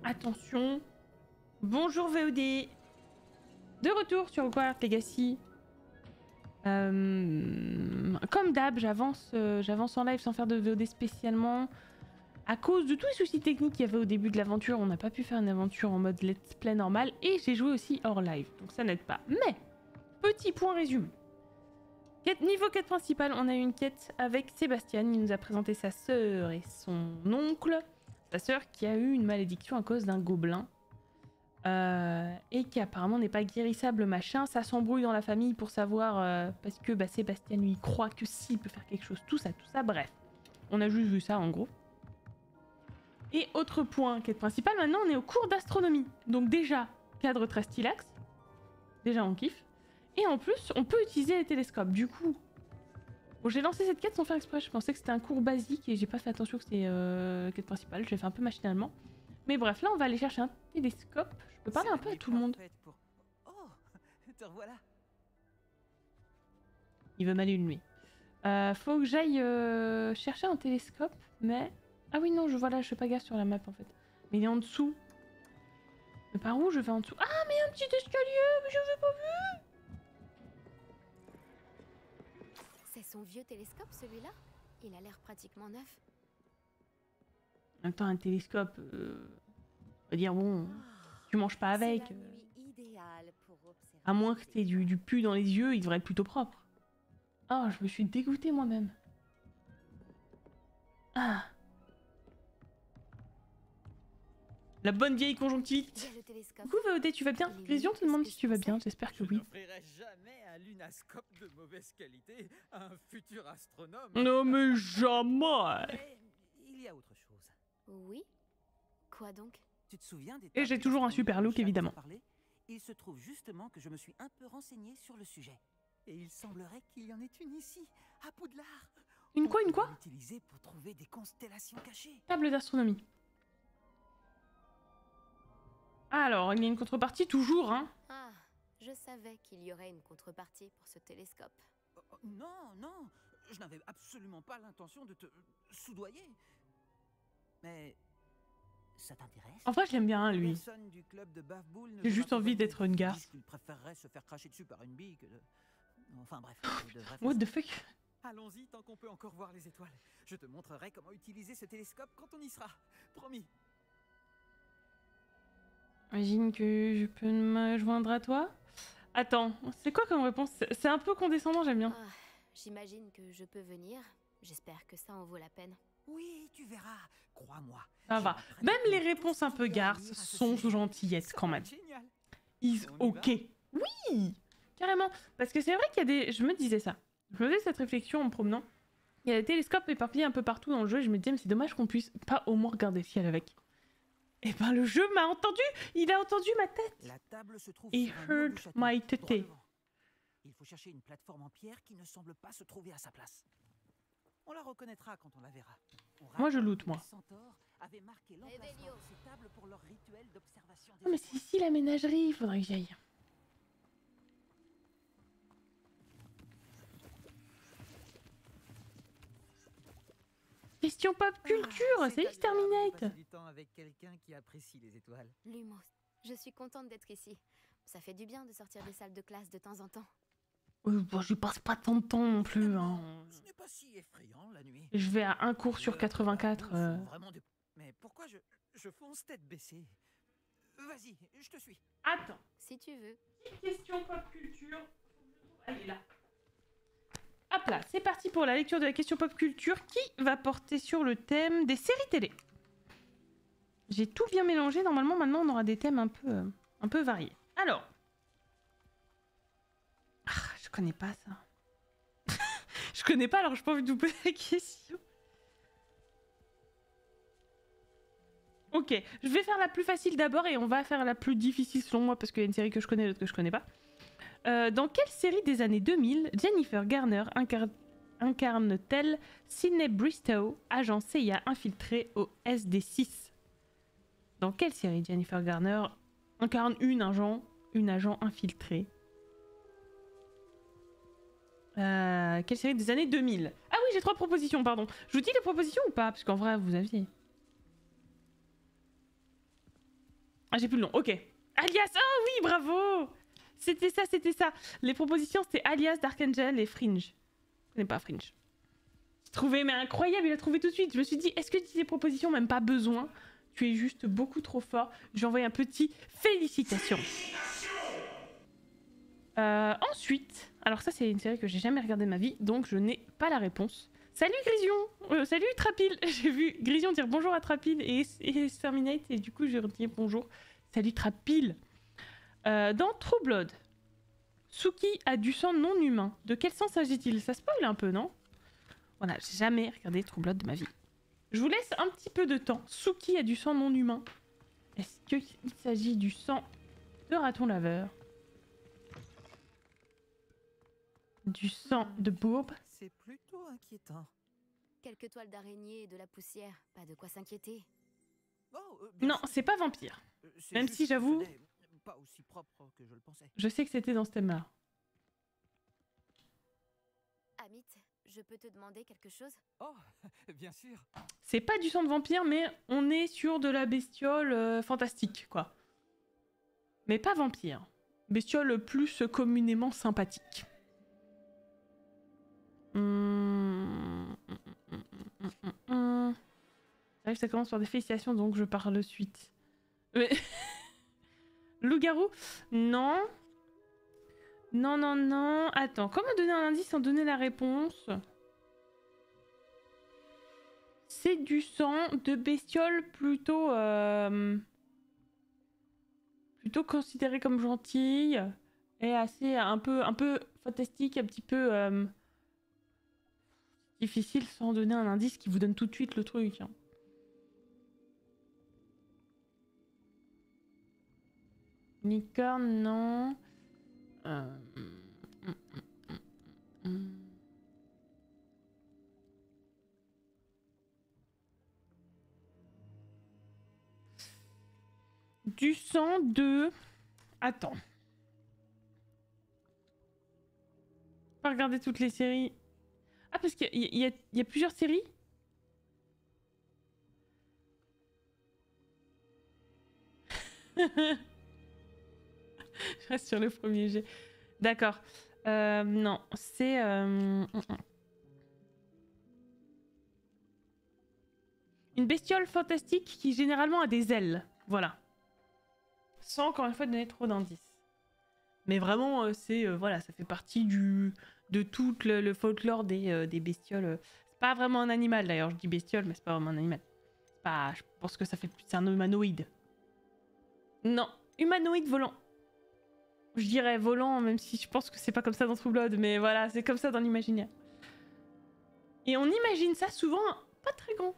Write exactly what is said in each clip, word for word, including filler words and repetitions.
Attention. Bonjour V O D. De retour sur Hogwarts Legacy. Euh, comme d'hab, j'avance euh, j'avance en live sans faire de V O D spécialement. À cause de tous les soucis techniques qu'il y avait au début de l'aventure, on n'a pas pu faire une aventure en mode let's play normal. Et j'ai joué aussi hors live, donc ça n'aide pas. Mais, petit point résumé. Quête, niveau quête principale, on a eu une quête avec Sébastien. Il nous a présenté sa sœur et son oncle. Sa sœur qui a eu une malédiction à cause d'un gobelin. Euh, et qui apparemment n'est pas guérissable, machin. Ça s'embrouille dans la famille pour savoir... Euh, parce que bah, Sébastien, lui, croit que s'il peut faire quelque chose, tout ça, tout ça. Bref, on a juste vu ça, en gros. Et autre point, quête principale, maintenant, on est au cours d'astronomie. Donc déjà, cadre très stylax. Déjà, on kiffe. Et en plus, on peut utiliser les télescopes. Du coup, bon, j'ai lancé cette quête sans faire exprès. Je pensais que c'était un cours basique et j'ai pas fait attention que c'était euh, quête principale. Je l'ai fait un peu machinalement. Mais bref, là, on va aller chercher un télescope. Je peux parler un peu à tout le monde. Pour... Oh, te revoilà. Il veut m'allumer. Euh, faut que j'aille euh, chercher un télescope, mais... Ah oui, non, je vois là, je fais pas gaffe sur la map, en fait. Mais il est en dessous. Mais par où je vais en dessous? Ah, mais un petit escalier, mais je l'ai pas vu. C'est son vieux télescope, celui-là? Il a l'air pratiquement neuf. En même temps, un télescope... Euh... On va dire, bon... Tu manges pas avec. Euh... À moins que t'aies du, du pu dans les yeux, il devrait être plutôt propre. Oh, je me suis dégoûtée moi-même. Ah. La bonne vieille conjonctivite. Coucou V O D, tu vas bien? Grésion te demande si tu vas bien, j'espère que oui. Je n'offrirai jamais un lunascope de mauvaise qualité à un futur astronome. Non mais jamais. Mais il y a autre chose. Oui? Quoi donc? Tu te souviens des Et j'ai toujours un super look, évidemment. Parlé? Il se trouve justement que je me suis un peu renseigné sur le sujet. Et il semblerait qu'il y en ait une ici, à Poudlard. Une quoi, une quoi? Utilisée pour trouver des constellations cachées. Table d'astronomie. Alors, il y a une contrepartie toujours, hein. Ah, je savais qu'il y aurait une contrepartie pour ce télescope. Oh, oh, non, non, je n'avais absolument pas l'intention de te soudoyer. Mais ça t'intéresse? En vrai, je l'aime bien, hein, lui. J'ai juste envie d'être une garce. Il préférerait se faire cracher dessus par une bille que de... Enfin bref. What the fuck? Allons-y tant qu'on peut encore voir les étoiles. Je te montrerai comment utiliser ce télescope quand on y sera. Promis. Imagine que je peux me joindre à toi. Attends, c'est quoi comme réponse? C'est un peu condescendant, j'aime bien. Ah, j'imagine que je peux venir. J'espère que ça en vaut la peine. Oui, tu verras. Crois-moi. Ça va. Même les réponses un peu garces sont gentillettes quand même. Is ok. Oui, carrément. Parce que c'est vrai qu'il y a des... Je me disais ça. Je faisais cette réflexion en me promenant. Il y a des télescopes éparpillés un peu partout dans le jeu et je me disais, mais c'est dommage qu'on puisse pas au moins regarder le ciel avec. Et ben le jeu m'a entendu. Il a entendu ma tête. La table se trouve He sur un mur heard du château, my droit tête. devant. Il faut chercher une plateforme en pierre qui ne semble pas se trouver à sa place. On la reconnaîtra quand on la verra. On Moi je loot, moi. Ah mais c'est ici la ménagerie, il faudrait que j'y aille. Question pop culture, ah, c'est Exterminate. Du temps avec quelqu'un qui apprécie les étoiles. Lumos, je suis contente d'être ici. Ça fait du bien de sortir des salles de classe de temps en temps. Euh, bon, je passe pas tant de temps non plus. Hein. Ce n'est pas si effrayant la nuit. Je vais à un cours sur quatre-vingt-quatre. Euh... De... Mais pourquoi je, je fonce tête baissée? Vas-y, je te suis. Attends. Si tu veux. Question pop culture. Allez là. Hop là, c'est parti pour la lecture de la question pop culture qui va porter sur le thème des séries télé. J'ai tout bien mélangé. Normalement, maintenant, on aura des thèmes un peu, euh, un peu variés. Alors. Ah, je connais pas ça. Je connais pas, alors j'ai pas envie de vous poser la question. Ok, je vais faire la plus facile d'abord et on va faire la plus difficile selon moi parce qu'il y a une série que je connais et l'autre que je connais pas. Euh, dans quelle série des années deux mille Jennifer Garner incar incarne-t-elle Sydney Bristow, agent C I A infiltré au S D six? Dans quelle série Jennifer Garner incarne une agent, une agent infiltrée? euh, Quelle série des années deux mille? Ah oui, j'ai trois propositions, pardon. Je vous dis les propositions ou pas? Parce qu'en vrai, vous aviez... Ah, j'ai plus le nom. Ok. Alias. Oh oui, bravo. C'était ça, c'était ça. Les propositions, c'était Alias, Dark Angel et Fringe. Je connais pas Fringe. J'ai trouvé, mais incroyable, il a trouvé tout de suite. Je me suis dit, est-ce que tes propositions, même pas besoin? Tu es juste beaucoup trop fort. J'ai envoyé un petit félicitations. Euh, ensuite, alors ça c'est une série que j'ai jamais regardée de ma vie, donc je n'ai pas la réponse. Salut Grision, euh, salut Trapil. J'ai vu Grision dire bonjour à Trapil et, et Terminate et du coup j'ai redit bonjour. Salut Trapil. Euh, dans True Blood, Suki a du sang non humain. De quel sang s'agit-il? Ça spoil un peu, non? Voilà, j'ai jamais regardé True Blood de ma vie. Je vous laisse un petit peu de temps. Suki a du sang non humain. Est-ce qu'il s'agit du sang de raton laveur? Du sang de bourbe? C'est plutôt inquiétant. Quelques toiles d'araignée et de la poussière, pas de quoi s'inquiéter. Oh, euh, bien Non, sûr. c'est pas vampire. Euh, c'est Même juste si que j'avoue- ce n'est pas aussi propre que je le pensais. Je sais que c'était dans ce thème-là. Amit, je peux te demander quelque chose? Oh, bien sûr. C'est pas du sang de vampire, mais on est sur de la bestiole euh, fantastique, quoi. Mais pas vampire. Bestiole plus communément sympathique. Hum... hum, hum, hum, hum. J'arrive, ça commence par des félicitations, donc je parle de suite. Mais... Loup-garou? Non. Non, non, non. Attends, comment donner un indice sans donner la réponse? C'est du sang de bestiole plutôt... Euh... plutôt considérée comme gentille. Et assez un peu, un peu fantastique, un petit peu... Euh... difficile sans donner un indice qui vous donne tout de suite le truc. Hein. Licorne, non. Euh... Du sang de... Attends. Pas regarder toutes les séries. Ah, parce qu'il y, y, y a plusieurs séries? Je reste sur le premier jet. D'accord. Euh, non, c'est... Euh... une bestiole fantastique qui généralement a des ailes. Voilà. Sans encore une fois donner trop d'indices. Mais vraiment, euh, c'est... Euh, voilà, ça fait partie du... de tout le, le folklore des, euh, des bestioles. C'est pas vraiment un animal d'ailleurs, je dis bestiole, mais c'est pas vraiment un animal. C'est pas... Je pense que ça fait plus... C'est un humanoïde. Non, humanoïde volant. Je dirais volant, même si je pense que c'est pas comme ça dans True Blood, mais voilà, c'est comme ça dans l'imaginaire. Et on imagine ça souvent pas très grand.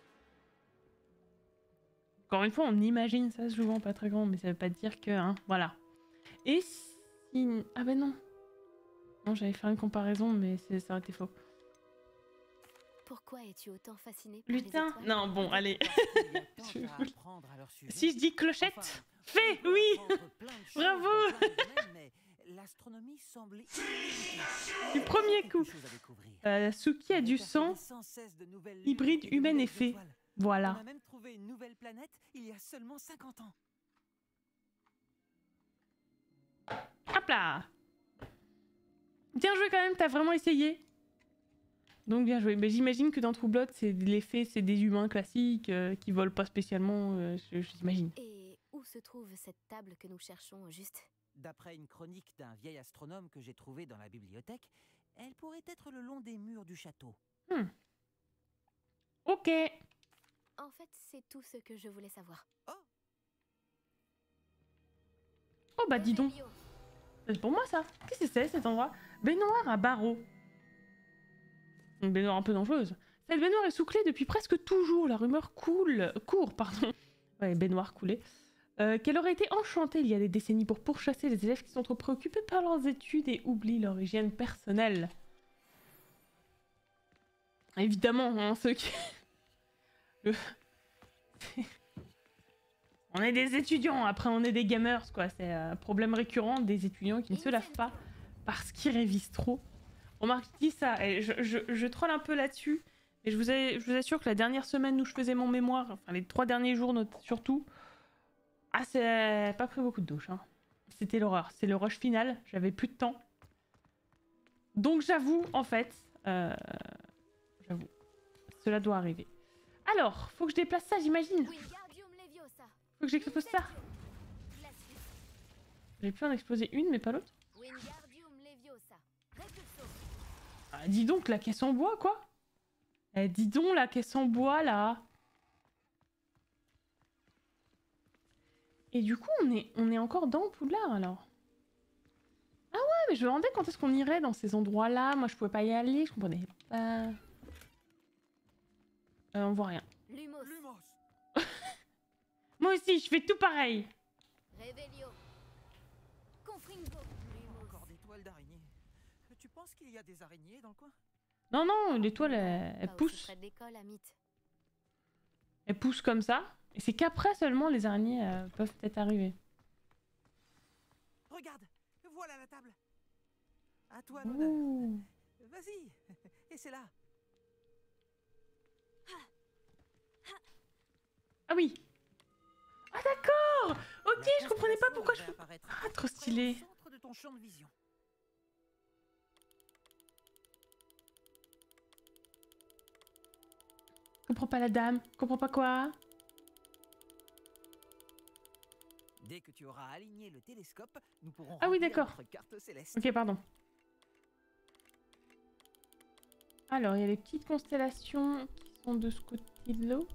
Encore une fois, on imagine ça souvent pas très grand, mais ça veut pas dire que... Hein, voilà. Et si... Ah ben non. Non, j'allais faire une comparaison, mais ça aurait été faux. Pourquoi es-tu autant fasciné par Lutin? les étoiles? Non, bon, allez. Je vous... Si je dis clochette, enfin, fais, oui. Bravo. L'astronomie semble du premier coup. Euh, Suki a du sang hybride humaine et fée. Voilà. On a même trouvé une nouvelle planète il y a seulement cinquante ans. Hop là. Bien joué quand même, t'as vraiment essayé. Donc bien joué. Mais j'imagine que dans True Blood, c'est les fées, c'est des humains classiques euh, qui volent pas spécialement, euh, j'imagine. Et où se trouve cette table que nous cherchons au juste? D'après une chronique d'un vieil astronome que j'ai trouvé dans la bibliothèque, elle pourrait être le long des murs du château. Hmm. Ok. En fait, c'est tout ce que je voulais savoir. Oh, Oh bah dis donc. C'est pour moi ça. Qu'est-ce que c'est cet endroit? Baignoire à barreaux. Une baignoire un peu dangereuse. Cette baignoire est sous clé depuis presque toujours. La rumeur coule... court, pardon. Ouais, baignoire coulée. Euh, qu'elle aurait été enchantée il y a des décennies pour pourchasser les élèves qui sont trop préoccupés par leurs études et oublient leur hygiène personnelle. Évidemment, hein, ceux qui... Le... On est des étudiants, après on est des gamers, quoi. C'est un problème récurrent des étudiants qui ne se lavent pas parce qu'ils révisent trop. On m'a dit ça, et je, je, je troll un peu là-dessus, mais je vous, ai, je vous assure que la dernière semaine où je faisais mon mémoire, enfin les trois derniers jours surtout, Ah, c'est pas pris beaucoup de douche. Hein. C'était l'horreur. C'est le rush final. J'avais plus de temps. Donc j'avoue, en fait... Euh... J'avoue. Cela doit arriver. Alors, faut que je déplace ça, j'imagine. Wingardium Leviosa. Faut que j'explose ça. Glacius. J'ai pu en exploser une, mais pas l'autre. Wingardium Leviosa. Repulso. Ah, dis donc, la caisse en bois, quoi. Eh, dis donc, la caisse en bois, là. Et du coup, on est, on est encore dans Poudlard, alors. Ah ouais, mais je me demandais quand est-ce qu'on irait dans ces endroits-là. Moi, je pouvais pas y aller, je comprenais pas. Euh, on voit rien. Lumos. Lumos. Moi aussi, je fais tout pareil. Revelio. Confringo. Lumos. Encore des toiles d'araignées. Tu penses qu'il y a des araignées dans le coin? Non, non, l'étoile, elle, elle Pas aussi pousse. près de l'école, Amit. Elle pousse comme ça. Et c'est qu'après seulement les araignées euh, peuvent peut-être arriver. Regarde, voilà la table. À toi l'honneur. Ouh. Vas-y, et c'est là. Ah oui. Ah d'accord. Ok, La je comprenais pas constellation pourquoi je... devrait apparaître Ah, à peu trop près stylé. au centre de ton champ de vision. Je comprends pas la dame. Je comprends pas quoi. Dès que tu auras aligné le télescope, nous pourrons Ah oui, remplir d'accord. notre carte céleste. Ok, pardon. Alors, il y a les petites constellations qui sont de ce côté de l'eau.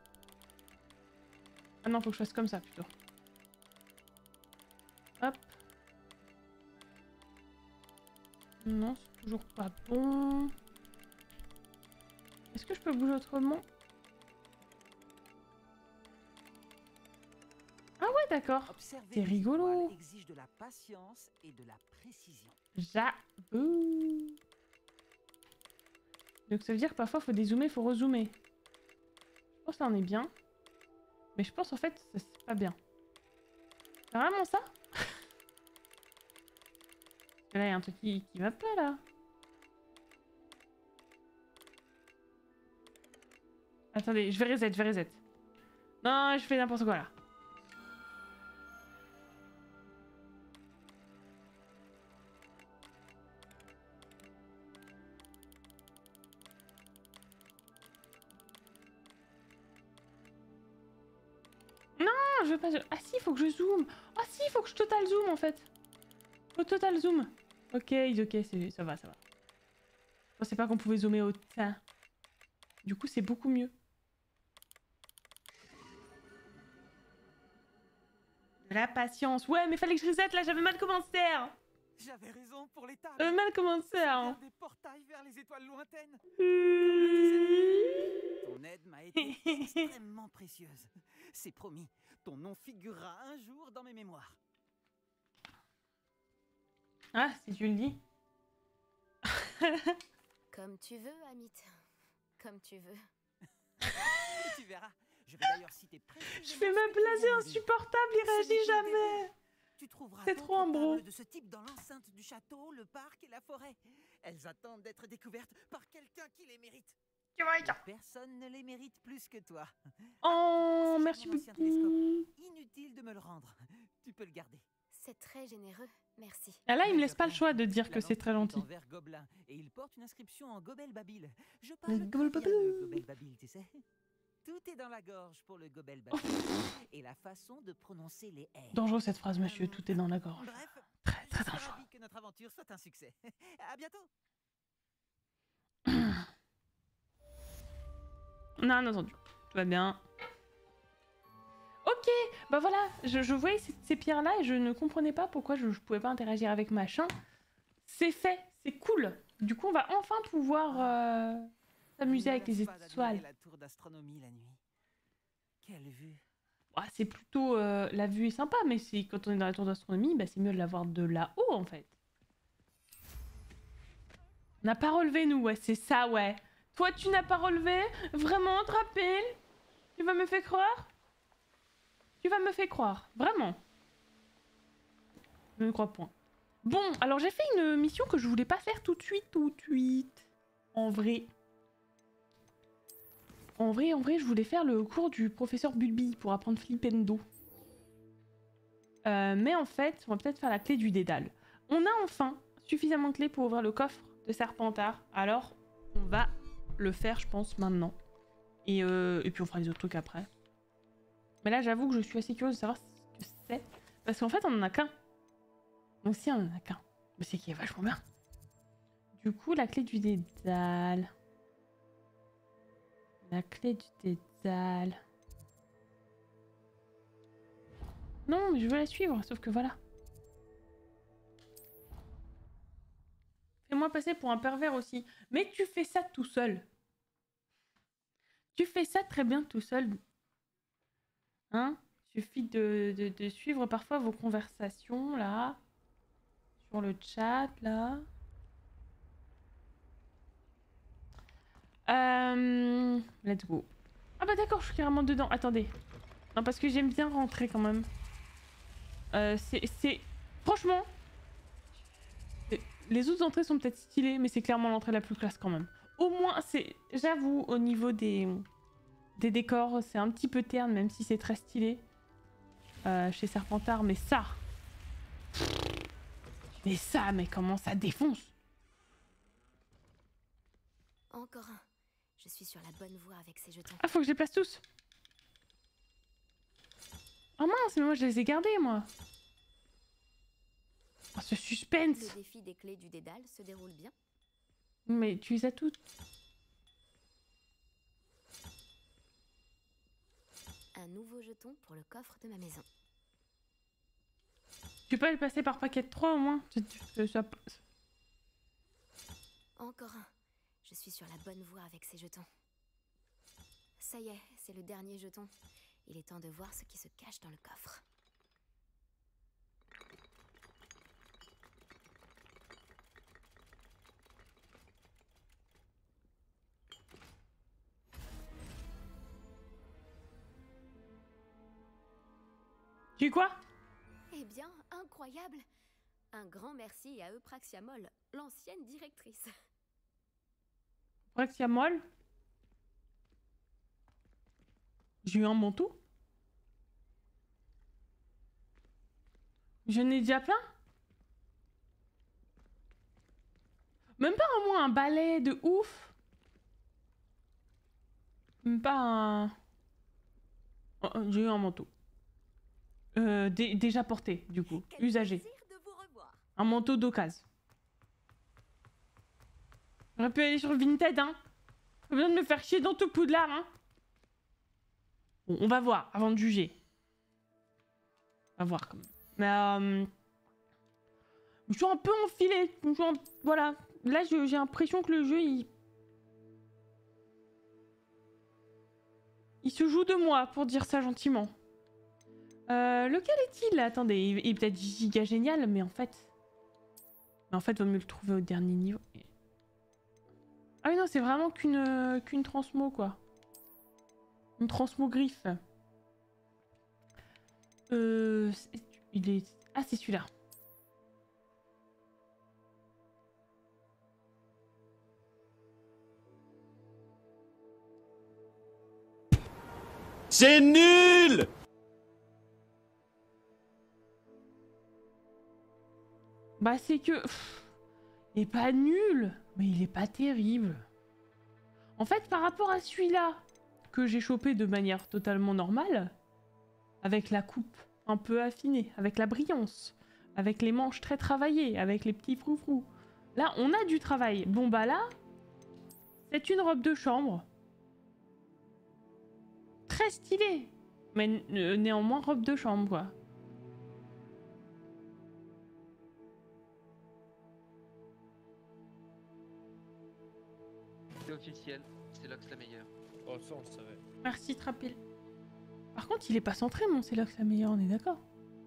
Ah non, faut que je fasse comme ça plutôt. Hop. Non, c'est toujours pas bon. Est-ce que je peux bouger autrement? Ah ouais, d'accord. Observer C'est les rigolo. étoiles exige de la patience et de la précision. J'avoue. Donc ça veut dire que parfois faut dézoomer, faut rezoomer. Je pense que là on est bien. Mais je pense en fait que c'est pas bien. C'est vraiment ça? Là il y a un truc qui, qui va pas là. Attendez, je vais reset, je vais reset. Non, je fais n'importe quoi là. Non, je veux pas... Ah si, il faut que je zoome. Ah si, il faut que je total zoom en fait. Au total zoom. Ok, ok, ça va, ça va. Je pensais pas qu'on pouvait zoomer au temps. Du coup, c'est beaucoup mieux. De la patience. Ouais, mais fallait que je reset là, j'avais mal commencé. Hein. J'avais raison pour les tables. J'avais mal commencé. Hein. Des portails vers les étoiles lointaines. Mmh. Ton aide m'a été extrêmement précieuse. C'est promis, ton nom figurera un jour dans mes mémoires. Ah, si tu le dis. Comme tu veux, Amit. Comme tu veux. Tu verras. Je vais d'ailleurs citer précisément Je fais ce ma que tu blaser viens de dire. insupportable, il Ce n'est réagit que le jamais. début. Tu trouveras C'est d'autres trop un bro. tables de ce type dans l'enceinte du château, le parc et la forêt. Elles attendent d'être découvertes par quelqu'un qui les mérite. Personne ne les mérite plus que toi. Oh, Voici merci mon ancien beaucoup. télescope. Inutile de me le rendre. Tu peux le garder. C'est très généreux, merci. Ah là, il me Mais laisse de pas le rien. choix de dire La que c'est très lentille est gentil. en verre gobelin et il porte une inscription en gobel babil. Je parle Le très gobel bien babil. le gobel babil, tu sais. Tout est dans la gorge pour le gobel babil. Et la façon de prononcer les R. Dangereux cette phrase, monsieur, tout est dans la gorge. Bref, Très, très je suis dangereux. ravi que notre aventure soit un succès. À bientôt. Non, non, entendu. Tout va bien. Ok, bah voilà, je, je voyais ces, ces pierres-là et je ne comprenais pas pourquoi je, je pouvais pas interagir avec machin. C'est fait, c'est cool. Du coup, on va enfin pouvoir euh, s'amuser avec les Je ne lasse pas étoiles. d'admirer la tour d'astronomie la nuit. Quelle vue. Bah, c'est plutôt... euh, la vue est sympa, mais c'est quand on est dans la tour d'astronomie, bah, c'est mieux de la voir de là-haut, en fait. On n'a pas relevé, nous, ouais, c'est ça, ouais. Toi, tu n'as pas relevé? Vraiment, te rappelles? Tu vas me faire croire? Tu vas me faire croire, vraiment. Je ne crois point. Bon, alors j'ai fait une mission que je voulais pas faire tout de suite, tout de suite. En vrai. En vrai, en vrai, je voulais faire le cours du professeur Bulbi pour apprendre Flipendo. Euh, mais en fait, on va peut-être faire la clé du dédale. On a enfin suffisamment de clés pour ouvrir le coffre de Serpentard. Alors, on va le faire, je pense, maintenant. Et, euh, et puis on fera les autres trucs après. Mais là, j'avoue que je suis assez curieuse de savoir ce que c'est. Parce qu'en fait, on en a qu'un. Donc si on en a qu'un, mais c'est qui est vachement bien. Du coup, la clé du dédale. La clé du dédale. Non, mais je veux la suivre, sauf que voilà. Fais-moi passer pour un pervers aussi. Mais tu fais ça tout seul. Tu fais ça très bien tout seul. Hein? Suffit de, de, de suivre parfois vos conversations, là. Sur le chat, là. Euh... Let's go. Ah bah d'accord, je suis carrément dedans. Attendez. Non, parce que j'aime bien rentrer quand même. Euh, c'est... Franchement... Les autres entrées sont peut-être stylées, mais c'est clairement l'entrée la plus classe quand même. Au moins, c'est... J'avoue, au niveau des... Des décors, c'est un petit peu terne, même si c'est très stylé. Euh, chez Serpentard, mais ça... Mais ça, mais comment ça défonce? Encore un. Je suis sur la bonne voie avec ces jetons. Ah, faut que je les place tous. Oh mince, mais moi je les ai gardés, moi. Oh, ce suspense. Le défi des clés du dédale se déroule bien. Mais tu les as toutes. Un nouveau jeton pour le coffre de ma maison. Tu peux les passer par paquet de trois au moins. Tu, tu, tu, ça... Encore un. Je suis sur la bonne voie avec ces jetons. Ça y est, c'est le dernier jeton. Il est temps de voir ce qui se cache dans le coffre. Tu quoi? Eh bien, incroyable! Un grand merci à Eupraxia Moll, l'ancienne directrice. Eupraxia Moll? J'ai eu un manteau? Je n'ai déjà plein? Même pas au moins un balai de ouf? Même pas un... Oh, oh, j'ai eu un manteau. Euh, dé déjà porté, du coup. Quel usagé. plaisir de vous revoir. Un manteau d'occasion. J'aurais pu aller sur Vinted, hein. Pas besoin de me faire chier dans tout Poudlard, hein. Bon, on va voir, avant de juger. On va voir, quand même. Mais, euh... je suis un peu enfilée. Je suis en... Voilà. Là, j'ai l'impression que le jeu, il... Il se joue de moi, pour dire ça gentiment. Euh, lequel est-il? Attendez, il est peut-être giga génial, mais en fait... Mais en fait, il vaut mieux le trouver au dernier niveau. Ah oui, non, c'est vraiment qu'une euh, qu'une transmo, quoi. Une transmo griffe. Euh... Est il est... Ah, c'est celui-là. C'est nul! Bah c'est que... Pff, il est pas nul, mais il est pas terrible. En fait, par rapport à celui-là, que j'ai chopé de manière totalement normale, avec la coupe un peu affinée, avec la brillance, avec les manches très travaillées, avec les petits froufrous. Là, on a du travail. Bon bah là, c'est une robe de chambre. Très stylée, mais euh, néanmoins robe de chambre, quoi. C'est officiel, c'est Lox la meilleure. Oh, ça, on le savait. Merci, Trapil. Par contre, il est pas centré, mon c'est là que la meilleure, on est d'accord.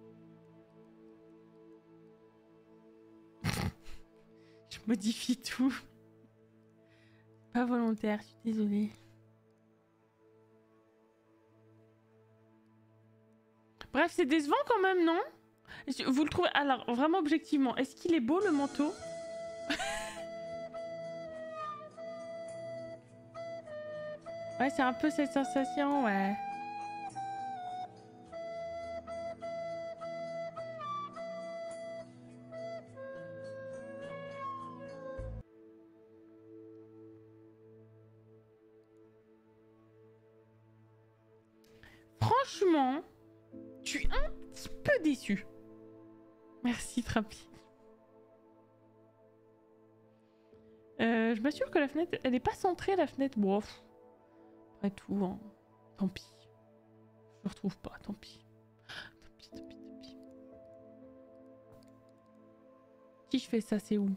Je modifie tout. Pas volontaire, je suis désolée. Bref, c'est décevant quand même, non? Vous le trouvez... Alors, vraiment objectivement, est-ce qu'il est beau, le manteau? Ouais, c'est un peu cette sensation, ouais. Franchement, je suis un petit peu déçue. Merci, Trappy. Euh, je m'assure que la fenêtre, elle n'est pas centrée, la fenêtre. Bon, pff, après tout, hein. Tant pis. Je le retrouve pas, tant pis. Tant pis, tant pis, tant pis. Si je fais ça, c'est où?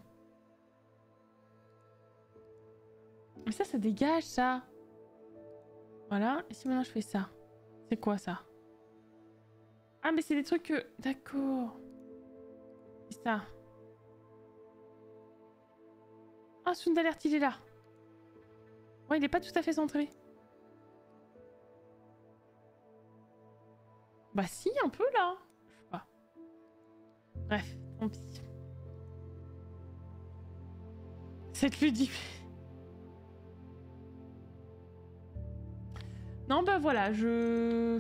Mais ça, ça dégage, ça. Voilà. Et si maintenant je fais ça? C'est quoi, ça? Ah, mais c'est des trucs que... D'accord. C'est ça. Ah, Sound Alert, il est là. Ouais, il est pas tout à fait centré. Bah si, un peu, là. Je sais pas. Bref, tant pis. C'est ludique. Non, bah voilà, je...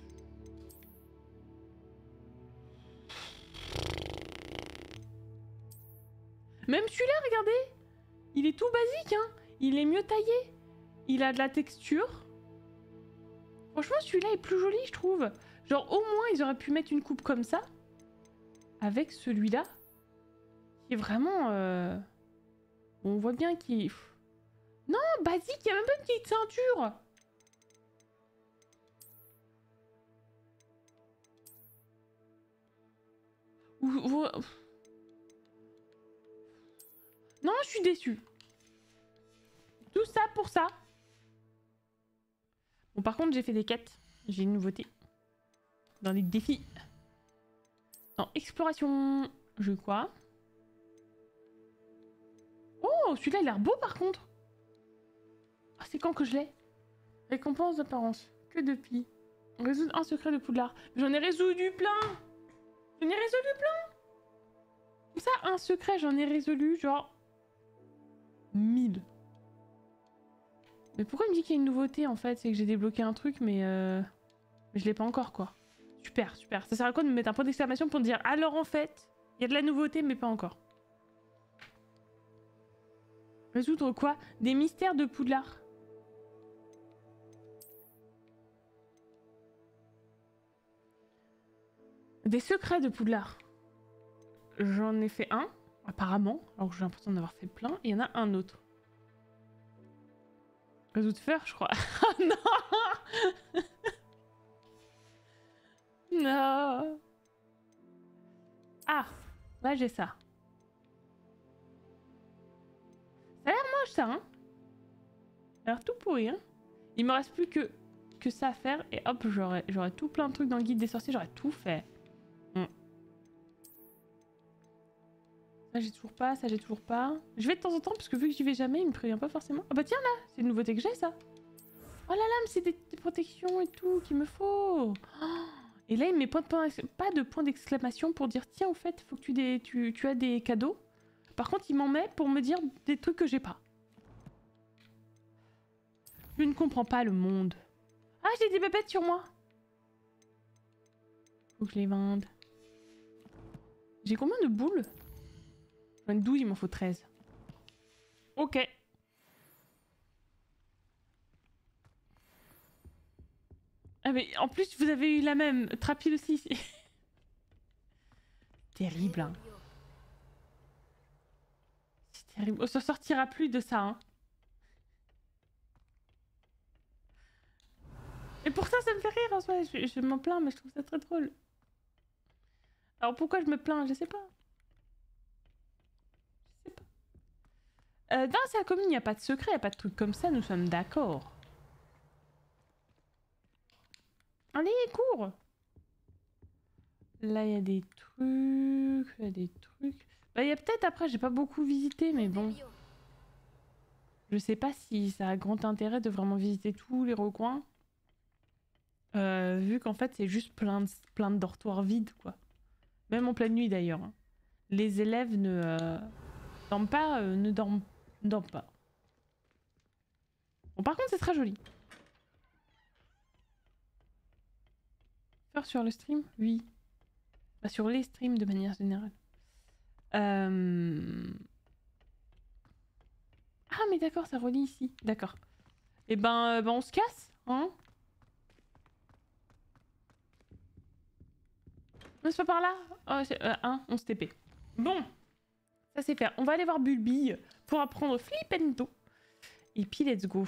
Même celui-là, regardez. Il est tout basique, hein. Il est mieux taillé. Il a de la texture. Franchement, celui-là est plus joli, je trouve. Genre, au moins, ils auraient pu mettre une coupe comme ça. Avec celui-là. Qui est vraiment... Euh... On voit bien qu'il... Non, basique, il n'y a même pas une petite ceinture. Ou, ou... Non, je suis déçue. Tout ça pour ça. Bon, par contre, j'ai fait des quêtes. J'ai une nouveauté. Dans les défis. Dans exploration. Je quoi? Oh, celui-là, il a l'air beau, par contre. Ah, c'est quand que je l'ai? Récompense d'apparence. Que depuis. Résoudre un secret de Poudlard. J'en ai résolu plein. J'en ai résolu plein. Comme ça, un secret, j'en ai résolu, genre... mille. Mais pourquoi il me dit qu'il y a une nouveauté, en fait? C'est que j'ai débloqué un truc, mais... Euh... mais je l'ai pas encore, quoi. Super, super. Ça sert à quoi de me mettre un point d'exclamation pour me dire... Alors, en fait, il y a de la nouveauté, mais pas encore. Résoudre quoi? Des mystères de Poudlard. Des secrets de Poudlard. J'en ai fait un, apparemment, alors que j'ai l'impression d'en avoir fait plein, et il y en a un autre. Résoudre feur, je crois. Oh non. Non. Ah, là j'ai ça. Ça a l'air moche, ça, hein. Ça a l'air tout pourri, hein. Il me reste plus que, que ça à faire, et hop, j'aurais tout plein de trucs dans le guide des sorciers, j'aurais tout fait. Mm. Ça, j'ai toujours pas, ça, j'ai toujours pas. Je vais de temps en temps, parce que vu que j'y vais jamais, il me prévient pas forcément. Ah bah tiens, là, c'est une nouveauté que j'ai, ça. Oh là là, mais c'est des, des protections et tout qu'il me faut. Oh, et là, il met pas de point, pas de point d'exclamation pour dire, tiens, au fait, faut que tu, des, tu, tu as des cadeaux. Par contre, il m'en met pour me dire des trucs que j'ai pas. Je ne comprends pas le monde. Ah, j'ai des bébêtes sur moi. Faut que je les vende. J'ai combien de boules? J'en ai douze, il m'en faut treize. Ok. Ah mais en plus, vous avez eu la même. Trapil aussi. Terrible, hein. C'est terrible. On s'en sortira plus de ça, hein. Et pour ça, ça me fait rire en soi. Je, je m'en plains, mais je trouve ça très drôle. Alors pourquoi je me plains? Je sais pas. Je sais pas. Euh, dans sa commune, il n'y a pas de secret, il n'y a pas de truc comme ça, nous sommes d'accord. Allez, cours. Là, il y a des trucs, il y a des trucs. Bah, il y a peut-être après, j'ai pas beaucoup visité, mais bon. Je sais pas si ça a grand intérêt de vraiment visiter tous les recoins. Euh, vu qu'en fait, c'est juste plein de, plein de dortoirs vides, quoi. Même en pleine nuit, d'ailleurs. Hein. Les élèves ne euh, dorment pas, euh, ne dorment, ne dorment pas. Bon, par contre, c'est très joli. Faire sur le stream? Oui. Bah, sur les streams, de manière générale. Euh... Ah, mais d'accord, ça relie ici. D'accord. Et ben, euh, ben, on se casse, hein? Non, c'est pas par là. Oh, c'est... Euh, un, on se T P. Bon, ça c'est fait. On va aller voir Bulbille pour apprendre Flipendo. Et puis let's go.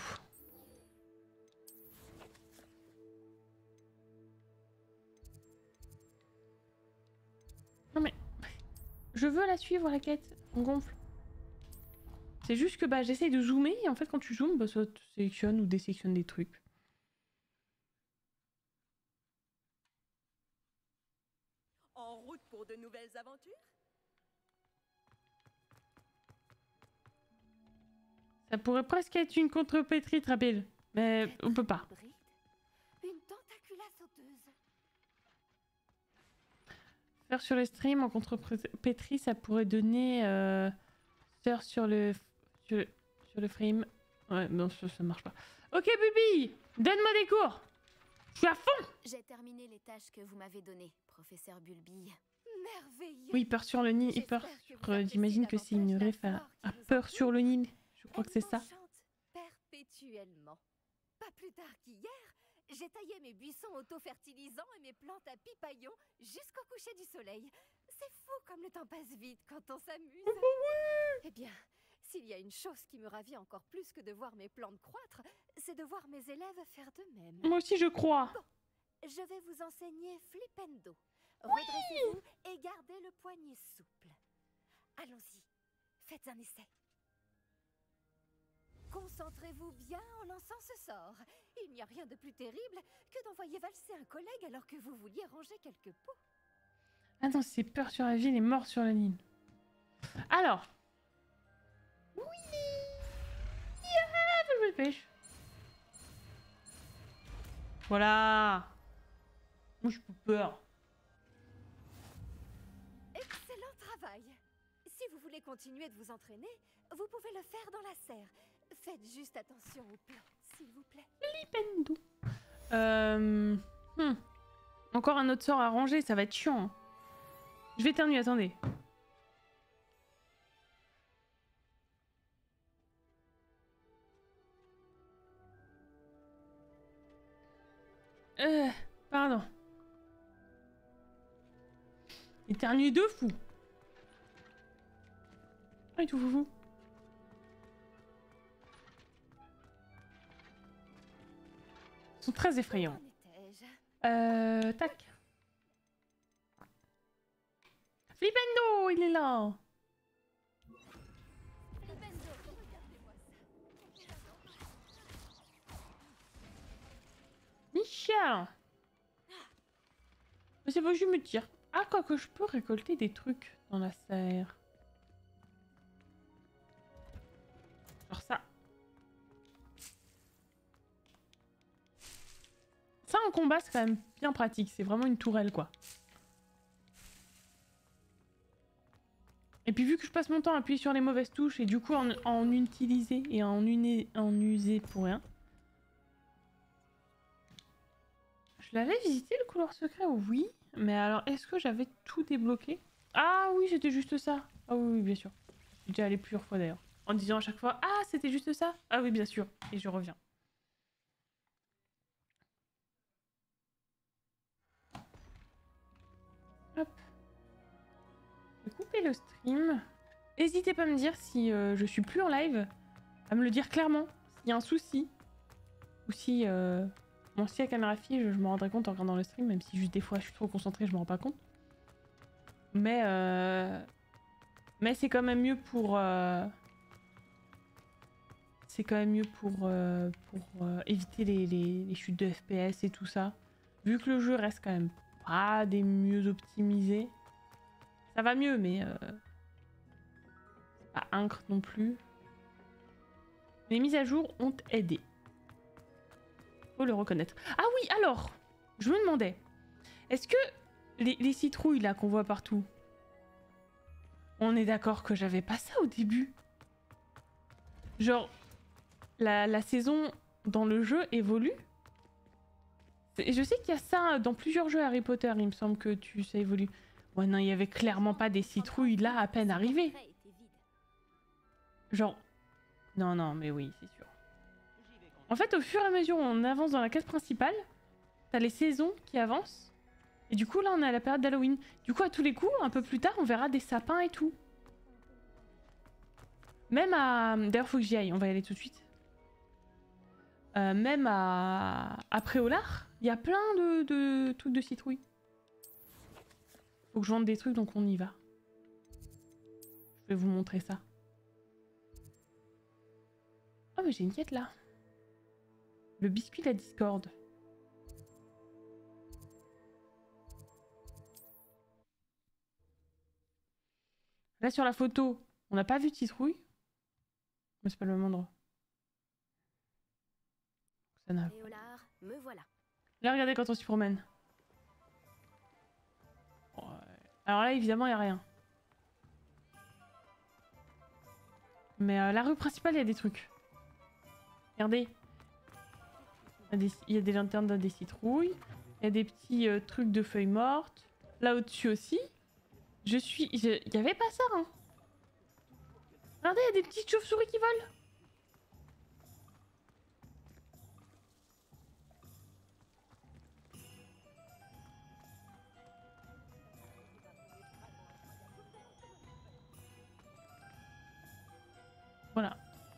Non mais... Je veux la suivre la quête. On gonfle. C'est juste que bah j'essaye de zoomer et en fait quand tu zoomes, bah, ça te sélectionne ou désélectionne des trucs. En route pour de nouvelles aventures? Ça pourrait presque être une contrepétrie rapide, mais on peut pas. Une tentacula sauteuse. Faire sur le stream en contrepétrie, ça pourrait donner euh, faire sur le sur le, sur le frame. Ouais, non, ça, ça marche pas. Ok, Bulbille, donne-moi des cours. Je suis à fond. J'ai terminé les tâches que vous m'avez données, professeur Bulbille. Merveilleux. Oui, peur sur le nid et peur sur... Euh, J'imagine que c'est une ref à, à peur sur le nid. Je crois que c'est ça. Perpétuellement. Pas plus tard qu'hier, j'ai taillé mes buissons auto-fertilisants et mes plantes à pipaillons jusqu'au coucher du soleil. C'est fou comme le temps passe vite quand on s'amuse. Eh bien, s'il y a une chose qui me ravit encore plus que de voir mes plantes croître, c'est de voir mes élèves faire de même. Moi aussi, je crois. Bon, je vais vous enseigner Flipendo. Redressez-vous et gardez le poignet souple. Allons-y, faites un essai. Concentrez-vous bien en lançant ce sort. Il n'y a rien de plus terrible que d'envoyer valser un collègue alors que vous vouliez ranger quelques pots. Attends, c'est peur sur la ville et mort sur la ligne. Alors. Oui. Yeah, je pêche. Voilà. Moi, je peux peur. Excellent travail. Si vous voulez continuer de vous entraîner, vous pouvez le faire dans la serre. Faites juste attention aux plantes, s'il vous plaît. Flipendo. Euh... Hmm. Encore un autre sort à ranger, ça va être chiant. Je vais éternuer, attendez. Euh... Pardon. Éternuer de fou. Ah, et tout foufou. Ils sont très effrayants. Euh, tac. Flipendo, il est là. Michel. Mais c'est pas, je me tire. Ah, quoi que je peux récolter des trucs dans la serre. Genre ça. Ça en combat c'est quand même bien pratique, c'est vraiment une tourelle quoi. Et puis vu que je passe mon temps à appuyer sur les mauvaises touches et du coup en, en utiliser et en, uner, en user pour rien. Je l'avais visité le couloir secret, oui. Mais alors est-ce que j'avais tout débloqué? Ah oui c'était juste ça. Ah oui, oui bien sûr. J'ai déjà allé plusieurs fois d'ailleurs. En disant à chaque fois ah c'était juste ça. Ah oui bien sûr. Et je reviens. Hop. Je vais couper le stream. N'hésitez pas à me dire si euh, je suis plus en live. À me le dire clairement. S'il y a un souci. Ou si... Euh... Bon, si la caméra fige, je me rendrai compte en regardant le stream. Même si juste des fois je suis trop concentrée, je me rends pas compte. Mais... Euh... Mais c'est quand même mieux pour... Euh... C'est quand même mieux pour, euh, pour euh, éviter les, les, les chutes de F P S et tout ça. Vu que le jeu reste quand même pas des mieux optimisés. Ça va mieux, mais... Euh, pas incre non plus. Les mises à jour ont aidé. Faut le reconnaître. Ah oui, alors, je me demandais, est-ce que les, les citrouilles là qu'on voit partout, on est d'accord que j'avais pas ça au début? Genre, la, la saison dans le jeu évolue. Je sais qu'il y a ça dans plusieurs jeux Harry Potter, il me semble que tu ça évolue. Ouais non, il y avait clairement pas des citrouilles là à peine arrivées. Genre, non non mais oui c'est sûr. En fait au fur et à mesure où on avance dans la quête principale, t'as les saisons qui avancent Et du coup, là, on est à la période d'Halloween. Du coup, à tous les coups, un peu plus tard, on verra des sapins et tout. Même à... D'ailleurs, faut que j'y aille, on va y aller tout de suite. Euh, même à... à Préolard, il y a plein de, de trucs de citrouilles. Faut que je vende des trucs, donc on y va. Je vais vous montrer ça. Oh, mais j'ai une quête là. Le biscuit de la discorde. Là, sur la photo, on n'a pas vu de citrouille. Mais c'est pas le même endroit. Ça n'a... Préolard, me voilà. Là, regardez quand on s'y promène. Ouais. Alors là, évidemment, il n'y a rien. Mais euh, la rue principale, il y a des trucs. Regardez. Il y a des, il y a des lanternes dans des citrouilles. Il y a des petits euh, trucs de feuilles mortes. Là au-dessus aussi. Je suis... Je... Il n'y avait pas ça, hein. Regardez, il y a des petites chauves-souris qui volent. Voilà.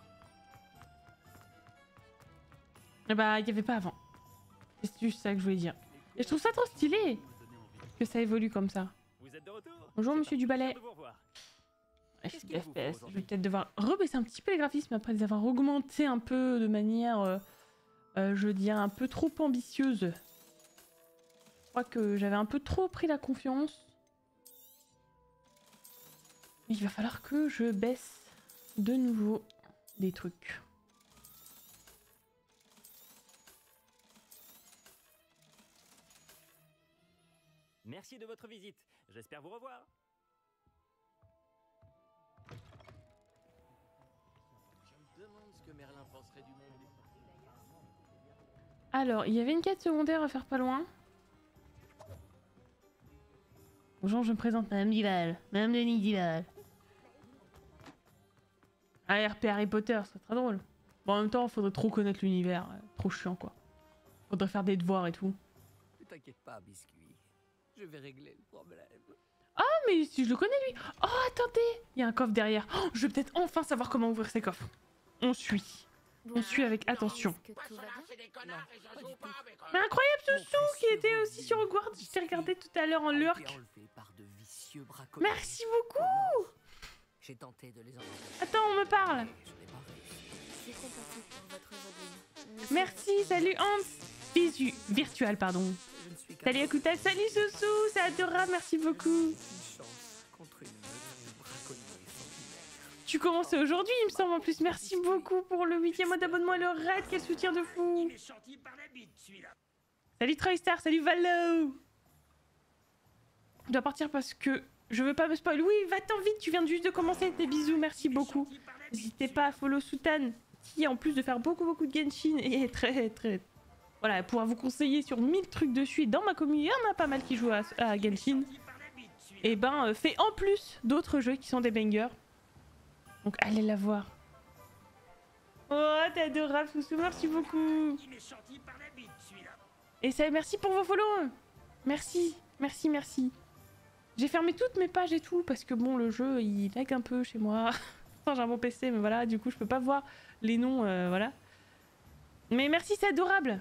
Et bah, il n'y avait pas avant. C'est juste ça que je voulais dire. Et je trouve ça trop stylé que ça évolue comme ça. Vous êtes de retour? Bonjour, monsieur Duballet. De vous revoir. Ouais, je suis de F P S. Je vais peut-être devoir rebaisser un petit peu les graphismes après les avoir augmentés un peu de manière, euh, euh, je dirais, un peu trop ambitieuse. Je crois que j'avais un peu trop pris la confiance. Il va falloir que je baisse de nouveau des trucs. Merci de votre visite. J'espère vous revoir. Je me demande ce que Merlin penserait du monde. Alors, il y avait une quête secondaire à faire pas loin. Bonjour, je me présente, Madame Dival. Madame Denis Dival. Ah, R P Harry Potter, c'est très drôle. Bon, en même temps, faudrait trop connaître l'univers. Trop chiant, quoi. Faudrait faire des devoirs et tout. Ne t'inquiète pas, biscuit. Je vais régler le problème. Ah, mais si je le connais, lui. Oh, attendez. Il y a un coffre derrière. Oh, je vais peut-être enfin savoir comment ouvrir ces coffres. On suit. On suit avec attention. Est-ce que tout va bien? Mais incroyable, Soussou, qui était aussi sur Hogwarts. Je t'ai regardé tout à l'heure en lurk. Merci beaucoup. J'ai tenté de les enlever. Attends, on me parle. Je n'ai pas réussi. Je suis compatissante pour votre ruine. Merci, salut Hans. Visu, virtual, pardon. Je ne suis qu'un Salut Akuta, salut Soussou, c'est adorable, merci beaucoup. une chance contre une meute de braconniers sanguinaires. Tu commences aujourd'hui, il me semble en plus. Merci beaucoup pour le huitième mois d'abonnement et le raid, quel soutien de fou. Salut Troystar, salut Valo. Je dois partir parce que je veux pas me spoil. Oui, va-t'en vite, tu viens juste de commencer. Des bisous, merci beaucoup. N'hésitez pas à follow Soutan, qui en plus de faire beaucoup beaucoup de Genshin est très très... Voilà, pouvoir vous conseiller sur mille trucs dessus. Et dans ma commune, il y en a pas mal qui jouent à, à Genshin. Et ben, euh, fait en plus d'autres jeux qui sont des bangers. Donc allez la voir. Oh, t'es adorable, Soussou, merci beaucoup. Et ça, merci pour vos follow. Merci, merci, merci. J'ai fermé toutes mes pages et tout, parce que bon, le jeu, il lag un peu chez moi. Enfin, j'ai un bon P C, mais voilà, du coup, je peux pas voir les noms, euh, voilà. Mais merci, c'est adorable.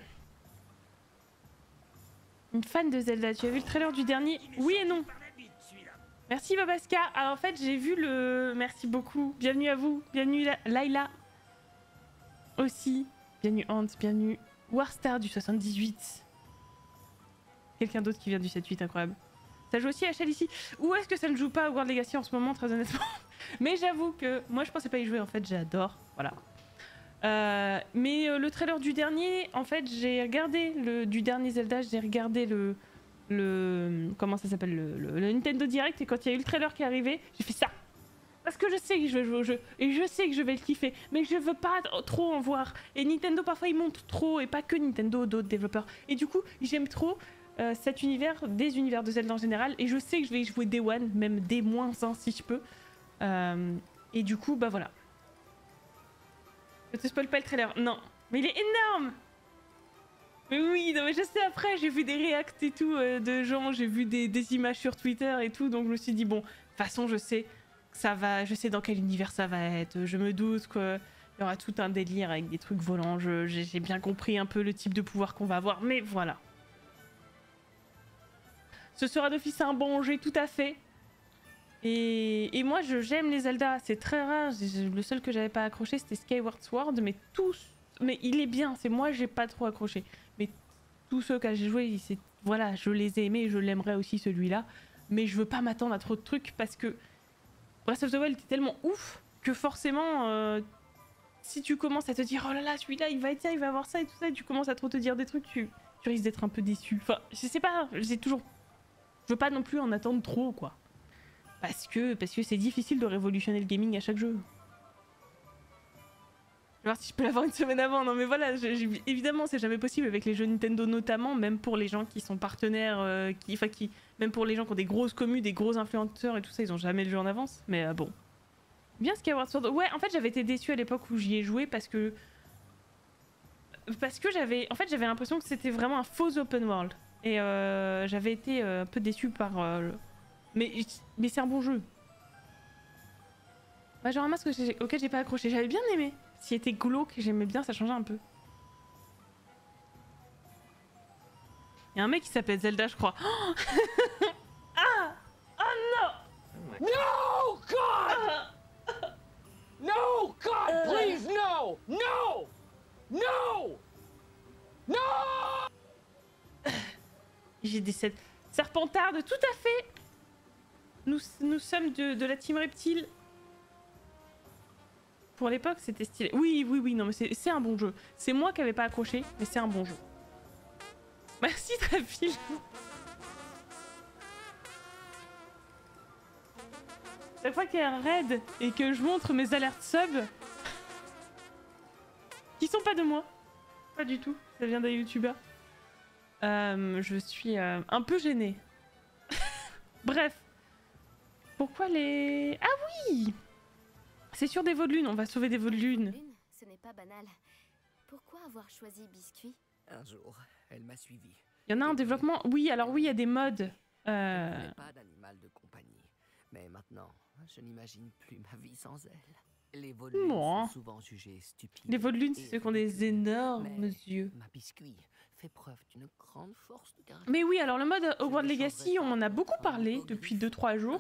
Une fan de Zelda, tu as vu le trailer du dernier? Oui et non. Merci Babaska. Alors en fait j'ai vu le... Merci beaucoup. Bienvenue à vous. Bienvenue La Laila. Aussi. Bienvenue Hans. Bienvenue Warstar du soixante-dix-huit. Quelqu'un d'autre qui vient du sept huit, incroyable. Ça joue aussi à Shell ici. Où est-ce que ça ne joue pas à World Legacy en ce moment, très honnêtement? Mais j'avoue que moi je pensais pas y jouer en fait, j'adore. Voilà. Euh, mais euh, le trailer du dernier, en fait, j'ai regardé le du dernier Zelda, j'ai regardé le le comment ça s'appelle le, le, le Nintendo Direct, et quand il y a eu le trailer qui est arrivé, j'ai fait ça parce que je sais que je vais jouer au jeu et je sais que je vais le kiffer, mais je veux pas trop en voir. Et Nintendo parfois ils montent trop, et pas que Nintendo, d'autres développeurs. Et du coup, j'aime trop euh, cet univers, des univers de Zelda en général, et je sais que je vais y jouer Day One, même Day moins un si je peux. Euh, et du coup, bah voilà. Je te spoil pas le trailer, non. Mais il est énorme. Mais oui, non mais je sais, après j'ai vu des réacts et tout euh, de gens, j'ai vu des, des images sur Twitter et tout, donc je me suis dit bon, de toute façon je sais que ça va, je sais dans quel univers ça va être, je me doute qu'il y aura tout un délire avec des trucs volants, je, j'ai, j'ai bien compris un peu le type de pouvoir qu'on va avoir, mais voilà. Ce sera d'office un bon jeu, tout à fait. Et, et moi je, j'aime les Zelda, c'est très rare, le seul que j'avais pas accroché c'était Skyward Sword, mais tous, mais il est bien, c'est moi j'ai pas trop accroché. Mais tous ceux que j'ai joué, c'est voilà, je les ai aimés et je l'aimerais aussi celui-là. Mais je veux pas m'attendre à trop de trucs parce que Breath of the Wild était tellement ouf que forcément, euh, si tu commences à te dire oh là là, celui-là il va être, il va avoir ça et tout ça, et tu commences à trop te dire des trucs, tu, tu risques d'être un peu déçu. Enfin, je sais pas, j'ai toujours, je veux pas non plus en attendre trop quoi. Parce que parce que c'est difficile de révolutionner le gaming à chaque jeu. Je vais voir si je peux l'avoir une semaine avant. Non mais voilà, je, je, évidemment c'est jamais possible avec les jeux Nintendo notamment, même pour les gens qui sont partenaires, euh, qui, enfin qui, même pour les gens qui ont des grosses communes, des gros influenceurs et tout ça, ils ont jamais le jeu en avance. Mais euh, bon. Bien Skyward Sword. Ouais, en fait j'avais été déçue à l'époque où j'y ai joué parce que parce que j'avais, en fait j'avais l'impression que c'était vraiment un faux open world et euh, j'avais été euh, un peu déçue par. Euh, le... Mais mais c'est un bon jeu. Majora Mask auquel j'ai pas accroché, j'avais bien aimé. S'il était glauque, j'aimais bien, ça changeait un peu. Il y a un mec qui s'appelle Zelda, je crois. Oh ah oh non No, God! No, God, euh... please, no! No! No! No! J'ai des sept serpentardes, tout à fait. Nous, nous sommes de, de la team reptile. Pour l'époque, c'était stylé. Oui, oui, oui, non, mais c'est un bon jeu. C'est moi qui n'avais pas accroché, mais c'est un bon jeu. Merci, Trafil. Chaque fois qu'il y a un raid et que je montre mes alertes sub, qui sont pas de moi, pas du tout, ça vient d'un youtubeur, euh, je suis euh, un peu gênée. Bref. Pourquoi les... Ah oui! C'est sur des veaux de lune, on va sauver des veaux de lune. Lune, ce n'est pas banal. Pourquoi avoir choisi Biscuit? Un jour, elle m'a suivi. Il y en a un développement... Oui, alors oui, il y a des modes. Euh... Je n'avais pas d'animal de compagnie. Mais maintenant, je n'imagine plus ma vie sans elle. Les veaux de lune Bon. sont souvent jugés stupides. Les veaux de lune, c'est ceux qui ont des énormes mais yeux. Ma Biscuit fait preuve d'une grande force de caractère. Mais oui, alors le mode Hogwarts Legacy, on en a beaucoup parlé depuis deux trois jours.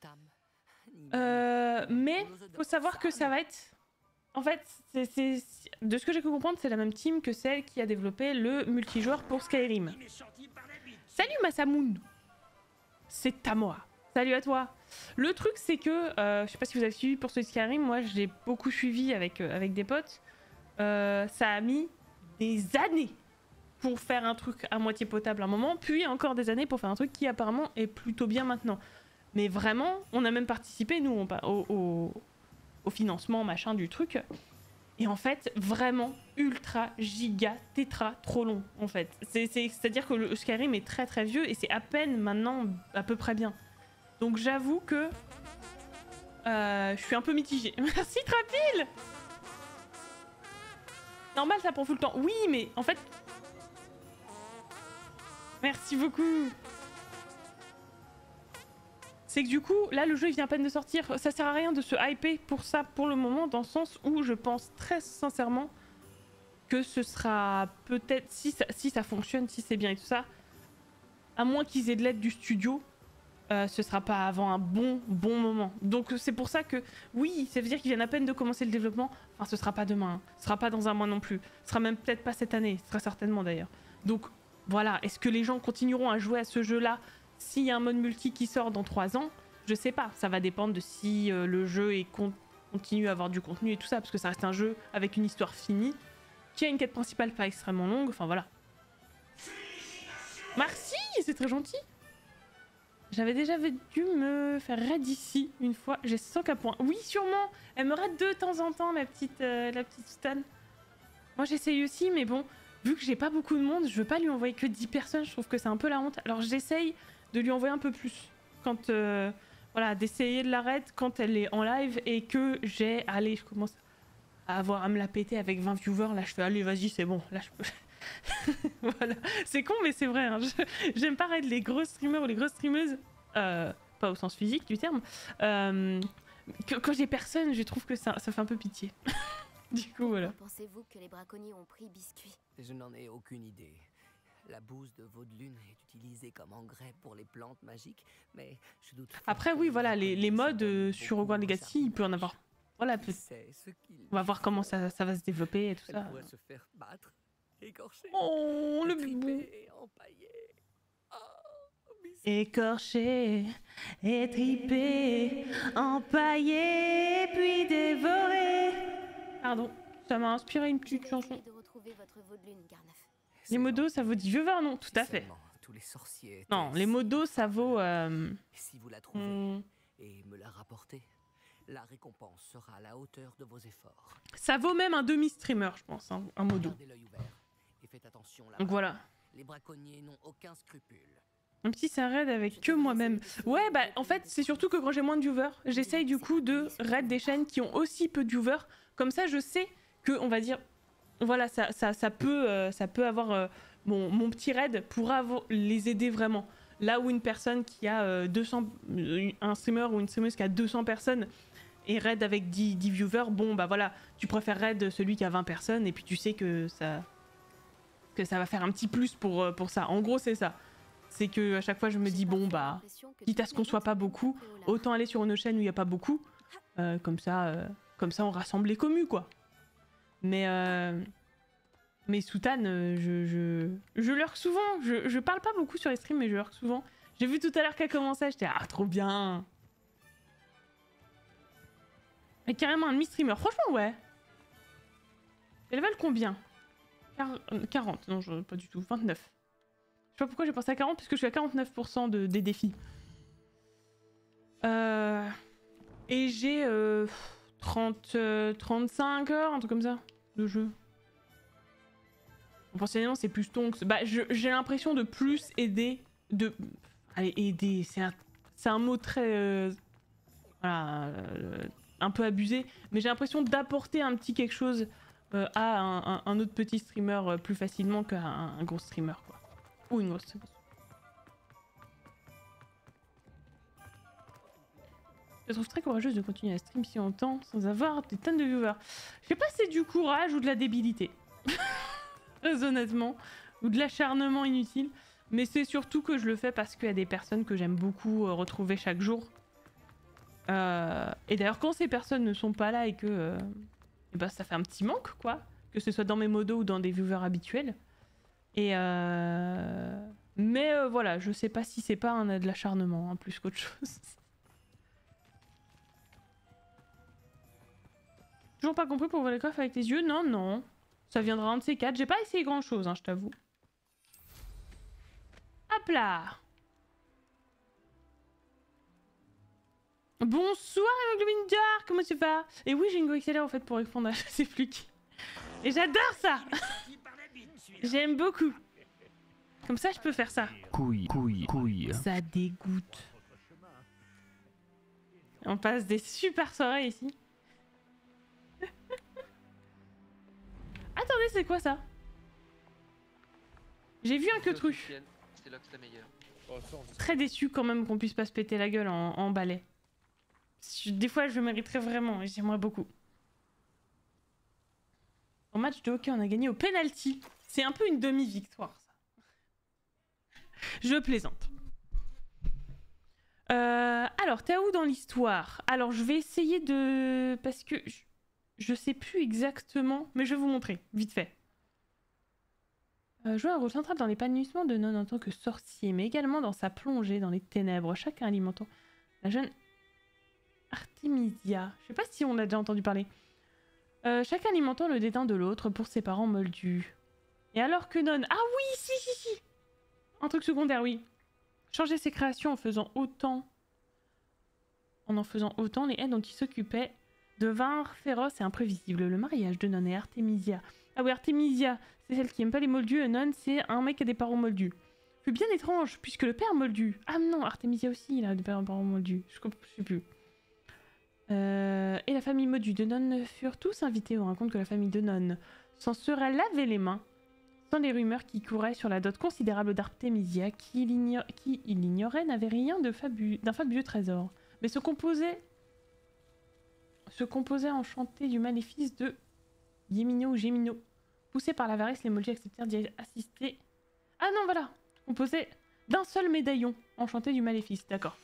Euh, mais faut savoir que ça va être... En fait, c'est, c'est... de ce que j'ai pu comprendre, c'est la même team que celle qui a développé le multijoueur pour Skyrim. Salut Masamoun. C'est à moi. Salut à toi. Le truc, c'est que, euh, je sais pas si vous avez suivi pour ce Skyrim, moi j'ai beaucoup suivi avec, euh, avec des potes. Euh, ça a mis des années pour faire un truc à moitié potable à un moment, puis encore des années pour faire un truc qui apparemment est plutôt bien maintenant. Mais vraiment, on a même participé, nous, on, au, au, au financement, machin, du truc. Et en fait, vraiment, ultra, giga, tétra, trop long, en fait. C'est-à-dire que le Skyrim est très très vieux et c'est à peine maintenant à peu près bien. Donc j'avoue que euh, je suis un peu mitigée. Merci Trapil. Normal, ça prend full temps. Oui, mais en fait... Merci beaucoup. C'est que du coup, là, le jeu il vient à peine de sortir. Ça sert à rien de se hyper pour ça pour le moment, dans le sens où je pense très sincèrement que ce sera peut-être, si ça, si ça fonctionne, si c'est bien et tout ça, à moins qu'ils aient de l'aide du studio, euh, ce sera pas avant un bon, bon moment. Donc c'est pour ça que, oui, ça veut dire qu'ils viennent à peine de commencer le développement. Enfin, ce sera pas demain, hein. Ce sera pas dans un mois non plus. Ce sera même peut-être pas cette année, très certainement d'ailleurs. Donc voilà, est-ce que les gens continueront à jouer à ce jeu-là s'il y a un mode multi qui sort dans trois ans? Je sais pas, ça va dépendre de si euh, le jeu est con continue à avoir du contenu et tout ça, parce que ça reste un jeu avec une histoire finie, qui a une quête principale pas extrêmement longue, enfin voilà. Merci, c'est très gentil. J'avais déjà dû me faire raid ici une fois, j'ai cent K points. Oui, sûrement, elle me raid de temps en temps, la petite, euh, la petite Stan. Moi j'essaye aussi, mais bon, vu que j'ai pas beaucoup de monde, je veux pas lui envoyer que dix personnes, je trouve que c'est un peu la honte. Alors j'essaye de lui envoyer un peu plus, quand, euh, voilà, d'essayer de la raid quand elle est en live et que j'ai, allez, je commence à avoir à me la péter avec vingt viewers, là je fais, allez vas-y c'est bon, là je peux, Voilà, c'est con mais c'est vrai. Hein. J'aime pas raid les grosses streamers ou les grosses streameuses, euh, pas au sens physique du terme. Euh, que, quand j'ai personne, je trouve que ça, ça fait un peu pitié. Du coup, voilà. Pensez-vous que les braconniers ont pris Biscuit? Je n'en ai aucune idée. La bouse de Vaudelune est utilisée comme engrais pour les plantes magiques, mais je doute. Après, oui, voilà, les, les modes euh, sur Hogwarts Legacy, il peut en avoir. Voilà, peut... on va voir comment ça, ça va se développer et tout ça. Se faire battre, écorcher, oh, le bibou. Oh, écorché, étripé, empaillé, puis dévoré. Pardon, ça m'a inspiré une petite chanson. De retrouver votre Vaudelune, Garneuf. Les modos, ça vaut dix vieux non, tout à fait. Tous les sorciers non, les modos, ça vaut... Euh... Si vous la trouvez hmm. et me la rapportez, la récompense sera à la hauteur de vos efforts. Ça vaut même un demi-streamer, je pense, hein, un modo. Et faites attention là. Donc voilà. Les braconniers n'ont aucun scrupule. Un petit ça raid avec que moi-même. Ouais, bah en fait, c'est surtout que quand j'ai moins de viewers, j'essaye du coup de raid des chaînes qui ont aussi peu de viewers. Comme ça, je sais que, on va dire... Voilà, ça, ça, ça, peut, euh, ça peut avoir euh, mon, mon petit raid pour avoir, les aider vraiment. Là où une personne qui a euh, deux cents, un streamer ou une streameuse qui a deux cents personnes et raid avec dix, dix viewers, bon bah voilà, tu préfères raid celui qui a vingt personnes et puis tu sais que ça, que ça va faire un petit plus pour, pour ça. En gros, c'est ça. C'est que à chaque fois, je me dis, bon bah, quitte à ce qu'on soit pas beaucoup, autant aller sur une chaîne où il n'y a pas beaucoup. Euh, comme ça, euh, comme ça, on rassemble les commus, quoi. Mais, euh, mais Soutane, euh, je, je, je lurk souvent. Je, je parle pas beaucoup sur les streams, mais je lurk souvent. J'ai vu tout à l'heure qu'elle commençait, j'étais ah, trop bien. Et carrément un demi-streamer. Franchement, ouais. Elle level combien? quarante, non, je, pas du tout. vingt-neuf. Je sais pas pourquoi j'ai pensé à quarante, parce que je suis à quarante-neuf pour cent de, des défis. Euh, et j'ai euh, trente, euh, trente-cinq heures, un truc comme ça. De jeu. Personnellement, c'est plus tonks. Bah, j'ai l'impression de plus aider. De. Allez, aider, c'est un, c'est un mot très. Euh, voilà. Euh, un peu abusé. Mais j'ai l'impression d'apporter un petit quelque chose euh, à un, un, un autre petit streamer euh, plus facilement qu'à un, un gros streamer, quoi. Ou une grosse streamer. Je trouve très courageuse de continuer à stream si longtemps sans avoir des tonnes de viewers. Je sais pas si c'est du courage ou de la débilité. Très honnêtement. Ou de l'acharnement inutile. Mais c'est surtout que je le fais parce qu'il y a des personnes que j'aime beaucoup euh, retrouver chaque jour. Euh, et d'ailleurs, quand ces personnes ne sont pas là et que... Euh, et bah, ça fait un petit manque, quoi. Que ce soit dans mes modos ou dans des viewers habituels. Et euh... Mais euh, voilà, je sais pas si c'est pas un, de l'acharnement, hein, plus qu'autre chose. Toujours pas compris pour ouvrir les coffres avec les yeux? Non, non. Ça viendra un de ces quatre. J'ai pas essayé grand chose, hein, je t'avoue. Hop là. Bonsoir Hemoglobine Dark, comment tu vas? Et oui, j'ai une Go X L R en fait pour répondre à je sais plus qui. Et j'adore ça. J'aime beaucoup. Comme ça, je peux faire ça. Couille, couille, couille. Ça dégoûte. On passe des super soirées ici. Attendez, c'est quoi ça? J'ai vu un queutru. C'est là que c'est la meilleure. Très déçu quand même qu'on puisse pas se péter la gueule en, en balai. Des fois, je le mériterais vraiment et j'aimerais beaucoup. Au match de hockey, on a gagné au penalty. C'est un peu une demi-victoire, ça. Je plaisante. Euh, alors, t'es où dans l'histoire? Alors, je vais essayer de... Parce que je... je sais plus exactement, mais je vais vous montrer, vite fait. Euh, jouer un rôle central dans l'épanouissement de Non en tant que sorcier, mais également dans sa plongée dans les ténèbres, chacun alimentant la jeune Artemisia. Je sais pas si on a déjà entendu parler. Euh, chacun alimentant le dédain de l'autre pour ses parents moldus. Et alors que Non... Ah oui, si, si, si. Un truc secondaire, oui. Changer ses créations en faisant autant... En en faisant autant, les haines dont il s'occupait devinrent féroces et imprévisibles. Le mariage de Non et Artemisia. Ah oui, Artemisia, c'est celle qui aime pas les moldus, et Non, c'est un mec qui a des parents moldus. C'est bien étrange, puisque le père moldu... Ah non, Artemisia aussi, il a des parents moldus. Je ne sais plus. Euh, et la famille moldue de Non furent tous invités. On raconte que la famille de Non s'en serait lavé les mains des rumeurs qui couraient sur la dot considérable d'Artemisia, qui, il ignore... qui, il ignorait, n'avait rien de fabu... d'un fabuleux trésor, mais se composait... se composait enchanté du maléfice de Yémino ou Gémino. Poussés par l'avarice, les Molgi acceptèrent d'y assister. Ah non, voilà, composé d'un seul médaillon, enchanté du maléfice, d'accord.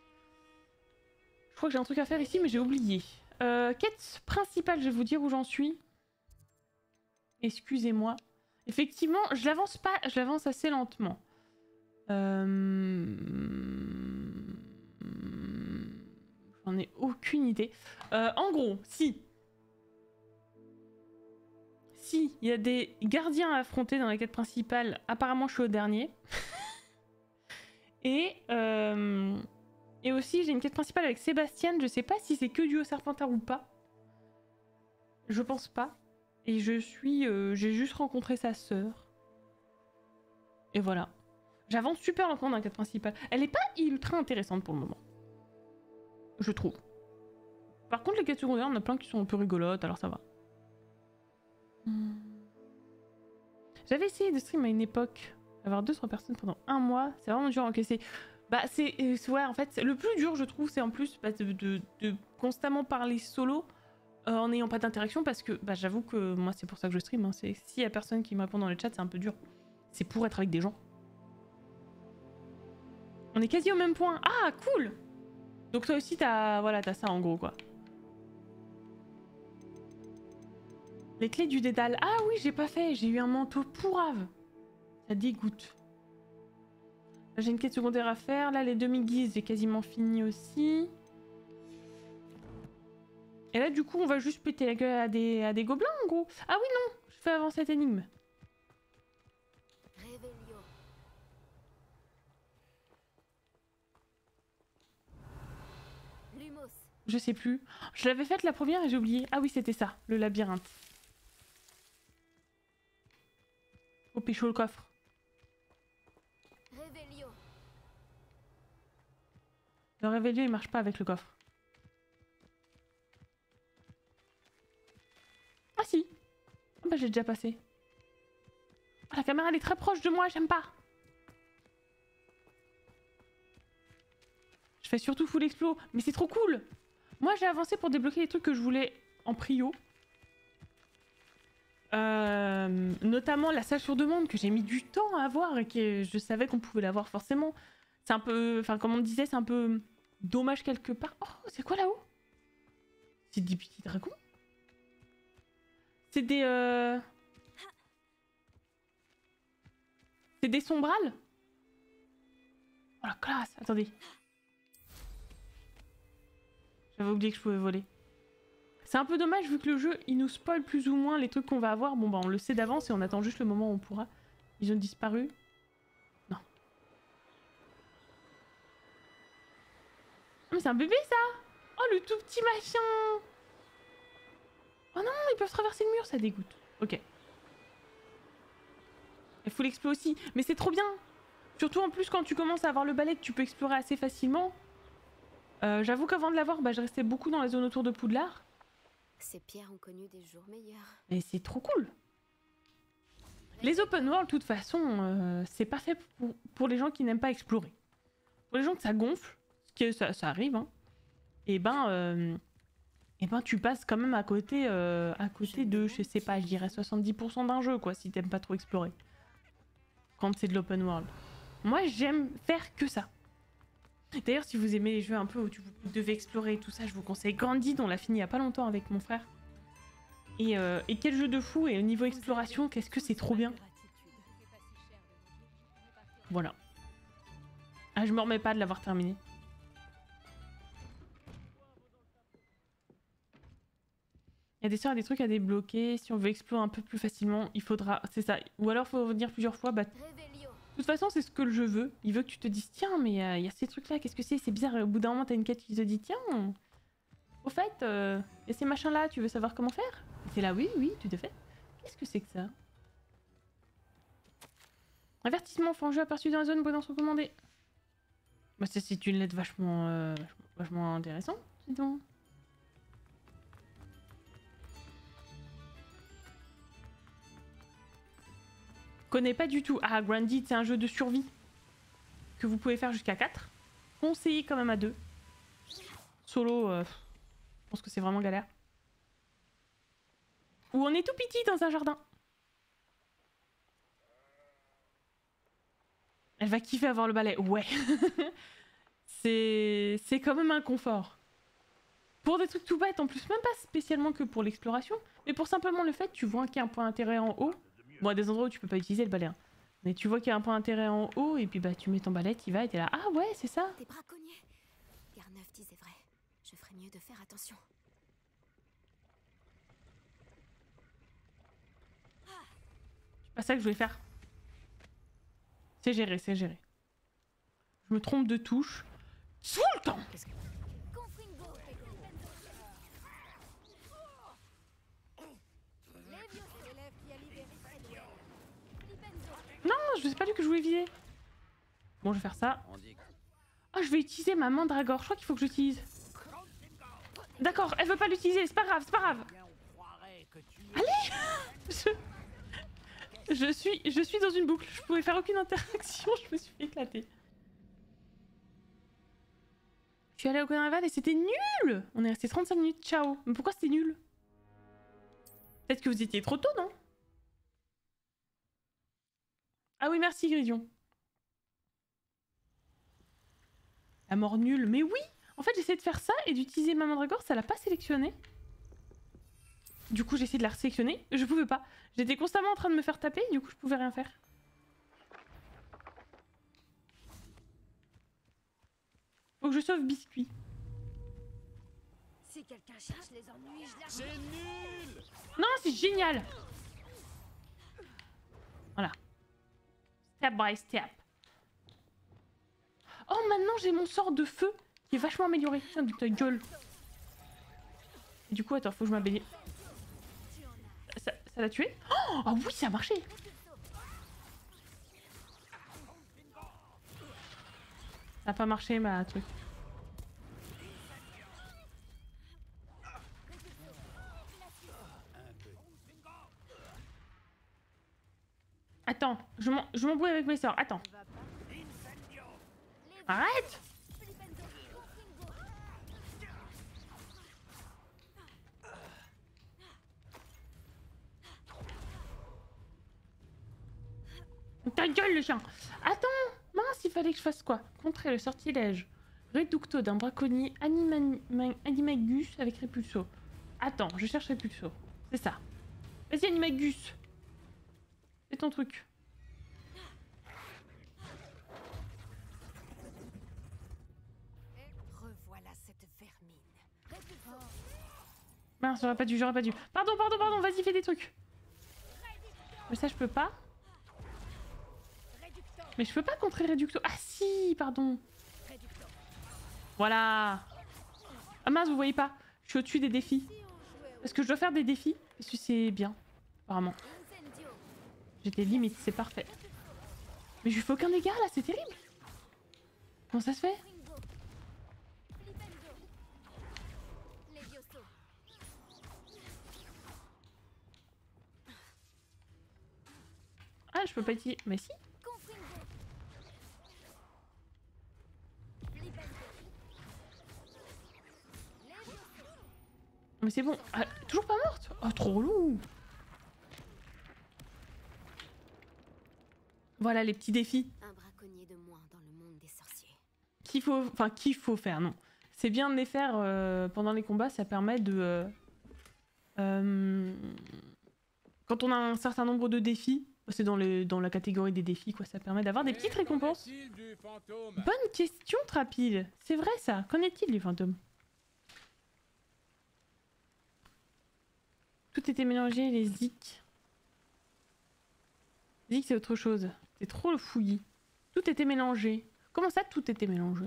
Je crois que j'ai un truc à faire ici, mais j'ai oublié. Euh, quête principale, je vais vous dire où j'en suis. Excusez-moi. Effectivement, je l'avance pas, je l'avance assez lentement. Euh... J'en ai aucune idée. Euh, en gros, si... Si, il y a des gardiens à affronter dans la quête principale, apparemment je suis au dernier. Et... Euh... Et aussi, j'ai une quête principale avec Sébastien. Je sais pas si c'est que du au Serpentard ou pas. Je pense pas. Et je suis... Euh, j'ai juste rencontré sa sœur. Et voilà. J'avance super lentement dans la quête principale. Elle est pas ultra intéressante pour le moment. Je trouve. Par contre, les quêtes secondaires, on a plein qui sont un peu rigolotes, alors ça va. Hmm. J'avais essayé de stream à une époque. Avoir deux cents personnes pendant un mois, c'est vraiment dur à encaisser. Bah c'est... Ouais, en fait, le plus dur, je trouve, c'est en plus bah, de, de, de constamment parler solo euh, en n'ayant pas d'interaction, parce que bah, j'avoue que moi, c'est pour ça que je stream. Hein, c'est s'il y a personne qui me répond dans le chat, c'est un peu dur. C'est pour être avec des gens. On est quasi au même point. Ah, cool! Donc toi aussi, t'as... Voilà, t'as ça en gros, quoi. Les clés du dédale. Ah oui, j'ai pas fait. J'ai eu un manteau pourrave. Ça dégoûte. J'ai une quête secondaire à faire. Là, les demi-guises, j'ai quasiment fini aussi. Et là, du coup, on va juste péter la gueule à des, à des gobelins, en gros. Ah oui, non. Je fais avancer cette énigme. Je sais plus. Je l'avais faite la première et j'ai oublié. Ah oui, c'était ça, le labyrinthe. Au pécho le coffre. Réveillon. Le réveillon, il marche pas avec le coffre. Ah si. Ah bah j'ai déjà passé. Oh, la caméra elle est très proche de moi, j'aime pas. Je fais surtout full explo, mais c'est trop cool. Moi j'ai avancé pour débloquer les trucs que je voulais en prio. Euh, notamment la salle sur demande que j'ai mis du temps à avoir et que je savais qu'on pouvait l'avoir forcément. C'est un peu... Enfin comme on disait, c'est un peu dommage quelque part. Oh, c'est quoi là-haut? C'est des petits dragons? C'est des... Euh... C'est des sombrales? Oh la classe! Attendez. J'avais oublié que je pouvais voler. C'est un peu dommage vu que le jeu il nous spoil plus ou moins les trucs qu'on va avoir. Bon bah on le sait d'avance et on attend juste le moment où on pourra. Ils ont disparu. Non. Oh, mais c'est un bébé ça! Oh le tout petit machin! Oh non, ils peuvent traverser le mur, ça dégoûte. Ok. Il faut l'explorer aussi. Mais c'est trop bien! Surtout en plus quand tu commences à avoir le balai que tu peux explorer assez facilement. Euh, J'avoue qu'avant de l'avoir, bah, je restais beaucoup dans la zone autour de Poudlard. Ces pierres ont connu des jours meilleurs. Et c'est trop cool. Les open world, de toute façon, euh, c'est pas fait pour, pour les gens qui n'aiment pas explorer. Pour les gens que ça gonfle, ce que ça, ça arrive, hein, et ben, euh, et ben tu passes quand même à côté, euh, à côté de, je sais pas, je dirais soixante-dix pour cent d'un jeu, quoi, si t'aimes pas trop explorer. Quand c'est de l'open world. Moi, j'aime faire que ça. D'ailleurs, si vous aimez les jeux un peu où tu vous devez explorer et tout ça, je vous conseille Grandid, on l'a fini il y a pas longtemps avec mon frère. Et, euh, et quel jeu de fou, et au niveau exploration, qu'est-ce que c'est trop bien. Voilà. Ah, je me remets pas de l'avoir terminé. Il y a des soeurs et des trucs à débloquer. Si on veut explorer un peu plus facilement, il faudra... C'est ça. Ou alors, il faut revenir plusieurs fois. Bah... De toute façon, c'est ce que le jeu veut. Il veut que tu te dises, tiens, mais il euh, y a ces trucs-là, qu'est-ce que c'est? C'est bizarre. Et au bout d'un moment, t'as une quête qui te dit, tiens, au fait, il euh, y a ces machins-là, tu veux savoir comment faire? C'est là, oui, oui, tout à fait. Qu'est-ce que c'est que ça? Avertissement, fangeux aperçu dans la zone, bonne recommandée. Bah, ça, c'est une lettre vachement, euh, vachement intéressante, dis donc. connais pas du tout. Ah, Grounded, c'est un jeu de survie que vous pouvez faire jusqu'à quatre. Conseillé quand même à deux. Solo, euh, je pense que c'est vraiment galère. Où on est tout petit dans un jardin. Elle va kiffer avoir le balai. Ouais. c'est c'est quand même un confort. Pour des trucs tout bêtes, en plus, même pas spécialement que pour l'exploration, mais pour simplement le fait, tu vois qu'il y a un point d'intérêt en haut. Bon, à des endroits où tu peux pas utiliser le balai. Hein. Mais tu vois qu'il y a un point d'intérêt en haut, et puis bah tu mets ton balai, tu y vas, et t'es là. Ah ouais, c'est ça. Des braconniers. Garneuf disait vrai. Je ferais mieux de faire attention. C'est pas ça que je voulais faire. C'est géré, c'est géré. Je me trompe de touche. Tout le temps. Non, je sais pas du que je voulais viser. Bon, je vais faire ça. Ah, oh, je vais utiliser ma mandragore. Je crois qu'il faut que j'utilise. D'accord, elle veut pas l'utiliser. C'est pas grave, c'est pas grave. Allez. je... je suis, je suis dans une boucle. Je pouvais faire aucune interaction. Je me suis fait éclater. Je suis allée au carnaval et c'était nul. On est resté trente-cinq minutes. Ciao. Mais pourquoi c'était nul? Peut-être que vous étiez trop tôt, non? Ah oui, merci Gridion. La mort nulle. Mais oui! En fait, j'essaie de faire ça et d'utiliser ma mandragore, ça l'a pas sélectionné. Du coup, j'ai essayé de la sélectionner. Je pouvais pas. J'étais constamment en train de me faire taper, du coup, je pouvais rien faire. Faut que je sauve Biscuit. Si quelqu'un cherche les ennuis, je la... C'est nul! Non, c'est génial! Voilà. Step by step. Oh, maintenant j'ai mon sort de feu qui est vachement amélioré. Tiens, de ta gueule. Et du coup, attends, faut que je m'habille. Ça ça l'a tué? Oh, ah oui, ça a marché! Ça a pas marché, ma truc. Attends, je m'embrouille avec mes sœurs. Attends. Arrête! Ta gueule, le chien! Attends! Mince, il fallait que je fasse quoi? Contrer le sortilège Reducto d'un braconnier anima Animagus avec Repulso. Attends, je cherche Repulso. C'est ça. Vas-y, Animagus! C'est ton truc. Revoilà cette vermine. Mince, j'aurais pas dû, j'aurais pas dû. Pardon, pardon, pardon, vas-y, fais des trucs. Mais ça, je peux pas. Mais je peux pas contrer Reducto. Ah si, pardon. Voilà. Ah mince, vous voyez pas. Je suis au-dessus des défis. Parce que je dois faire des défis. Parce que c'est bien, apparemment. J'étais limite, c'est parfait. Mais je lui fais aucun dégât là, c'est terrible. Comment ça se fait? Ah, je peux pas utiliser. Mais si. Mais c'est bon. Ah, toujours pas morte? Oh, trop relou. Voilà les petits défis. Un braconnier de moins dans le monde des sorciers. Qu'il faut... Enfin, qu'il faut faire, non. C'est bien de les faire euh, pendant les combats, ça permet de... Euh, euh, quand on a un certain nombre de défis, c'est dans, le, dans la catégorie des défis, quoi, ça permet d'avoir des petites récompenses. Bonne question, Trapil. C'est vrai ça. Qu'en est-il du fantôme? Tout était mélangé, les zik. Zik, c'est autre chose. C'est trop le fouillis. Tout était mélangé. Comment ça, tout était mélangé?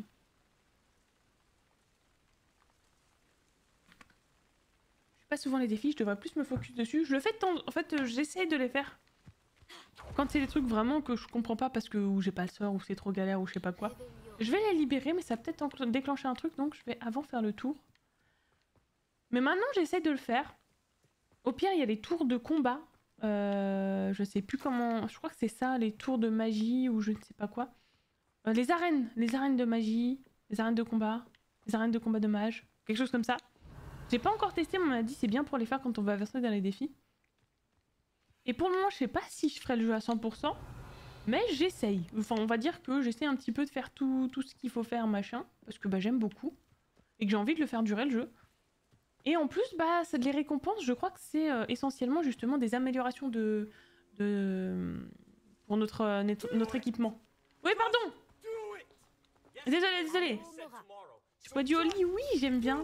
Je fais pas souvent les défis, je devrais plus me focus dessus. Je le fais de temps... En fait, euh, j'essaye de les faire. Quand c'est des trucs vraiment que je comprends pas parce que ou j'ai pas le sort, ou c'est trop galère, ou je sais pas quoi. Je vais les libérer, mais ça va peut-être déclencher un truc, donc je vais avant faire le tour. Mais maintenant, j'essaye de le faire. Au pire, il y a les tours de combat Euh, je sais plus comment... Je crois que c'est ça, les tours de magie ou je ne sais pas quoi. Euh, les arènes. Les arènes de magie. Les arènes de combat. Les arènes de combat de mage. Quelque chose comme ça. J'ai pas encore testé, mais on m'a dit c'est bien pour les faire quand on va avancer dans les défis. Et pour le moment, je sais pas si je ferai le jeu à cent pour cent. Mais j'essaye. Enfin, on va dire que j'essaie un petit peu de faire tout, tout ce qu'il faut faire, machin. Parce que bah, j'aime beaucoup. Et que j'ai envie de le faire durer, le jeu. Et en plus, bah, ça, les récompenses, je crois que c'est euh, essentiellement justement des améliorations de... de pour notre, euh, notre, notre équipement. Oui, pardon. Désolé, désolé. Soit du Oli, oui, j'aime bien.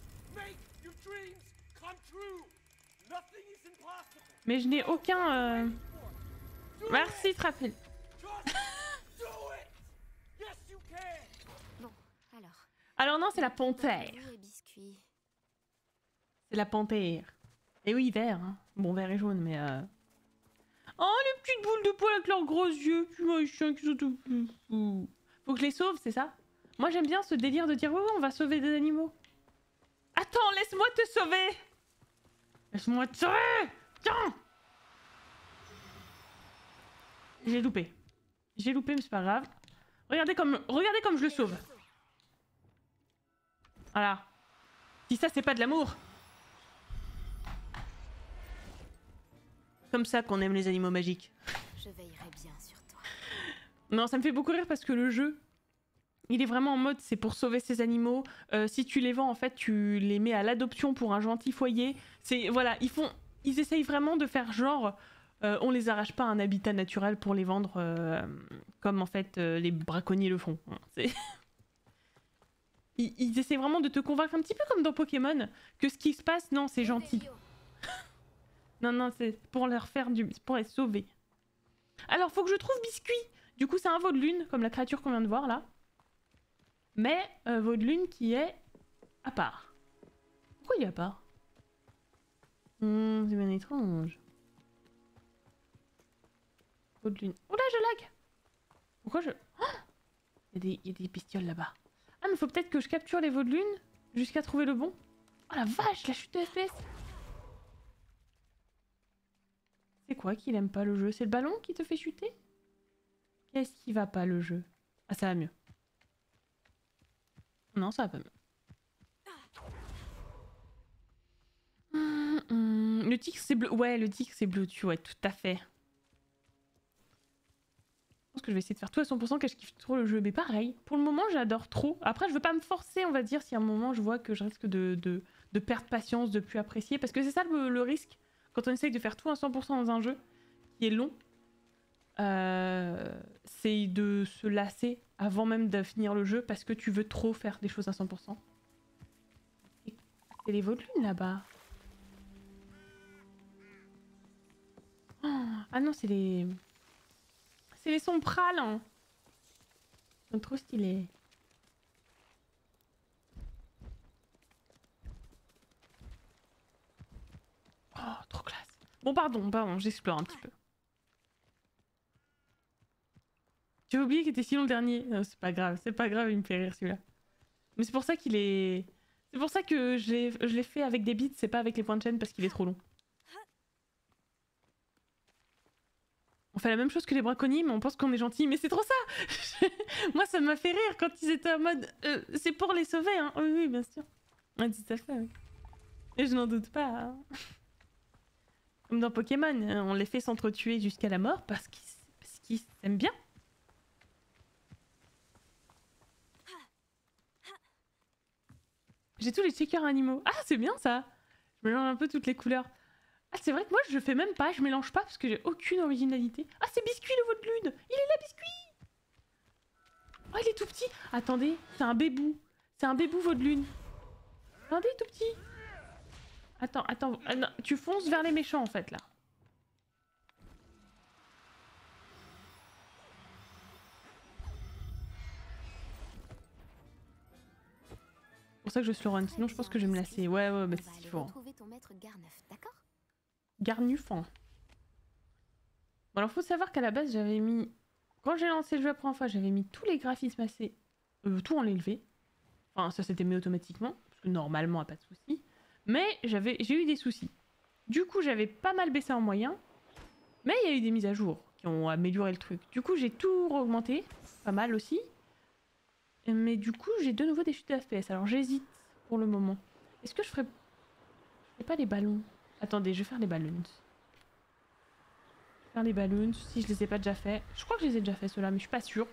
Mais je n'ai aucun... Euh... Merci, te rappelle. Bon, alors. Alors non, c'est la panthère. C'est la panthère. Et oui, vert. Hein. Bon, vert et jaune, mais... Euh... Oh, les petites boules de poils avec leurs gros yeux. Puis moi, je qui sont tout fous. Faut que je les sauve, c'est ça? Moi, j'aime bien ce délire de dire, oui, oui, on va sauver des animaux. Attends, laisse-moi te sauver. Laisse-moi te sauver. Tiens. J'ai loupé. J'ai loupé, mais c'est pas grave. Regardez comme, regardez comme je le sauve. Voilà. Si ça, c'est pas de l'amour. Comme ça qu'on aime les animaux magiques. Je veillerai bien sur toi. Non, ça me fait beaucoup rire parce que le jeu, il est vraiment en mode c'est pour sauver ces animaux. Euh, si tu les vends, en fait, tu les mets à l'adoption pour un gentil foyer. C'est voilà, ils font, ils essayent vraiment de faire genre, euh, on les arrache pas à un habitat naturel pour les vendre euh, comme en fait euh, les braconniers le font. C'est ils, ils essaient vraiment de te convaincre un petit peu comme dans Pokémon que ce qui se passe, non, c'est gentil. Non, non, c'est pour leur faire du... pour les sauver. Alors, faut que je trouve Biscuit. Du coup, c'est un Vaudelune, comme la créature qu'on vient de voir, là. Mais, euh, Vaudelune qui est à part. Pourquoi il est à part? hmm, C'est bien étrange. Vaudelune. Oh là, je lag. Pourquoi je... Oh, il, y a des... il y a des bestioles là-bas. Ah, mais faut peut-être que je capture les Vaudelunes jusqu'à trouver le bon. Oh la vache, la chute de F P S. C'est quoi qu'il aime pas le jeu? C'est le ballon qui te fait chuter? Qu'est-ce qui va pas le jeu? Ah, ça va mieux. Non, ça va pas mieux. Hum, hum. Le tigre c'est bleu. Ouais, le tigre c'est bleu, tu vois, tout à fait. Je pense que je vais essayer de faire tout à cent pour cent car je kiffe trop le jeu. Mais pareil, pour le moment j'adore trop. Après, je veux pas me forcer, on va dire, si à un moment je vois que je risque de, de, de perdre patience, de plus apprécier. Parce que c'est ça le, le risque. Quand on essaye de faire tout à cent pour cent dans un jeu qui est long, euh, c'est de se lasser avant même de finir le jeu parce que tu veux trop faire des choses à cent pour cent. C'est les Vaudelunes là-bas. Oh, ah non, c'est les... C'est les Somprales. Hein. Ils sont trop stylés. Oh, trop classe. Bon, pardon, pardon, j'explore un petit peu. J'avais oublié qu'il était si long le dernier. Non, c'est pas grave, c'est pas grave, il me fait rire celui-là. Mais c'est pour ça qu'il est... C'est pour ça que je l'ai fait avec des bits, c'est pas avec les points de chaîne parce qu'il est trop long. On fait la même chose que les braconniers, mais on pense qu'on est gentil. Mais c'est trop ça. Moi, ça m'a fait rire quand ils étaient en mode... Euh, c'est pour les sauver, hein. Oui, oui, bien sûr. Ah, tout à fait, oui. Et je n'en doute pas. Hein. Comme dans Pokémon, on les fait s'entretuer jusqu'à la mort parce qu'ils parce qu'ils s'aiment bien. J'ai tous les checkers animaux. Ah, c'est bien ça. Je mélange un peu toutes les couleurs. Ah, c'est vrai que moi, je fais même pas, je mélange pas parce que j'ai aucune originalité. Ah, c'est Biscuit le Vaudelune. Il est là, Biscuit. Oh, il est tout petit. Attendez, c'est un bébou. C'est un bébou Vaudelune. Attendez, tout petit. Attends, attends. Ah, non, tu fonces vers les méchants, en fait, là. C'est pour ça que je slowrun, sinon je pense que je vais me lasser. Ouais, ouais, bah c'est ce qu'il faut. Garnufant. Bon, alors faut savoir qu'à la base, j'avais mis... Quand j'ai lancé le jeu la première fois, j'avais mis tous les graphismes assez... Euh, tout en l'élevé. Enfin, ça s'était mis automatiquement, parce que normalement, pas de soucis. Mais j'avais, j'ai eu des soucis. Du coup, j'avais pas mal baissé en moyen. Mais il y a eu des mises à jour qui ont amélioré le truc. Du coup, j'ai tout augmenté, pas mal aussi. Mais du coup, j'ai de nouveau des chutes de F P S. Alors j'hésite pour le moment. Est-ce que je ferais... Je ferais pas les ballons? Attendez, je vais faire les ballons. Je vais faire les ballons, si je les ai pas déjà fait. Je crois que je les ai déjà fait ceux-là, mais je suis pas sûre.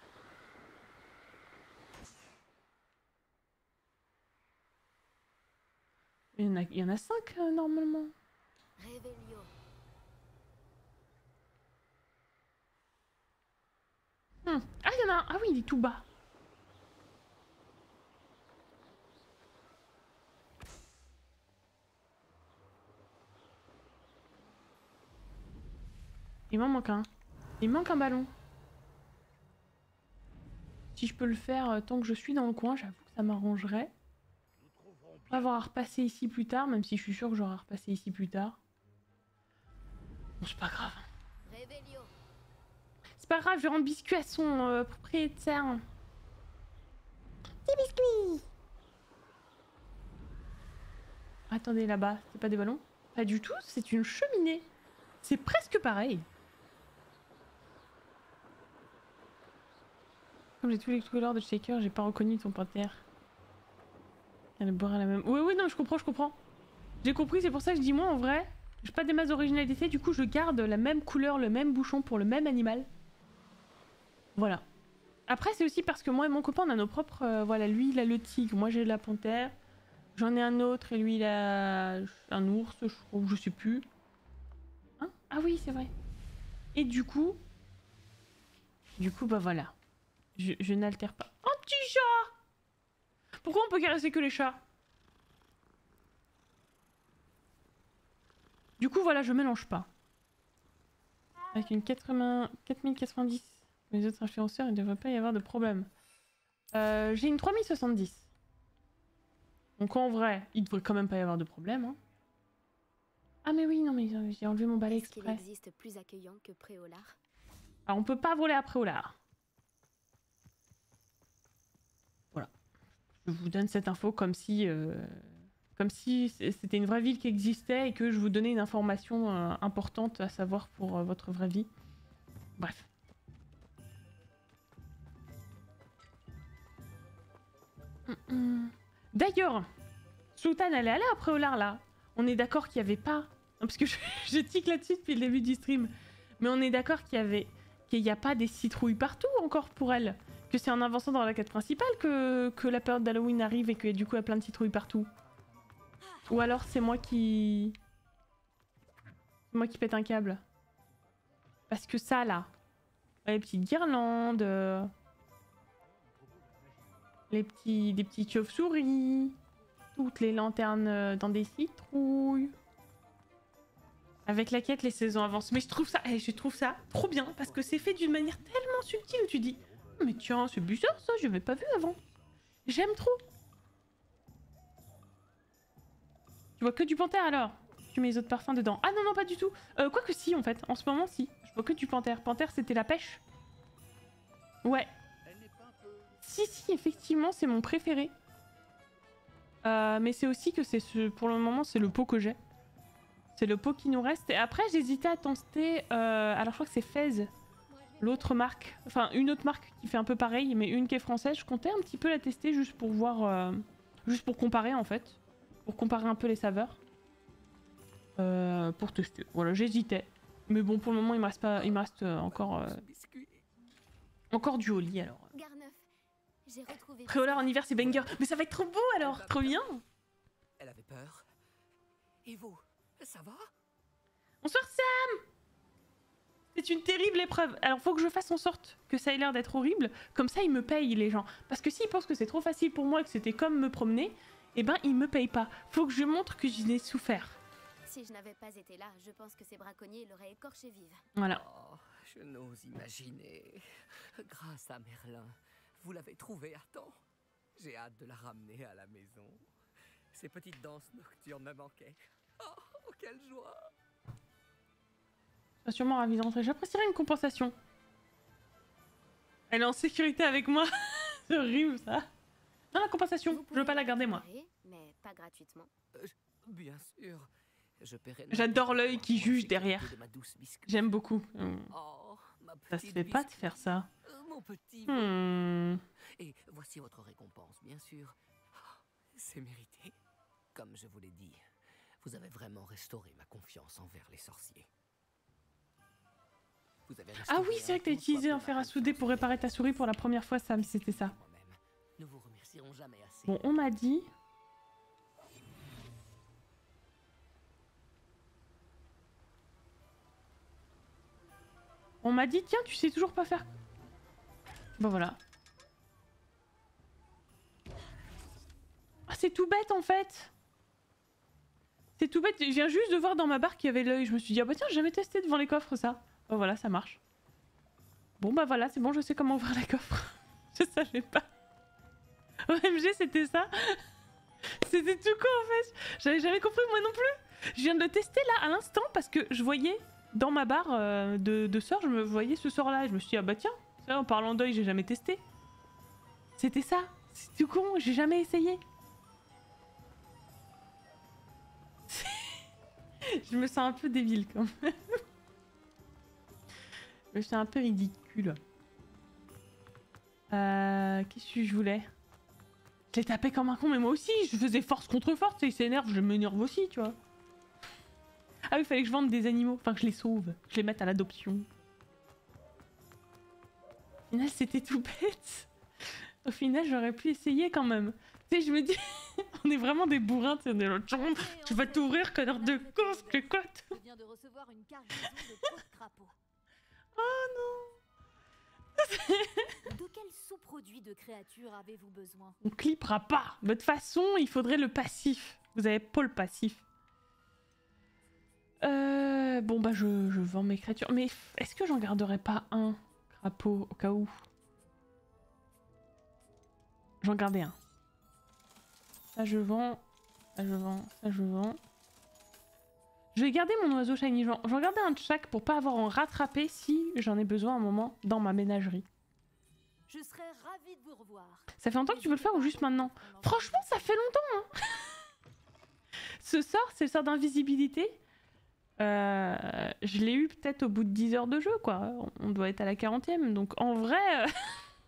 Il y en a, il y en a cinq euh, normalement. Revelio. Hmm. Ah, il y en a un. Ah oui, il est tout bas. Il m'en manque un. Il manque un ballon. Si je peux le faire euh, tant que je suis dans le coin, j'avoue que ça m'arrangerait. On va avoir à repasser ici plus tard, même si je suis sûre que j'aurai à repasser ici plus tard. Bon, c'est pas grave. Revelio. C'est pas grave, je rends biscuit à son euh, propriétaire. Petit biscuit. Attendez, là-bas, c'est pas des ballons? Pas du tout, c'est une cheminée. C'est presque pareil. Comme j'ai tous les couleurs de Shaker, j'ai pas reconnu ton panthère. Elle boira la même... Oui, oui, non, je comprends, je comprends. J'ai compris, c'est pour ça que je dis moi, en vrai, j'ai pas des masses d'originalité, du coup je garde la même couleur, le même bouchon pour le même animal. Voilà. Après, c'est aussi parce que moi et mon copain, on a nos propres... Euh, voilà, lui, il a le tigre, moi j'ai la panthère. J'en ai un autre, et lui, il a un ours, je crois, je sais plus. Hein? Ah oui, c'est vrai. Et du coup... Du coup, bah voilà. Je, je n'altère pas. Un petit chat! Pourquoi on peut caresser que les chats? Du coup, voilà, je mélange pas. Avec une quatre-vingts... quatre mille quatre-vingt-dix, les autres influenceurs, il ne devrait pas y avoir de problème. Euh, j'ai une trois mille soixante-dix. Donc en vrai, il devrait quand même pas y avoir de problème. Hein. Ah mais oui, non mais j'ai enlevé mon balai exprès. Est-ce qu'il existe plus accueillant que Préolard? Alors on peut pas voler à Préolard. Voilà. Je vous donne cette info comme si... Euh... Comme si c'était une vraie ville qui existait et que je vous donnais une information euh, importante à savoir pour euh, votre vraie vie. Bref. Mm -mm. D'ailleurs, Sultan, elle est allée à Préolard là. On est d'accord qu'il n'y avait pas... Non, parce que je, je tique là-dessus depuis le début du stream. Mais on est d'accord qu'il y avait... qu'il n'y a pas des citrouilles partout encore pour elle. Que c'est en avançant dans la quête principale que, que la période d'Halloween arrive et que du coup il y a plein de citrouilles partout. Ou alors c'est moi qui... C'est moi qui pète un câble. Parce que ça là... Les petites guirlandes... Euh... Les petits... des petites chauves-souris... Toutes les lanternes dans des citrouilles... Avec la quête, les saisons avancent. Mais je trouve ça... je trouve ça trop bien. Parce que c'est fait d'une manière tellement subtile où tu dis... Mais tiens, c'est bizarre ça, je l'avais pas vu avant. J'aime trop. Tu vois que du panthère alors? Tu mets les autres parfums dedans. Ah non, non, pas du tout. Euh, Quoique si, en fait. En ce moment, si. Je vois que du panthère. Panthère, c'était la pêche. Ouais. Si, si, effectivement, c'est mon préféré. Euh, mais c'est aussi que c'est ce... pour le moment, c'est le pot que j'ai. C'est le pot qui nous reste. Et après, j'hésitais à tester... Euh... Alors, je crois que c'est Fez. L'autre marque. Enfin, une autre marque qui fait un peu pareil, mais une qui est française. Je comptais un petit peu la tester juste pour voir... Euh... Juste pour comparer, en fait. Pour comparer un peu les saveurs. Euh, pour tester. Voilà, j'hésitais. Mais bon, pour le moment, il me reste pas, il me reste euh, encore, euh, encore du Oli alors. Préolard en hiver, c'est banger. Mais ça va être trop beau alors, trop bien. Elle avait peur. Et vous, ça va? Bonsoir Sam. C'est une terrible épreuve. Alors faut que je fasse en sorte que ça ait l'air d'être horrible. Comme ça, ils me payent les gens. Parce que s'ils pensent que c'est trop facile pour moi et que c'était comme me promener, eh ben ils me payent pas. Faut que je montre que j'en ai souffert. Si je n'avais pas été là, je pense que ces braconniers l'auraient écorché vive. Voilà. Oh, je n'ose imaginer. Grâce à Merlin, vous l'avez trouvée à temps. J'ai hâte de la ramener à la maison. Ces petites danses nocturnes me manquaient. Oh, quelle joie! Je suis sûrement ravie de rentrer. J'apprécierais une compensation. Elle est en sécurité avec moi. C'est horrible ça. Non, la compensation. Je veux pas la garder moi. Mais pas gratuitement. Euh, bien sûr. Je paierai J'adore n'importe l'œil quoi qui pour juge la sécurité derrière. de ma douce biscuit. J'aime beaucoup. Hum. Oh, ma Ça se petite fait pas de biscuit. faire ça. Euh, Mon petit. Hmm. Et voici votre récompense, bien sûr. Oh, c'est mérité. Comme je vous l'ai dit, vous avez vraiment restauré ma confiance envers les sorciers. Vous avez Ah restauré oui, c'est vrai un que t'as tant soit utilisé peu un ma fer à souder confiance pour réparer ta souris pour la première fois, Sam, c'était ça. moi-même. Nous vous remercierons jamais assez. Bon, on m'a dit... On m'a dit, tiens, tu sais toujours pas faire... Bon, voilà. Ah, c'est tout bête, en fait. C'est tout bête. Je viens juste de voir dans ma barre qu'il y avait l'œil. Je me suis dit, ah bah tiens, j'ai jamais testé devant les coffres, ça. Bon, voilà, ça marche. Bon, bah voilà, c'est bon, je sais comment ouvrir les coffres. Je savais pas. O M G, c'était ça. C'était tout con, en fait. J'avais jamais compris, moi non plus. Je viens de le tester, là, à l'instant, parce que je voyais... Dans ma barre euh, de, de sort, je me voyais ce sort là et je me suis dit, ah bah tiens, ça, en parlant d'œil, j'ai jamais testé. C'était ça, c'est tout con, j'ai jamais essayé. Je me sens un peu débile quand même. Je me sens un peu ridicule. Euh, Qu'est-ce que je voulais? Je l'ai tapé comme un con, mais moi aussi, je faisais force contre force, et il s'énerve, je m'énerve aussi, tu vois. Ah oui, il fallait que je vende des animaux, enfin que je les sauve, que je les mette à l'adoption. Au final, c'était tout bête. Au final, j'aurais pu essayer quand même. Tu sais, je me dis, on est vraiment des bourrins, tu sais, on est là, tu vas t'ouvrir, connard de cause, que quoi. Je viens de recevoir une cargaison de peau de crapaud. Oh De quel sous-produit de créature avez-vous besoin? On clippera pas. De toute façon, il faudrait le passif. Vous avez pas le passif. Euh, bon bah je, je vends mes créatures. Mais est-ce que j'en garderai pas un crapaud au cas où? J'en gardais un. Ça je vends. Ça je vends. Ça je vends. Je vais garder mon oiseau shiny. J'en j'en gardais un de chaque pour pas avoir à en rattraper si j'en ai besoin à un moment dans ma ménagerie. Je serais ravie de vous revoir. Ça fait longtemps que tu veux le faire ou juste maintenant? Franchement ça fait longtemps hein. Ce sort c'est le sort d'invisibilité. Euh, je l'ai eu peut-être au bout de dix heures de jeu, quoi. On doit être à la quarantième, donc en vrai... Euh...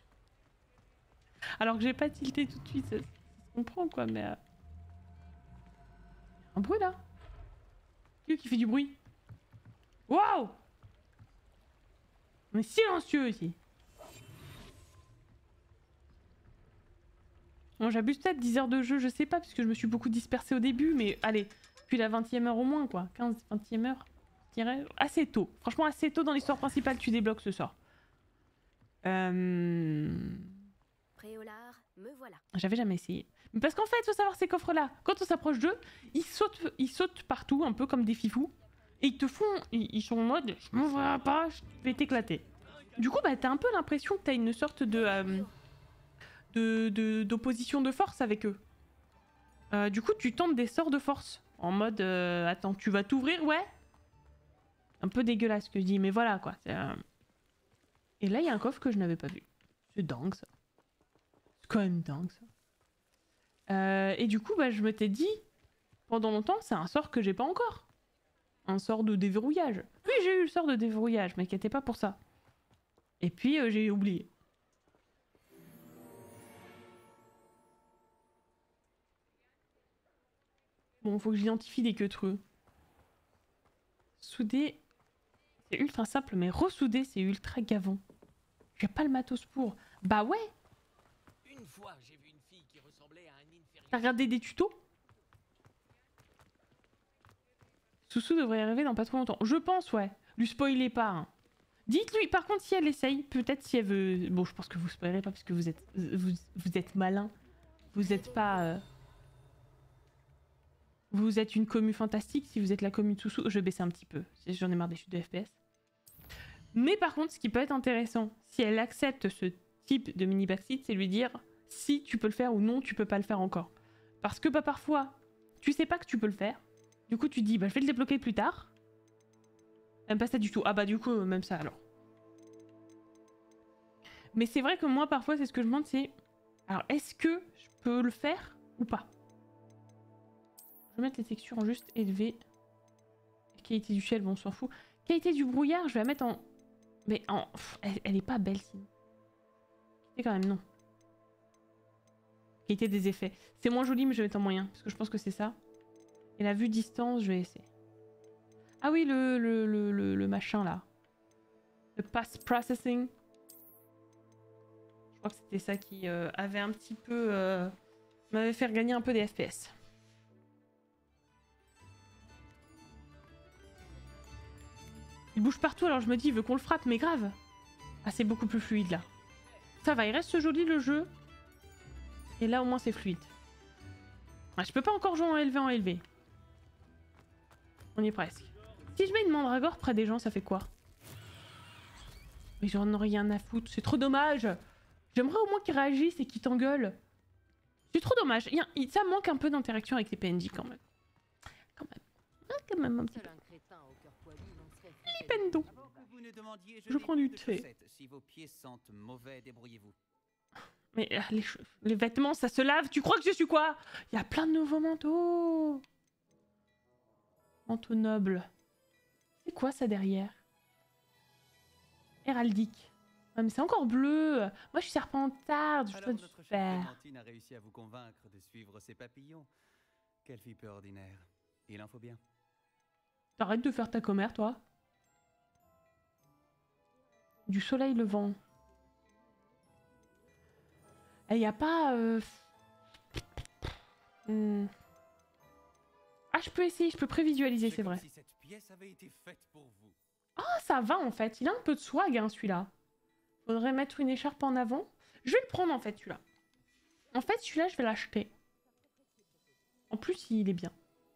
Alors que j'ai pas tilté tout de suite, ça, ça se comprend, quoi, mais... Euh... Un bruit, là. Qui qui fait du bruit? Waouh! On est silencieux, ici. Bon, j'abuse peut-être dix heures de jeu, je sais pas, parce que je me suis beaucoup dispersée au début, mais allez... Puis la vingtième heure au moins, quoi. quinze vingtième heure, je dirais. Assez tôt. Franchement, assez tôt dans l'histoire principale, tu débloques ce sort. Euh... Préolard, me voilà. J'avais jamais essayé. Mais parce qu'en fait, faut savoir, ces coffres-là, quand on s'approche d'eux, ils sautent, ils sautent partout, un peu comme des fifous. Et ils te font... Ils, ils sont en mode, je m'en vois pas, je vais t'éclater. Du coup, bah, t'as un peu l'impression que t'as une sorte de... Euh, de, de, d'opposition de force avec eux. Euh, du coup, tu tentes des sorts de force. En mode, euh, attends, tu vas t'ouvrir, ouais? Un peu dégueulasse ce que je dis, mais voilà, quoi. Euh... Et là, il y a un coffre que je n'avais pas vu. C'est dingue, ça. C'est quand même dingue, ça. Euh, et du coup, bah, je m'étais dit, pendant longtemps, c'est un sort que j'ai pas encore. Un sort de déverrouillage. Oui, j'ai eu le sort de déverrouillage, mais qui n'était pas pour ça. Et puis, euh, j'ai oublié. Bon, faut que j'identifie des queutreux. Souder, c'est ultra simple, mais ressouder, c'est ultra gavant. J'ai pas le matos pour. Bah ouais. Une fois, j'ai vu une fille qui ressemblait à un inférieur. T'as regardé des tutos? Soussou devrait y arriver dans pas trop longtemps. Je pense, ouais. Lui spoilez pas. Hein. Dites-lui, par contre, si elle essaye, peut-être si elle veut... Bon, je pense que vous spoilerez pas parce que vous êtes, vous, vous êtes malin. Vous êtes pas... Euh... Vous êtes une commu fantastique. Si vous êtes la commu de Soussou, je vais baisser un petit peu. J'en ai marre des chutes de F P S. Mais par contre, ce qui peut être intéressant, si elle accepte ce type de mini backseat, c'est lui dire si tu peux le faire ou non, tu peux pas le faire encore. Parce que bah, parfois, tu sais pas que tu peux le faire. Du coup, tu dis, bah, je vais le débloquer plus tard. Même pas ça du tout. Ah bah du coup, même ça alors. Mais c'est vrai que moi, parfois, c'est ce que je me demande, c'est... Alors, est-ce que je peux le faire ou pas? Je vais mettre les textures en juste élevé. qualité du ciel, bon, on s'en fout. Qualité du brouillard, je vais la mettre en... Mais en... Pff, elle, elle est pas belle, sinon. C'est quand même non. Qualité des effets. C'est moins joli, mais je vais mettre en moyen, parce que je pense que c'est ça. Et la vue distance, je vais essayer. Ah oui, le, le, le, le, le machin, là. Le pass processing. Je crois que c'était ça qui euh, avait un petit peu... Euh, m'avait fait gagner un peu des F P S. Il bouge partout, alors je me dis, il veut qu'on le frappe, mais grave. Ah, c'est beaucoup plus fluide, là. Ça va, il reste joli, le jeu. Et là, au moins, c'est fluide. Ah, je peux pas encore jouer en élevé en élevé. On y est presque. Si je mets une mandragore près des gens, ça fait quoi? Mais j'en ai rien à foutre, c'est trop dommage. J'aimerais au moins qu'ils réagissent et qu'ils t'engueulent. C'est trop dommage. Il y a, il, ça manque un peu d'interaction avec les P N J quand même. Quand même. Ah, quand même un petit peu. Lipendo. Je prends du thé. Si vos pieds sentent mauvais, débrouillez-vous. Mais euh, les, les vêtements, ça se lave. Tu crois que je suis quoi? Il y a plein de nouveaux manteaux. Manteau noble. C'est quoi ça derrière? Héraldique. Ah, mais c'est encore bleu. Moi, je suis serpentarde. Je Alors, suis notre super. chère Clémentine a réussi à vous convaincre de suivre ses papillons. Quelle fille peu ordinaire. Il en faut bien. T'arrêtes de faire ta commère, toi. Du soleil levant. Il n'y a pas... Euh... Hmm. Ah, je peux essayer, je peux prévisualiser, c'est vrai. Si cette pièce avait été faite pour vous. Ah, ça va en fait. Il a un peu de swag, hein, celui-là. Faudrait mettre une écharpe en avant. Je vais le prendre en fait, celui-là. En fait, celui-là, je vais l'acheter. En plus, il est bien.